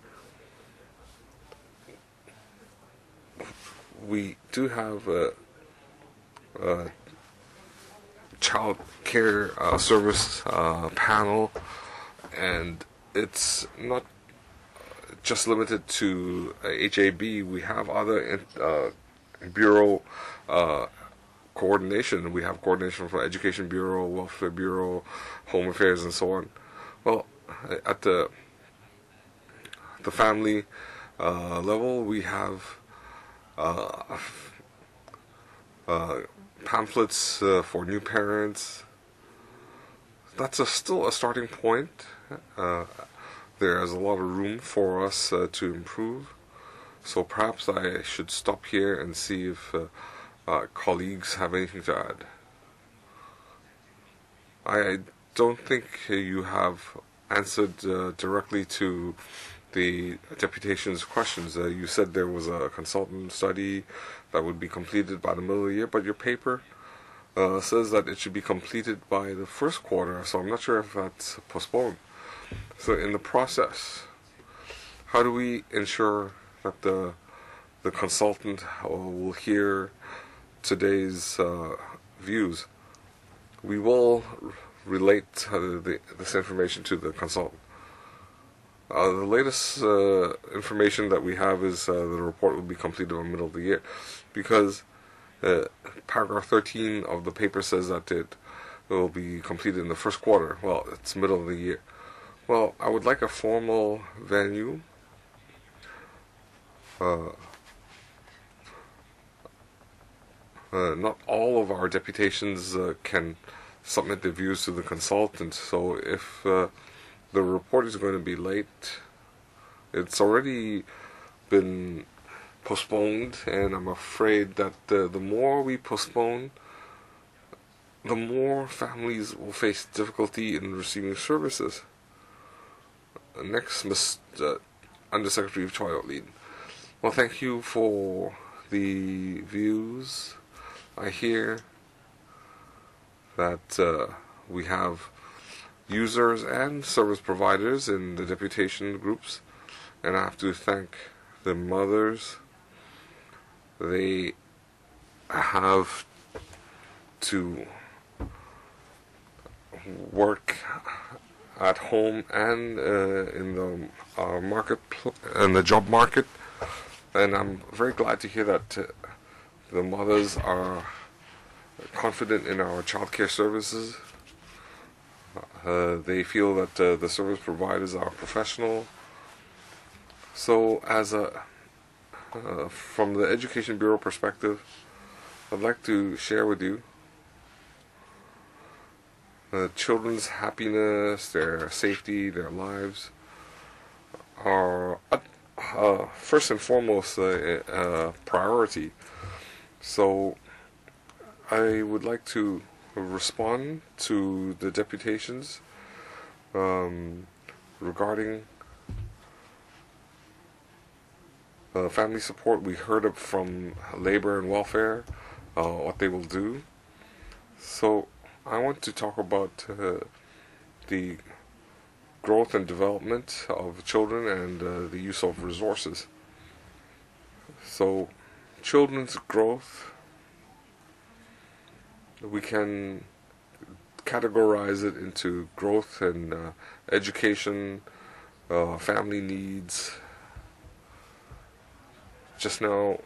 we do have a, a child care uh, service uh, panel, and it's not just limited to uh, H A B. We have other uh, bureau uh, coordination. We have coordination from Education Bureau, Welfare Bureau, Home Affairs, and so on. Well, at the the family uh, level, we have uh, uh, pamphlets uh, for new parents. That's a, still a starting point. Uh, there's a lot of room for us uh, to improve. So perhaps I should stop here and see if uh, uh, colleagues have anything to add. I don't think you have answered uh, directly to the deputation's questions. Uh, you said there was a consultant study that would be completed by the middle of the year, but your paper uh, says that it should be completed by the first quarter, so I'm not sure if that's postponed. So in the process, how do we ensure that the the consultant will hear today's uh, views? We will relate uh, the, this information to the consultant. Uh, the latest uh, information that we have is uh, the report will be completed in the middle of the year, because uh, paragraph thirteen of the paper says that it will be completed in the first quarter. Well, it's middle of the year. Well, I would like a formal venue. Uh, uh, not all of our deputations uh, can submit their views to the consultant, so if uh, the report is going to be late, it's already been postponed, and I'm afraid that uh, the more we postpone, the more families will face difficulty in receiving services. Next, Mister Uh, Undersecretary of Child Lead. Well, thank you for the views. I hear that uh, we have users and service providers in the deputation groups, and I have to thank the mothers. They have to work at home and uh, in the uh, market in the job market, and I'm very glad to hear that uh, the mothers are confident in our child care services. Uh, they feel that uh, the service providers are professional. So, as a uh, from the Education Bureau perspective, I'd like to share with you uh, children's happiness, their safety, their lives are uh, uh, first and foremost a uh, uh, priority. So, I would like to respond to the deputations um, regarding uh, family support. We heard it from labor and welfare, uh, what they will do. So I want to talk about uh, the growth and development of children and uh, the use of resources. So children's growth, we can categorize it into growth and uh, education, uh, family needs. Just now,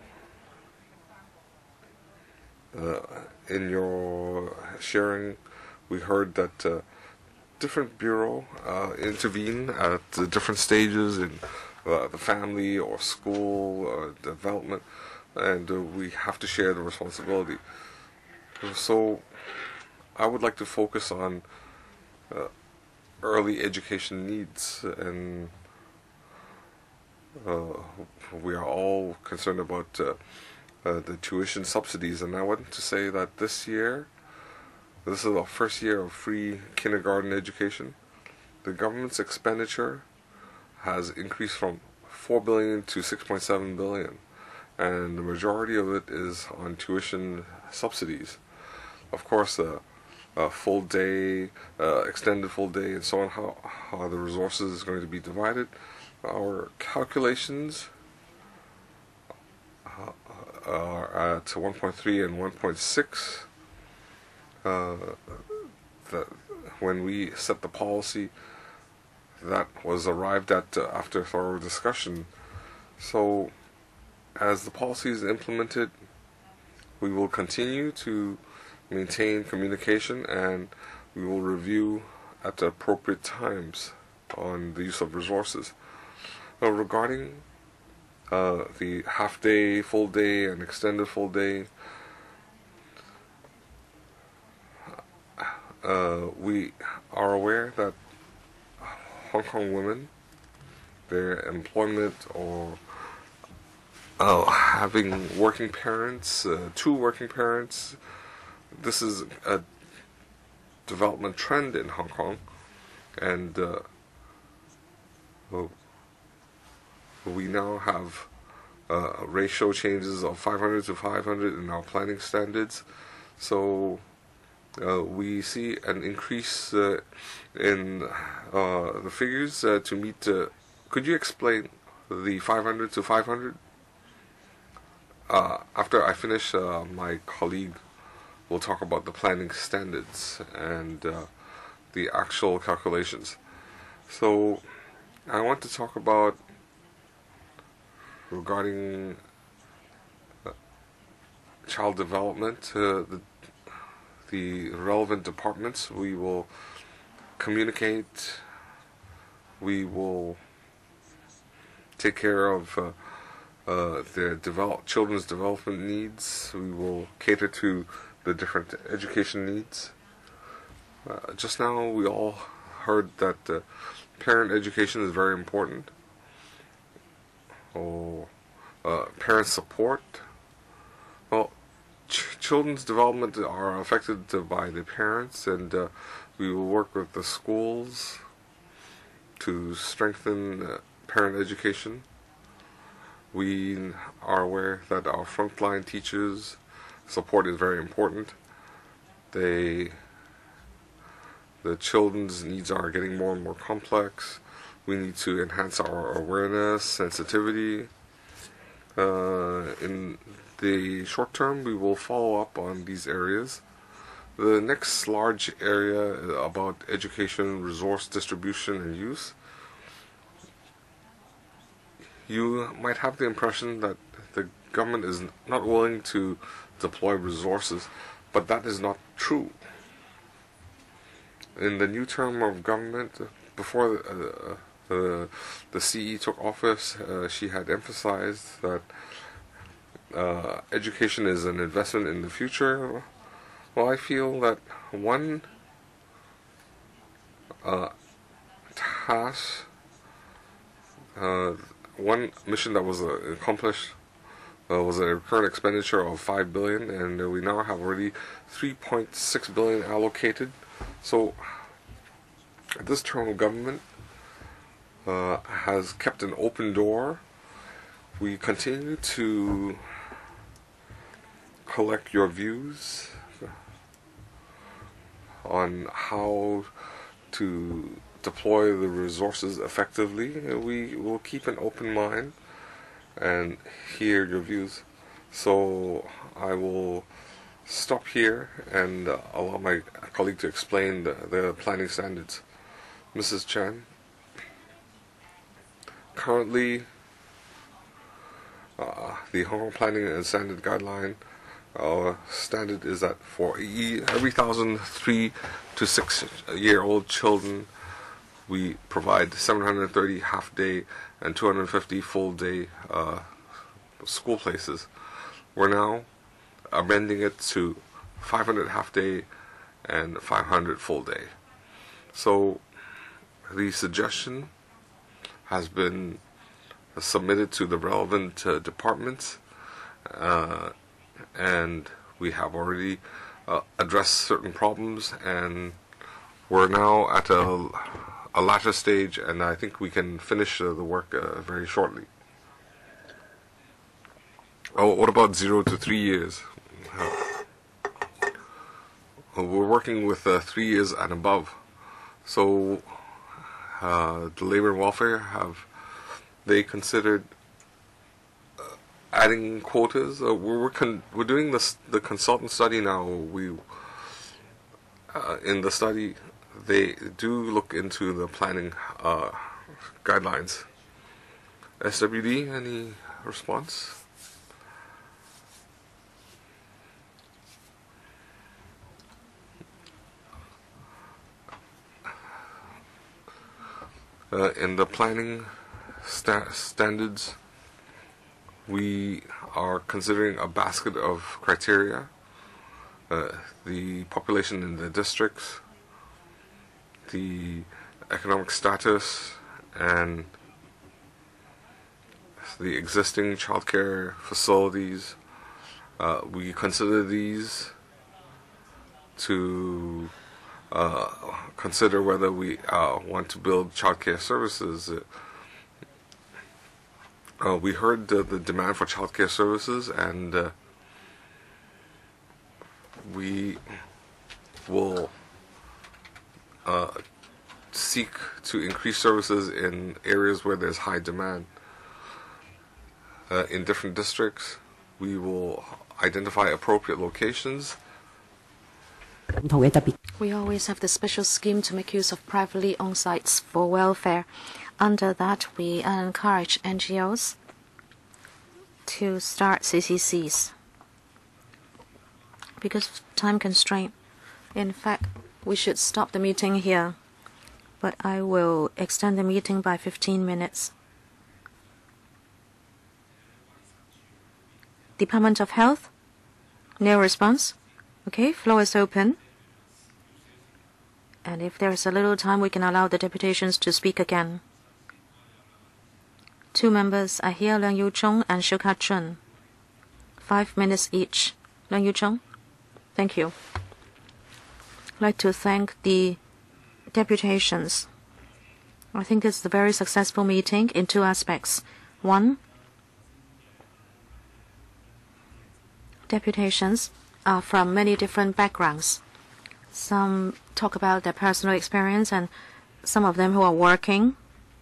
uh, in your sharing, we heard that uh, different bureau uh, intervene at uh, different stages in uh, the family or school uh, development, and uh, we have to share the responsibility. So I would like to focus on uh, early education needs, and uh, we are all concerned about uh, uh, the tuition subsidies, and I want to say that this year, this is our first year of free kindergarten education. The government's expenditure has increased from four billion dollars to six point seven billion dollars, and the majority of it is on tuition subsidies. Of course, a uh, uh, full day, uh, extended full day, and so on, how, how the resources is going to be divided. Our calculations uh, are at one point three and one point six. Uh, the, when we set the policy, that was arrived at uh, after thorough discussion. So, as the policy is implemented, we will continue to maintain communication, and we will review at the appropriate times on the use of resources. Now, regarding uh, the half day, full day, and extended full day, uh, we are aware that Hong Kong women, their employment or uh, having working parents, uh, two working parents, this is a development trend in Hong Kong, and uh, we now have uh, ratio changes of five hundred to five hundred in our planning standards. So uh, we see an increase uh, in uh, the figures uh, to meet. Uh, could you explain the five hundred to five hundred? Uh, after I finish, uh, my colleague will talk about the planning standards and uh, the actual calculations. So I want to talk about regarding uh, child development. Uh, the, the relevant departments, we will communicate, we will take care of uh, uh, their develop, children's development needs, we will cater to the different education needs. Uh, just now we all heard that uh, parent education is very important. Oh, uh, parent support. Well, ch children's development are affected uh, by the parents, and uh, we will work with the schools to strengthen uh, parent education. We are aware that our frontline teachers' support is very important. They, the children's needs are getting more and more complex. We need to enhance our awareness, sensitivity. Uh, in the short term, we will follow up on these areas. The next large area about education, resource distribution and use. You might have the impression that the government is not willing to deploy resources, but that is not true. In the new term of government, before uh, the, the C E took office, uh, she had emphasized that uh, education is an investment in the future. Well, I feel that one uh, task, uh, one mission that was uh, accomplished uh, was a current expenditure of five billion dollars, and uh, we now have already three point six billion dollars allocated. So this term of government uh, has kept an open door. We continue to collect your views on how to deploy the resources effectively. We will keep an open mind and hear your views. So I will stop here and uh, allow my colleague to explain the, the planning standards. Missus Chan, currently uh, the Hong Kong Planning and Standard Guideline, our standard is that for every thousand three to six year old children, we provide seven hundred thirty half day and two hundred fifty full day uh, school places. We're now amending it to five hundred half day and five hundred full day. So the suggestion has been submitted to the relevant uh, departments, uh, and we have already uh, addressed certain problems, and we're now at a, a latter stage, and I think we can finish uh, the work uh, very shortly. Oh, what about zero to three years? Uh, we're working with uh, three years and above. So uh, the Labor and Welfare have they considered uh, adding quotas? Uh, we're we're, con we're doing this the consultant study now. We uh, in the study they do look into the planning uh, guidelines. S W D, any response? Uh, in the planning sta standards, we are considering a basket of criteria. Uh, the population in the districts, the economic status and the existing childcare facilities. Uh, we consider these to uh, consider whether we uh, want to build childcare services. Uh, we heard the, the demand for childcare services, and uh, we will uh, seek to increase services in areas where there's high demand. Uh, in different districts, we will identify appropriate locations. We always have the special scheme to make use of privately owned sites for welfare. Under that, we encourage N G Os to start C C Cs. Because of time constraint, in fact, we should stop the meeting here, but I will extend the meeting by fifteen minutes. Department of Health? No response? Okay, floor is open. And if there is a little time, we can allow the deputations to speak again. Two members are here, Leung Yu-chung and Shuk Ha-chun. Five minutes each. Leung Yu-chung? Thank you. I'd like to thank the deputations. I think it's a very successful meeting in two aspects. One, deputations are from many different backgrounds. Some talk about their personal experience, and some of them who are working.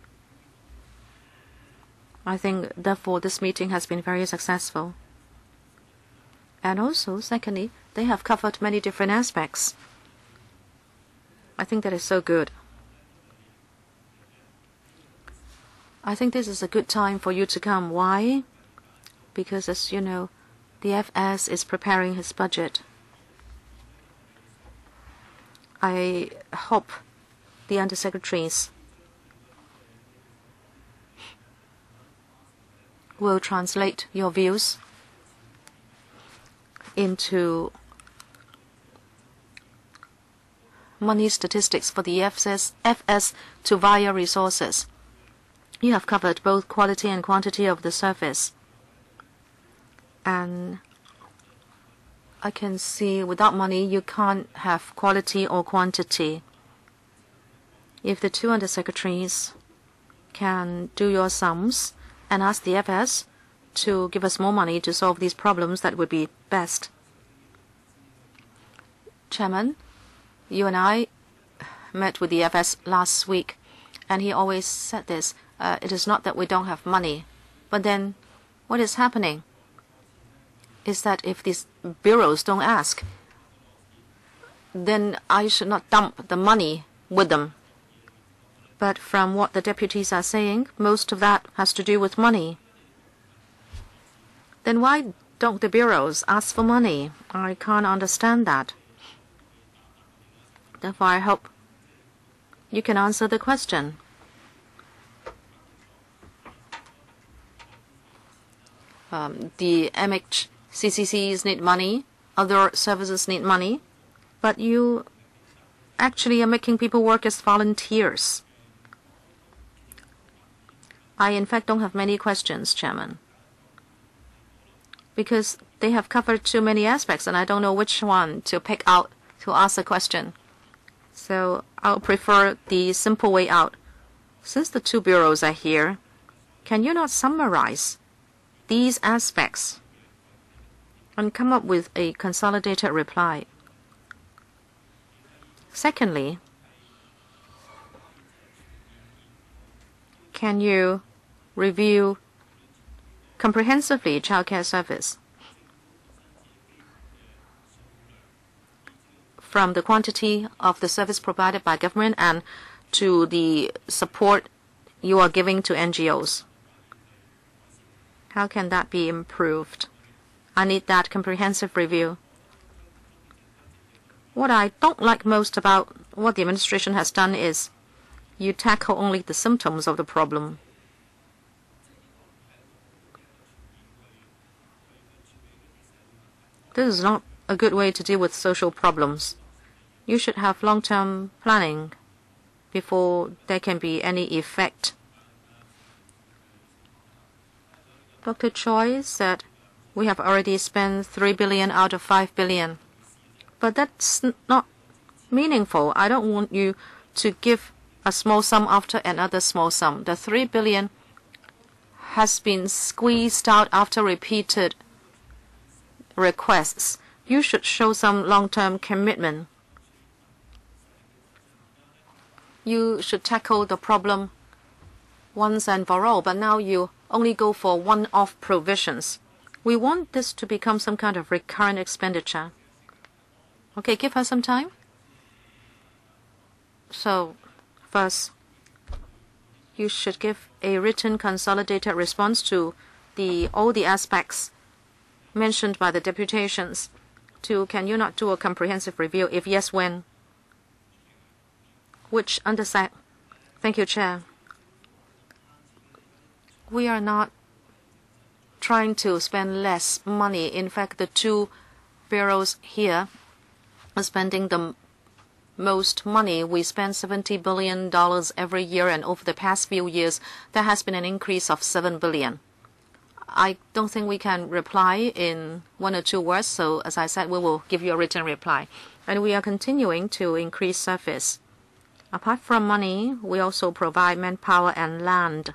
I think, therefore, this meeting has been very successful. And also, secondly, they have covered many different aspects. I think that is so good. I think this is a good time for you to come. Why? Because, as you know, the F S is preparing his budget. I hope the undersecretaries will translate your views into money statistics for the F S, F S to via resources. You have covered both quality and quantity of the service. And I can see without money you can't have quality or quantity. If the two undersecretaries can do your sums and ask the F S to give us more money to solve these problems, that would be best. Chairman, you and I met with the F S last week, and he always said this. Uh, it is not that we don't have money, but then what is happening is that if these bureaus don't ask, then I should not dump the money with them. But from what the deputies are saying, most of that has to do with money. Then why don't the bureaus ask for money? I can't understand that. Therefore, I hope you can answer the question. Um, the M H C C Cs need money, other services need money, but you actually are making people work as volunteers. I, in fact, don't have many questions, Chairman, because they have covered too many aspects, and I don't know which one to pick out to ask a question. So I'll prefer the simple way out. Since the two bureaus are here, can you not summarize these aspects and come up with a consolidated reply? Secondly, can you review comprehensively childcare service from the quantity of the service provided by government and to the support you are giving to N G Os? How can that be improved? I need that comprehensive review. What I don't like most about what the administration has done is you tackle only the symptoms of the problem. This is not a good way to deal with social problems. You should have long-term planning before there can be any effect. Doctor Choi said we have already spent three billion out of five billion. But that's not meaningful. I don't want you to give a small sum after another small sum. The three billion has been squeezed out after repeated requests. You should show some long-term commitment. You should tackle the problem once and for all, but now you only go for one-off provisions. We want this to become some kind of recurrent expenditure. Okay, give her some time. So, first, you should give a written consolidated response to the all the aspects mentioned by the deputations. Two, can you not do a comprehensive review? If yes, when? Which undersec? Thank you, Chair. We are not trying to spend less money. In fact, the two bureaus here are spending the most money. We spend seventy billion dollars every year, and over the past few years, there has been an increase of seven billion dollars. I don't think we can reply in one or two words, so as I said, we will give you a written reply. And we are continuing to increase service. Apart from money, we also provide manpower and land.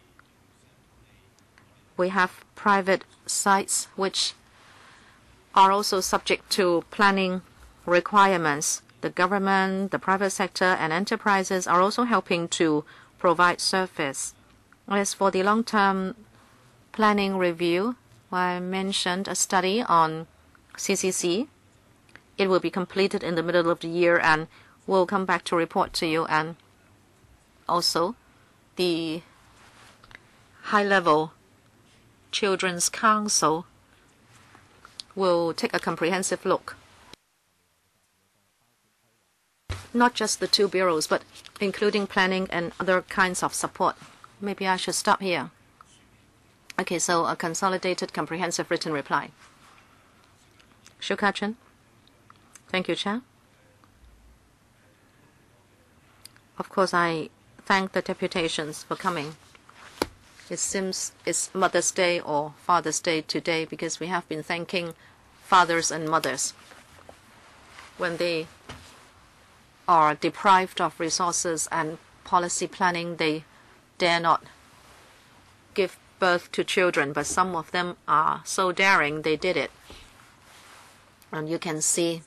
We have private sites which are also subject to planning requirements. The government, the private sector, and enterprises are also helping to provide service. As for the long-term planning review, I mentioned a study on C C C. It will be completed in the middle of the year, and we'll come back to report to you. And also, the high-level Children's Council will take a comprehensive look. Not just the two bureaus, but including planning and other kinds of support. Maybe I should stop here. Okay, so a consolidated, comprehensive written reply. Shu Ka-chen. Thank you, Chair. Of course, I thank the deputations for coming. It seems it's Mother's Day or Father's Day today because we have been thanking fathers and mothers. When they are deprived of resources and policy planning, they dare not give birth to children, but some of them are so daring they did it. And you can see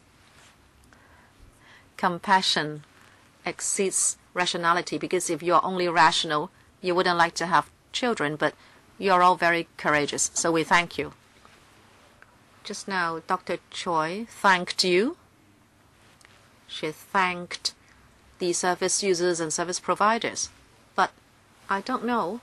compassion exceeds rationality, because if you're only rational, you wouldn't like to have children, but you're all very courageous, so we thank you. Just now, Doctor Choi thanked you. She thanked the service users and service providers. But I don't know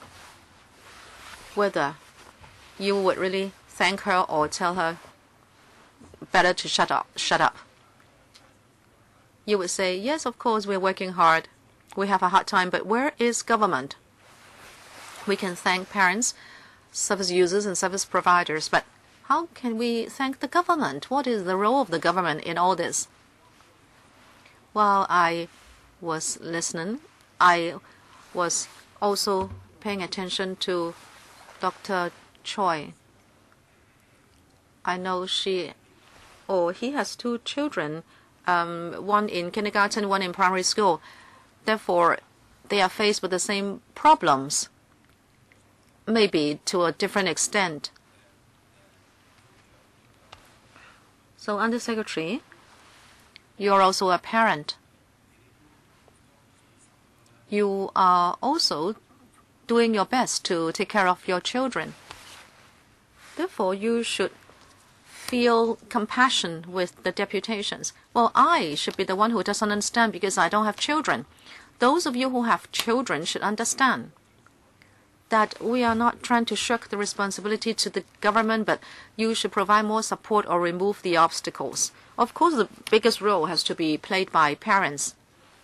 whether you would really thank her or tell her better to shut up. Shut up. You would say, yes, of course, we're working hard. We have a hard time, but where is government? We can thank parents, service users, and service providers, but how can we thank the government? What is the role of the government in all this? While I was listening, I was also paying attention to Doctor Choi. I know she or he has two children, um, one in kindergarten, one in primary school. Therefore, they are faced with the same problems, maybe to a different extent. So, Undersecretary, you are also a parent. You are also doing your best to take care of your children. Therefore, you should feel compassion with the deputations. Well, I should be the one who doesn't understand because I don't have children. Those of you who have children should understand that we are not trying to shirk the responsibility to the government, but you should provide more support or remove the obstacles. Of course, the biggest role has to be played by parents.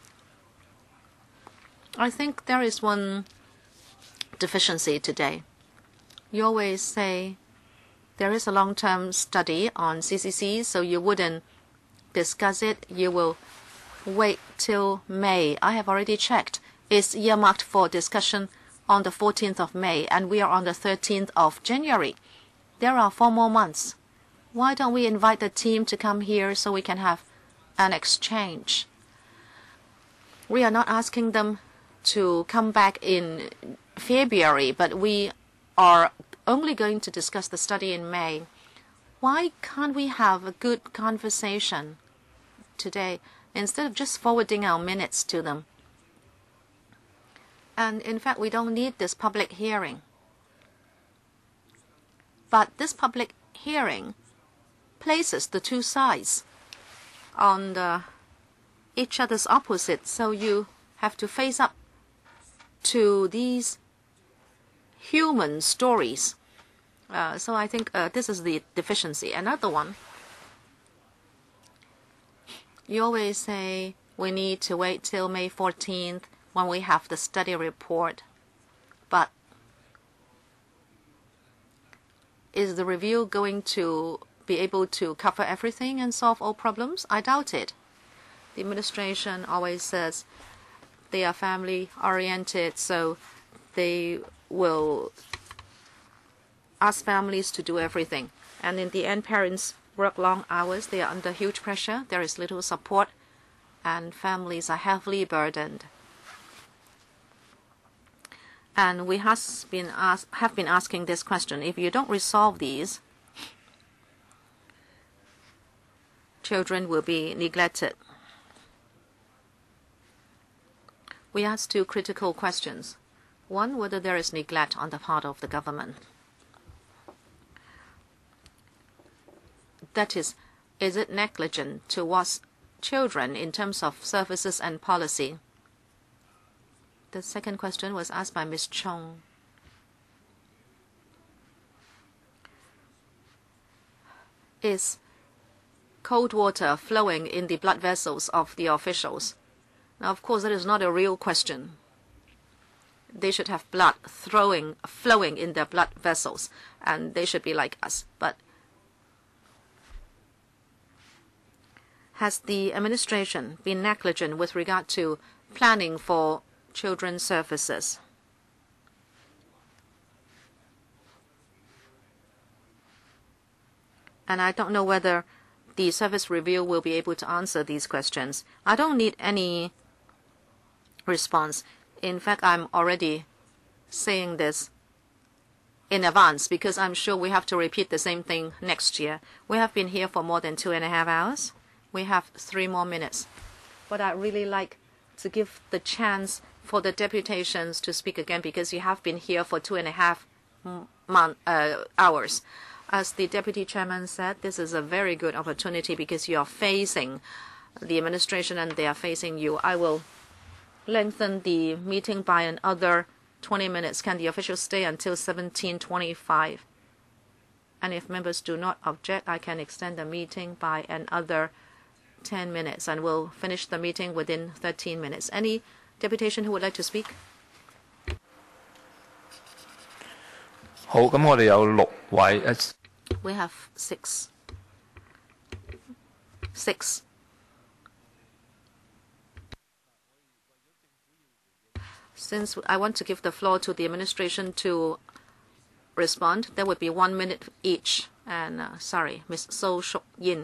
I think there is one deficiency today. You always say there is a long-term study on C C C, so you wouldn't discuss it. You will wait till May. I have already checked. It's earmarked for discussion on the fourteenth of May, and we are on the thirteenth of January. There are four more months. Why don't we invite the team to come here so we can have an exchange? We are not asking them to come back in February, but we are only going to discuss the study in May. Why can't we have a good conversation today instead of just forwarding our minutes to them? And in fact, we don't need this public hearing. But this public hearing places the two sides on the, each other's opposite, so you have to face up to these human stories. Uh, so I think uh, this is the deficiency. Another one, you always say we need to wait till May fourteenth when we have the study report. But is the review going to be able to cover everything and solve all problems? I doubt it. The administration always says they are family-oriented, so they will ask families to do everything. And in the end, parents work long hours. They are under huge pressure. There is little support, and families are heavily burdened. And we has been ask, have been asking this question. If you don't resolve these, children will be neglected. We asked two critical questions. One, whether there is neglect on the part of the government. That is, is it negligent towards children in terms of services and policy? The second question was asked by Miz Chong. Is cold water flowing in the blood vessels of the officials? Now, of course, that is not a real question. They should have blood throwing, flowing in their blood vessels, and they should be like us. But has the administration been negligent with regard to planning for children's services? And I don't know whether the service review will be able to answer these questions. I don't need any response. In fact, I'm already saying this in advance because I'm sure we have to repeat the same thing next year. We have been here for more than two and a half hours. We have three more minutes. But I'd really like to give the chance for the deputations to speak again because you have been here for two and a half month, uh, hours. As the deputy chairman said, this is a very good opportunity because you are facing the administration and they are facing you. I will lengthen the meeting by another twenty minutes. Can the officials stay until seventeen twenty-five? And if members do not object, I can extend the meeting by another ten minutes and we'll finish the meeting within thirteen minutes. Any deputation who would like to speak? 好，咁我哋有六位。 We have six. Six. Since I want to give the floor to the administration to respond, there would be one minute each. And uh, sorry, Miz So Shuk Yin.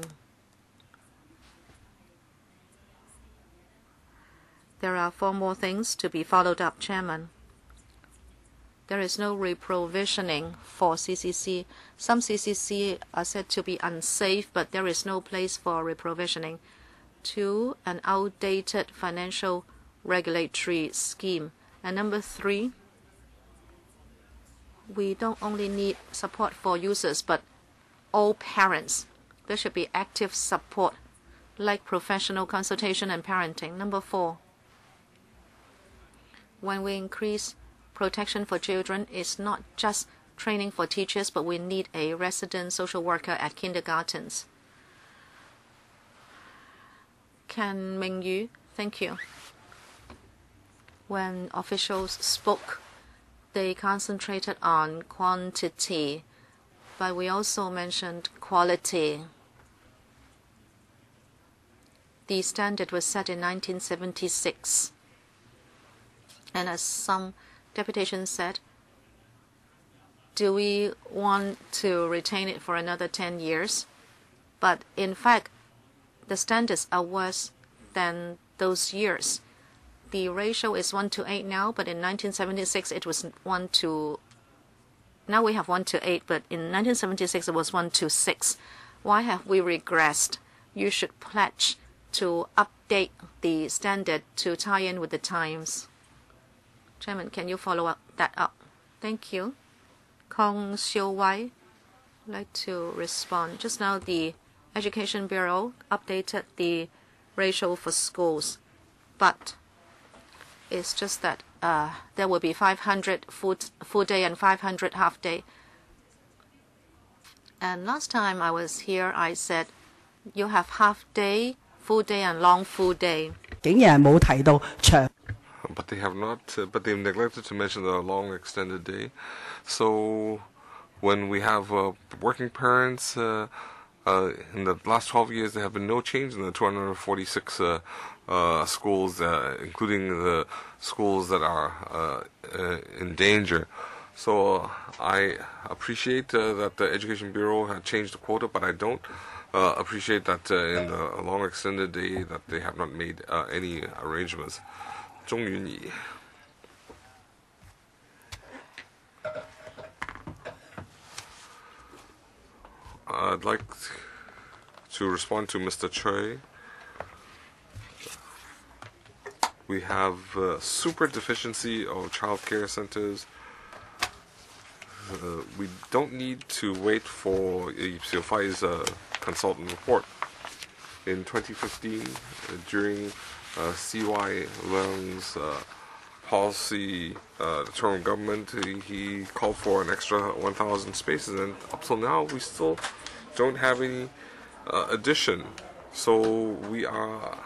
There are four more things to be followed up, Chairman. There is no reprovisioning for C C C. Some C C C are said to be unsafe, but there is no place for reprovisioning. Two, an outdated financial regulatory scheme. And number three, we don't only need support for users, but all parents. There should be active support, like professional consultation and parenting. Number four, when we increase protection for children, it's not just training for teachers, but we need a resident social worker at kindergartens. Can Mingyu, thank you. When officials spoke, they concentrated on quantity, but we also mentioned quality. The standard was set in nineteen seventy-six. And as some deputations said, do we want to retain it for another ten years? But in fact, the standards are worse than those years. The ratio is one to eight now, but in nineteen seventy-six it was one to. Now we have one to eight, but in nineteen seventy-six it was one to six. Why have we regressed? You should pledge to update the standard to tie in with the times. Chairman, can you follow up that up? Thank you. Kong Xiu Wai would like to respond. Just now, the Education Bureau updated the ratio for schools, but it's just that uh, there will be five hundred full, full day and five hundred half day. And last time I was here, I said you have half day, full day, and long full day. But they have not, uh, but they've neglected to mention the long extended day. So when we have uh, working parents, uh, uh, in the last twelve years, there have been no change in the two hundred forty-six uh, uh, schools, uh, including the schools that are uh, uh, in danger. So uh, I appreciate uh, that the Education Bureau had changed the quota, but I don't uh, appreciate that uh, in the long extended day that they have not made uh, any arrangements. 钟云怡 I'd like to respond to Mister Choi. We have uh, super deficiency of child care centers. Uh, we don't need to wait for Subcommitee's uh, consultant report. In twenty fifteen, uh, during uh, C Y Leung's uh, policy uh, term of government, he, he called for an extra one thousand spaces, and up till now we still don't have any uh, addition. So we are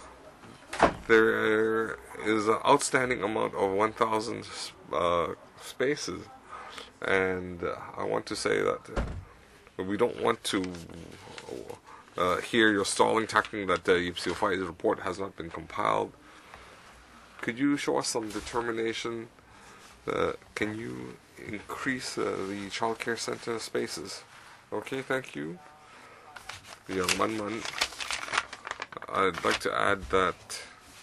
there is an outstanding amount of one thousand uh, spaces, and uh, I want to say that uh, we don't want to uh, hear your stalling tactic that the uh, Subcommittee's report has not been compiled. Could you show us some determination? Uh, can you increase uh, the child care center spaces? Okay, thank you. Young Man Man. I'd like to add that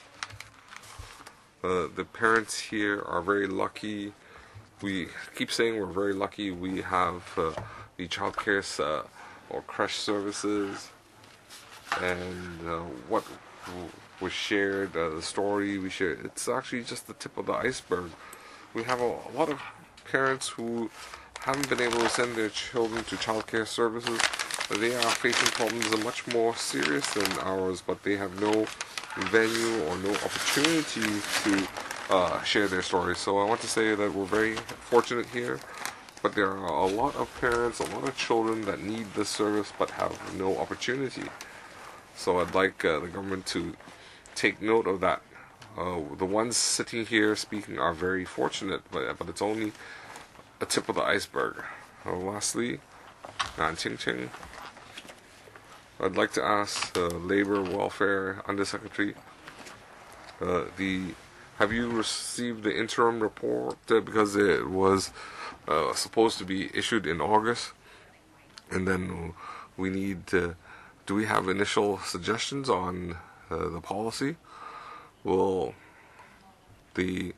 uh, the parents here are very lucky. We keep saying we're very lucky. We have uh, the child care uh, or creche services, and uh, what was shared, uh, the story we shared, it's actually just the tip of the iceberg. We have a, a lot of parents who haven't been able to send their children to child care services. They are facing problems that are much more serious than ours, but they have no venue or no opportunity to uh, share their stories. So I want to say that we're very fortunate here, but there are a lot of parents, a lot of children that need this service but have no opportunity. So I'd like uh, the government to take note of that. Uh, the ones sitting here speaking are very fortunate, but, but it's only a tip of the iceberg. Uh, lastly, Nan Ching Ching. I'd like to ask the Labor Welfare Undersecretary, uh, the have you received the interim report uh, because it was uh, supposed to be issued in August, and then we need uh, do we have initial suggestions on uh, the policy? Will the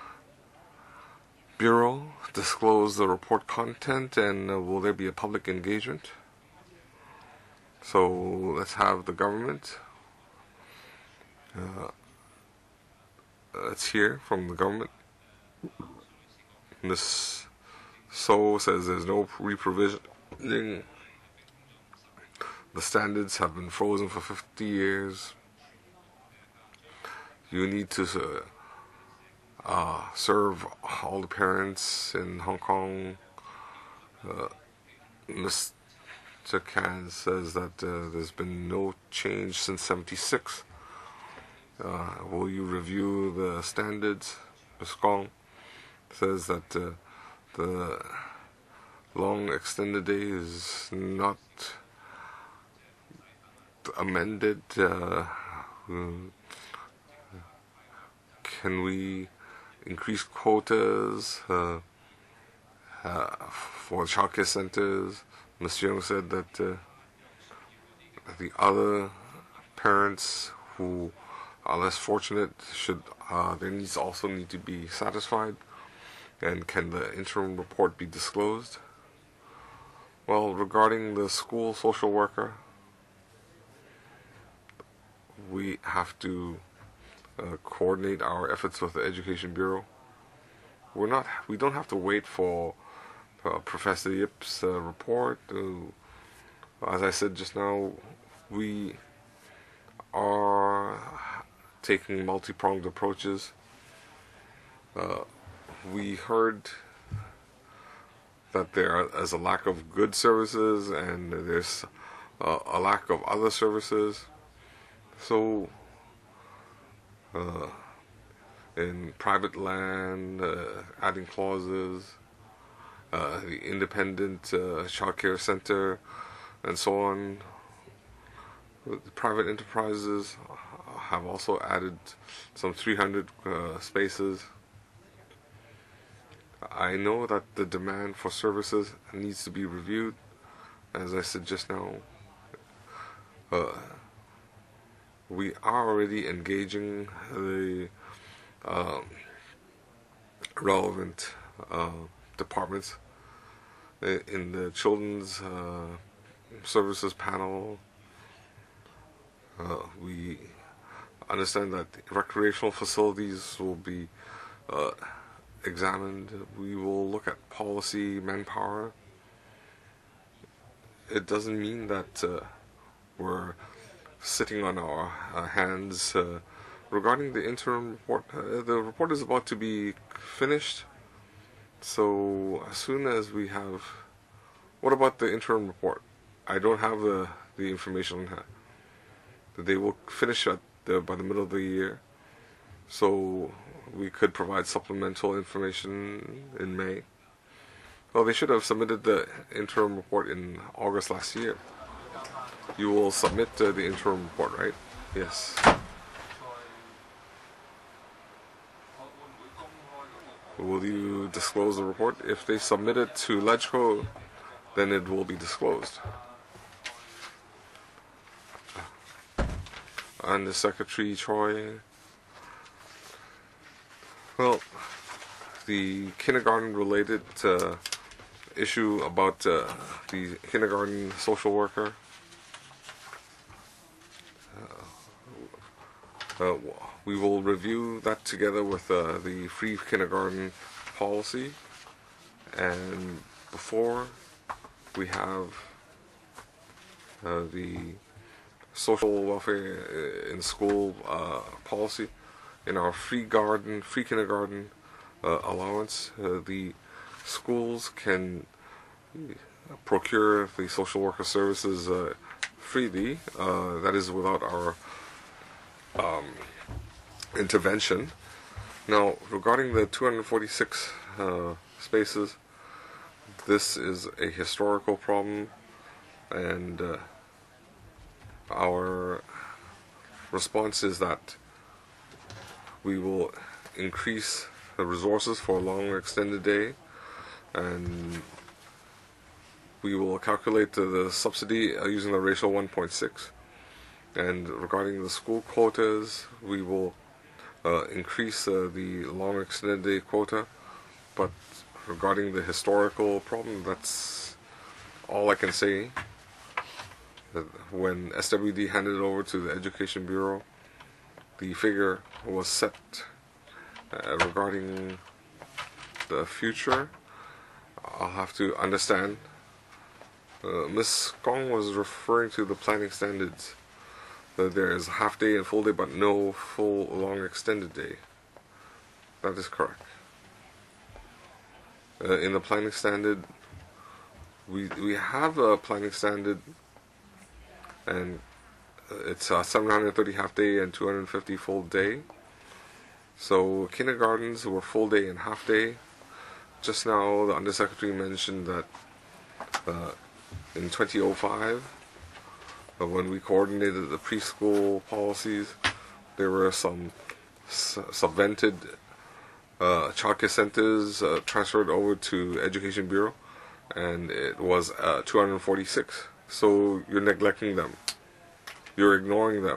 Bureau disclose the report content, and uh, will there be a public engagement? So let's have the government. Uh, let's hear from the government. Miz So says there's no re-provisioning. The standards have been frozen for fifty years. You need to uh, uh, serve all the parents in Hong Kong. Uh, Mister Can says that uh, there's been no change since seventy-six. Uh, will you review the standards? Miz Kong says that uh, the long extended day is not amended. Uh, Uh, can we increase quotas uh, uh, for childcare centers? Miz Young said that uh, the other parents who are less fortunate should uh, their needs also need to be satisfied. And can the interim report be disclosed? Well, regarding the school social worker, we have to uh, coordinate our efforts with the Education Bureau. We're not. We don't have to wait for uh, Professor Yip's uh, report. Uh, as I said just now, we are taking multi-pronged approaches. Uh, we heard that there is a lack of good services and there's uh, a lack of other services. So, uh, in private land, uh, adding clauses, uh, the independent uh, child care center, and so on. The private enterprises have also added some three hundred uh, spaces. I know that the demand for services needs to be reviewed. As I said just now, uh, we are already engaging the um, relevant uh, departments in the children's uh, services panel. Uh, we understand that recreational facilities will be uh, examined. We will look at policy, manpower. It doesn't mean that uh, we're sitting on our uh, hands. Uh, regarding the interim report, uh, the report is about to be finished. So as soon as we have, what about the interim report? I don't have the the information on that. They will finish at the, by the middle of the year. So we could provide supplemental information in May. Well, they should have submitted the interim report in August last year. You will submit uh, the interim report, right? Yes. Will you disclose the report? If they submit it to LegCo, then it will be disclosed. And the Secretary Choi, well, the kindergarten-related uh, issue about uh, the kindergarten social worker, uh, uh, we will review that together with uh, the free kindergarten policy, and before we have uh, the social welfare in school uh, policy, in our free garden, free kindergarten uh, allowance, uh, the schools can procure the social worker services uh, freely. Uh, that is without our um, intervention. Now, regarding the two hundred forty-six uh, spaces, this is a historical problem, and uh, our response is that we will increase the resources for a long extended day, and we will calculate the, the subsidy uh, using the ratio one point six. And regarding the school quotas, we will uh, increase uh, the long extended day quota. But regarding the historical problem, that's all I can say. When S W D handed it over to the Education Bureau, the figure was set. Uh, regarding the future, I'll have to understand. Uh, Miz Kong was referring to the planning standards. Uh, there is half day and full day, but no full long extended day. That is correct. Uh, in the planning standard, we we have a planning standard, and it's uh, seven hundred thirty half day and two hundred fifty full day. So kindergartens were full day and half day. Just now, the Undersecretary mentioned that uh, in two thousand five, uh, when we coordinated the preschool policies, there were some subvented uh, childcare centers uh, transferred over to Education Bureau, and it was uh, two hundred forty-six. So you're neglecting them. You're ignoring them.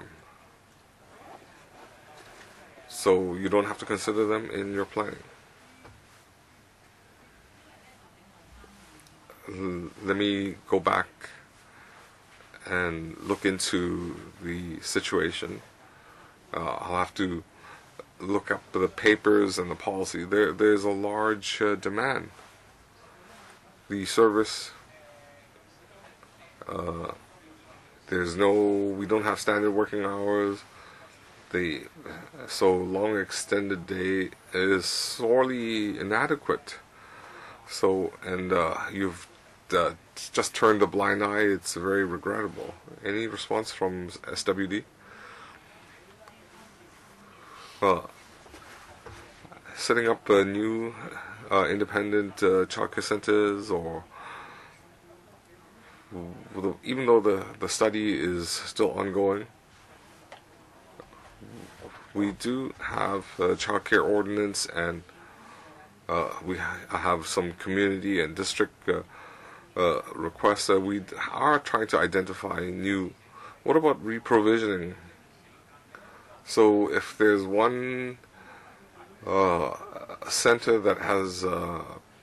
So you don't have to consider them in your planning. L- let me go back and look into the situation. Uh, I'll have to look up the papers and the policy. There, there's a large uh, demand. The service, uh, there's no, we don't have standard working hours. The so long extended day is sorely inadequate. So, and uh, you've uh, just turned a blind eye. It's very regrettable. Any response from S W D? Well, setting up uh, new uh, independent uh, childcare centers, or even though the, the study is still ongoing, we do have a childcare ordinance, and uh, we ha have some community and district uh, uh, requests that we are trying to identify new. What about reprovisioning? So if there's one uh, center that has uh,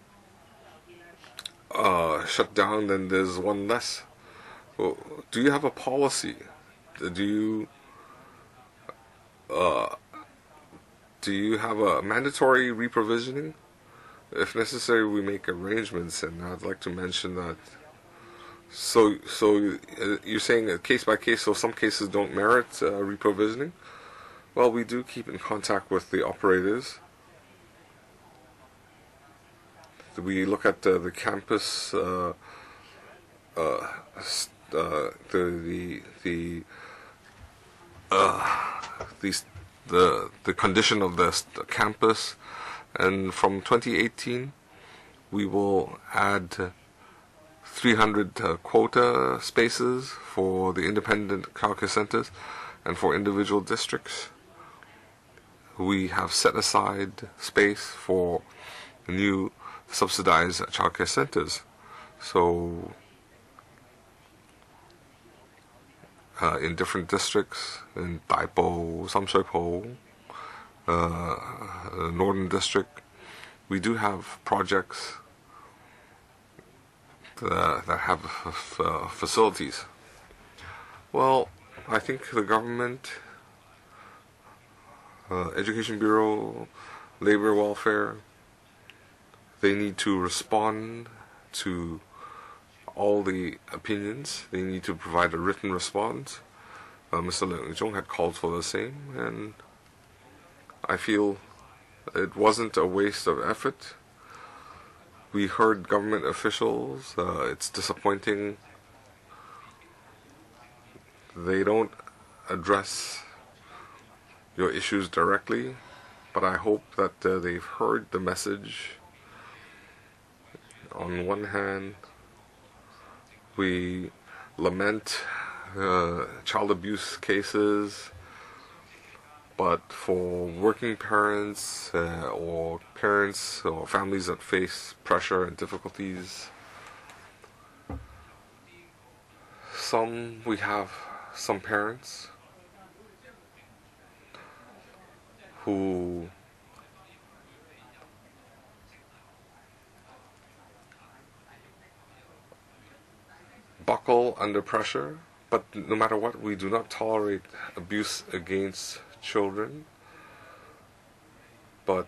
uh, shut down, then there's one less. Well, do you have a policy? Do you uh, do you have a mandatory reprovisioning? If necessary, we make arrangements, and I'd like to mention that. So, so uh, you're saying uh, case by case, so some cases don't merit uh, reprovisioning? Well, we do keep in contact with the operators. We look at uh, the campus, uh, uh, uh, the the the uh, these the the condition of the campus, and from twenty eighteen, we will add three hundred uh, quota spaces for the independent childcare centers, and for individual districts, we have set aside space for new subsidized childcare centers. So uh, in different districts, in Taipo, Samsui-po, uh, Northern District, we do have projects that, that have uh, facilities. Well, I think the government, uh, Education Bureau, Labor Welfare, they need to respond to all the opinions. They need to provide a written response. Uh, Mister Leung Jong had called for the same, and I feel it wasn't a waste of effort. We heard government officials. Uh, it's disappointing they don't address your issues directly, but I hope that uh, they've heard the message. On one hand, we lament uh, child abuse cases, but for working parents uh, or parents or families that face pressure and difficulties, some we have some parents who buckle under pressure, but no matter what, we do not tolerate abuse against children. But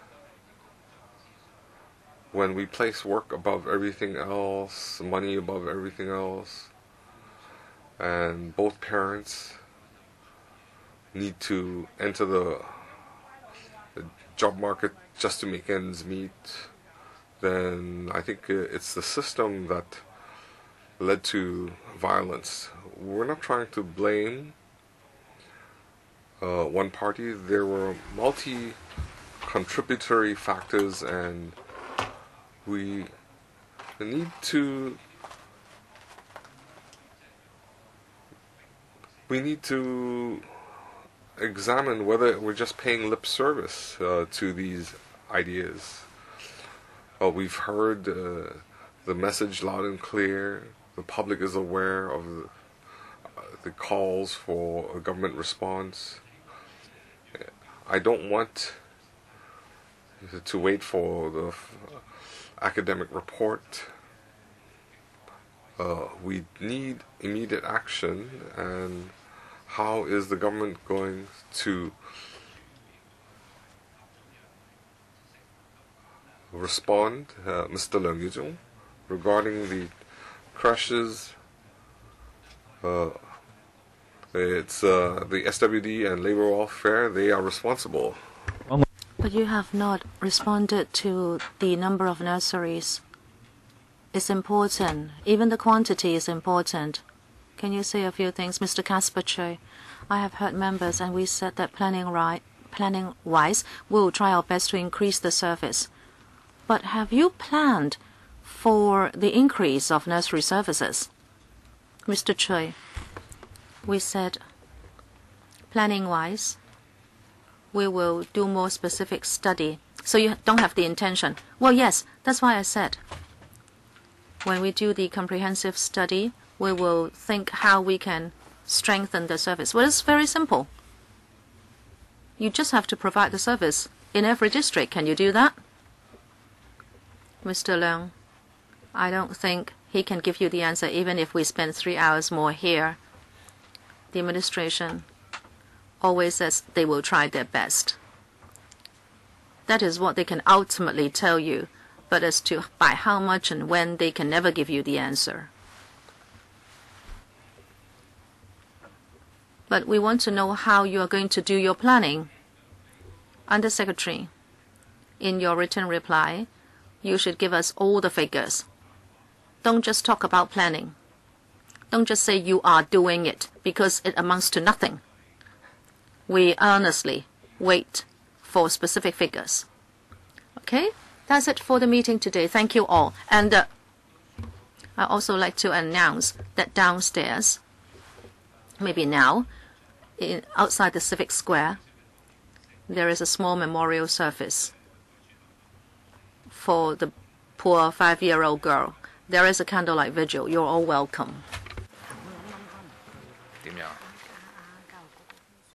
when we place work above everything else, money above everything else, and both parents need to enter the, the job market just to make ends meet, then I think it's the system that led to violence. We're not trying to blame uh, one party. There were multi-contributory factors, and we need to we need to examine whether we're just paying lip service uh, to these ideas. Uh, we've heard uh, the message loud and clear. The public is aware of the, uh, the calls for a government response. I don't want to wait for the academic report. Uh, we need immediate action, and how is the government going to respond, uh, Mister Leung Yu-jung, regarding the crashes? Uh, it's uh, the S W D and labor welfare, they are responsible. But you have not responded to the number of nurseries. It's important. Even the quantity is important. Can you say a few things, Mister Casper Choi? I have heard members, and we said that planning right, planning-wise, we'll try our best to increase the service. But have you planned for the increase of nursery services? Mister Choi, we said planning-wise, we will do more specific study. So you don't have the intention. Well, yes, that's why I said when we do the comprehensive study, we will think how we can strengthen the service. Well, it's very simple. You just have to provide the service in every district. Can you do that? Mister Leung, I don't think he can give you the answer even if we spend three hours more here. The administration always says they will try their best. That is what they can ultimately tell you. But as to by how much and when, they can never give you the answer. But we want to know how you are going to do your planning. Undersecretary, in your written reply, you should give us all the figures. Don't just talk about planning. Don't just say you are doing it, because it amounts to nothing. We earnestly wait for specific figures. Okay? That's it for the meeting today. Thank you all. And uh, I also like to announce that downstairs, maybe now, in, outside the Civic Square, there is a small memorial service for the poor five-year-old girl. There is a candlelight vigil. You're all welcome. 點樣？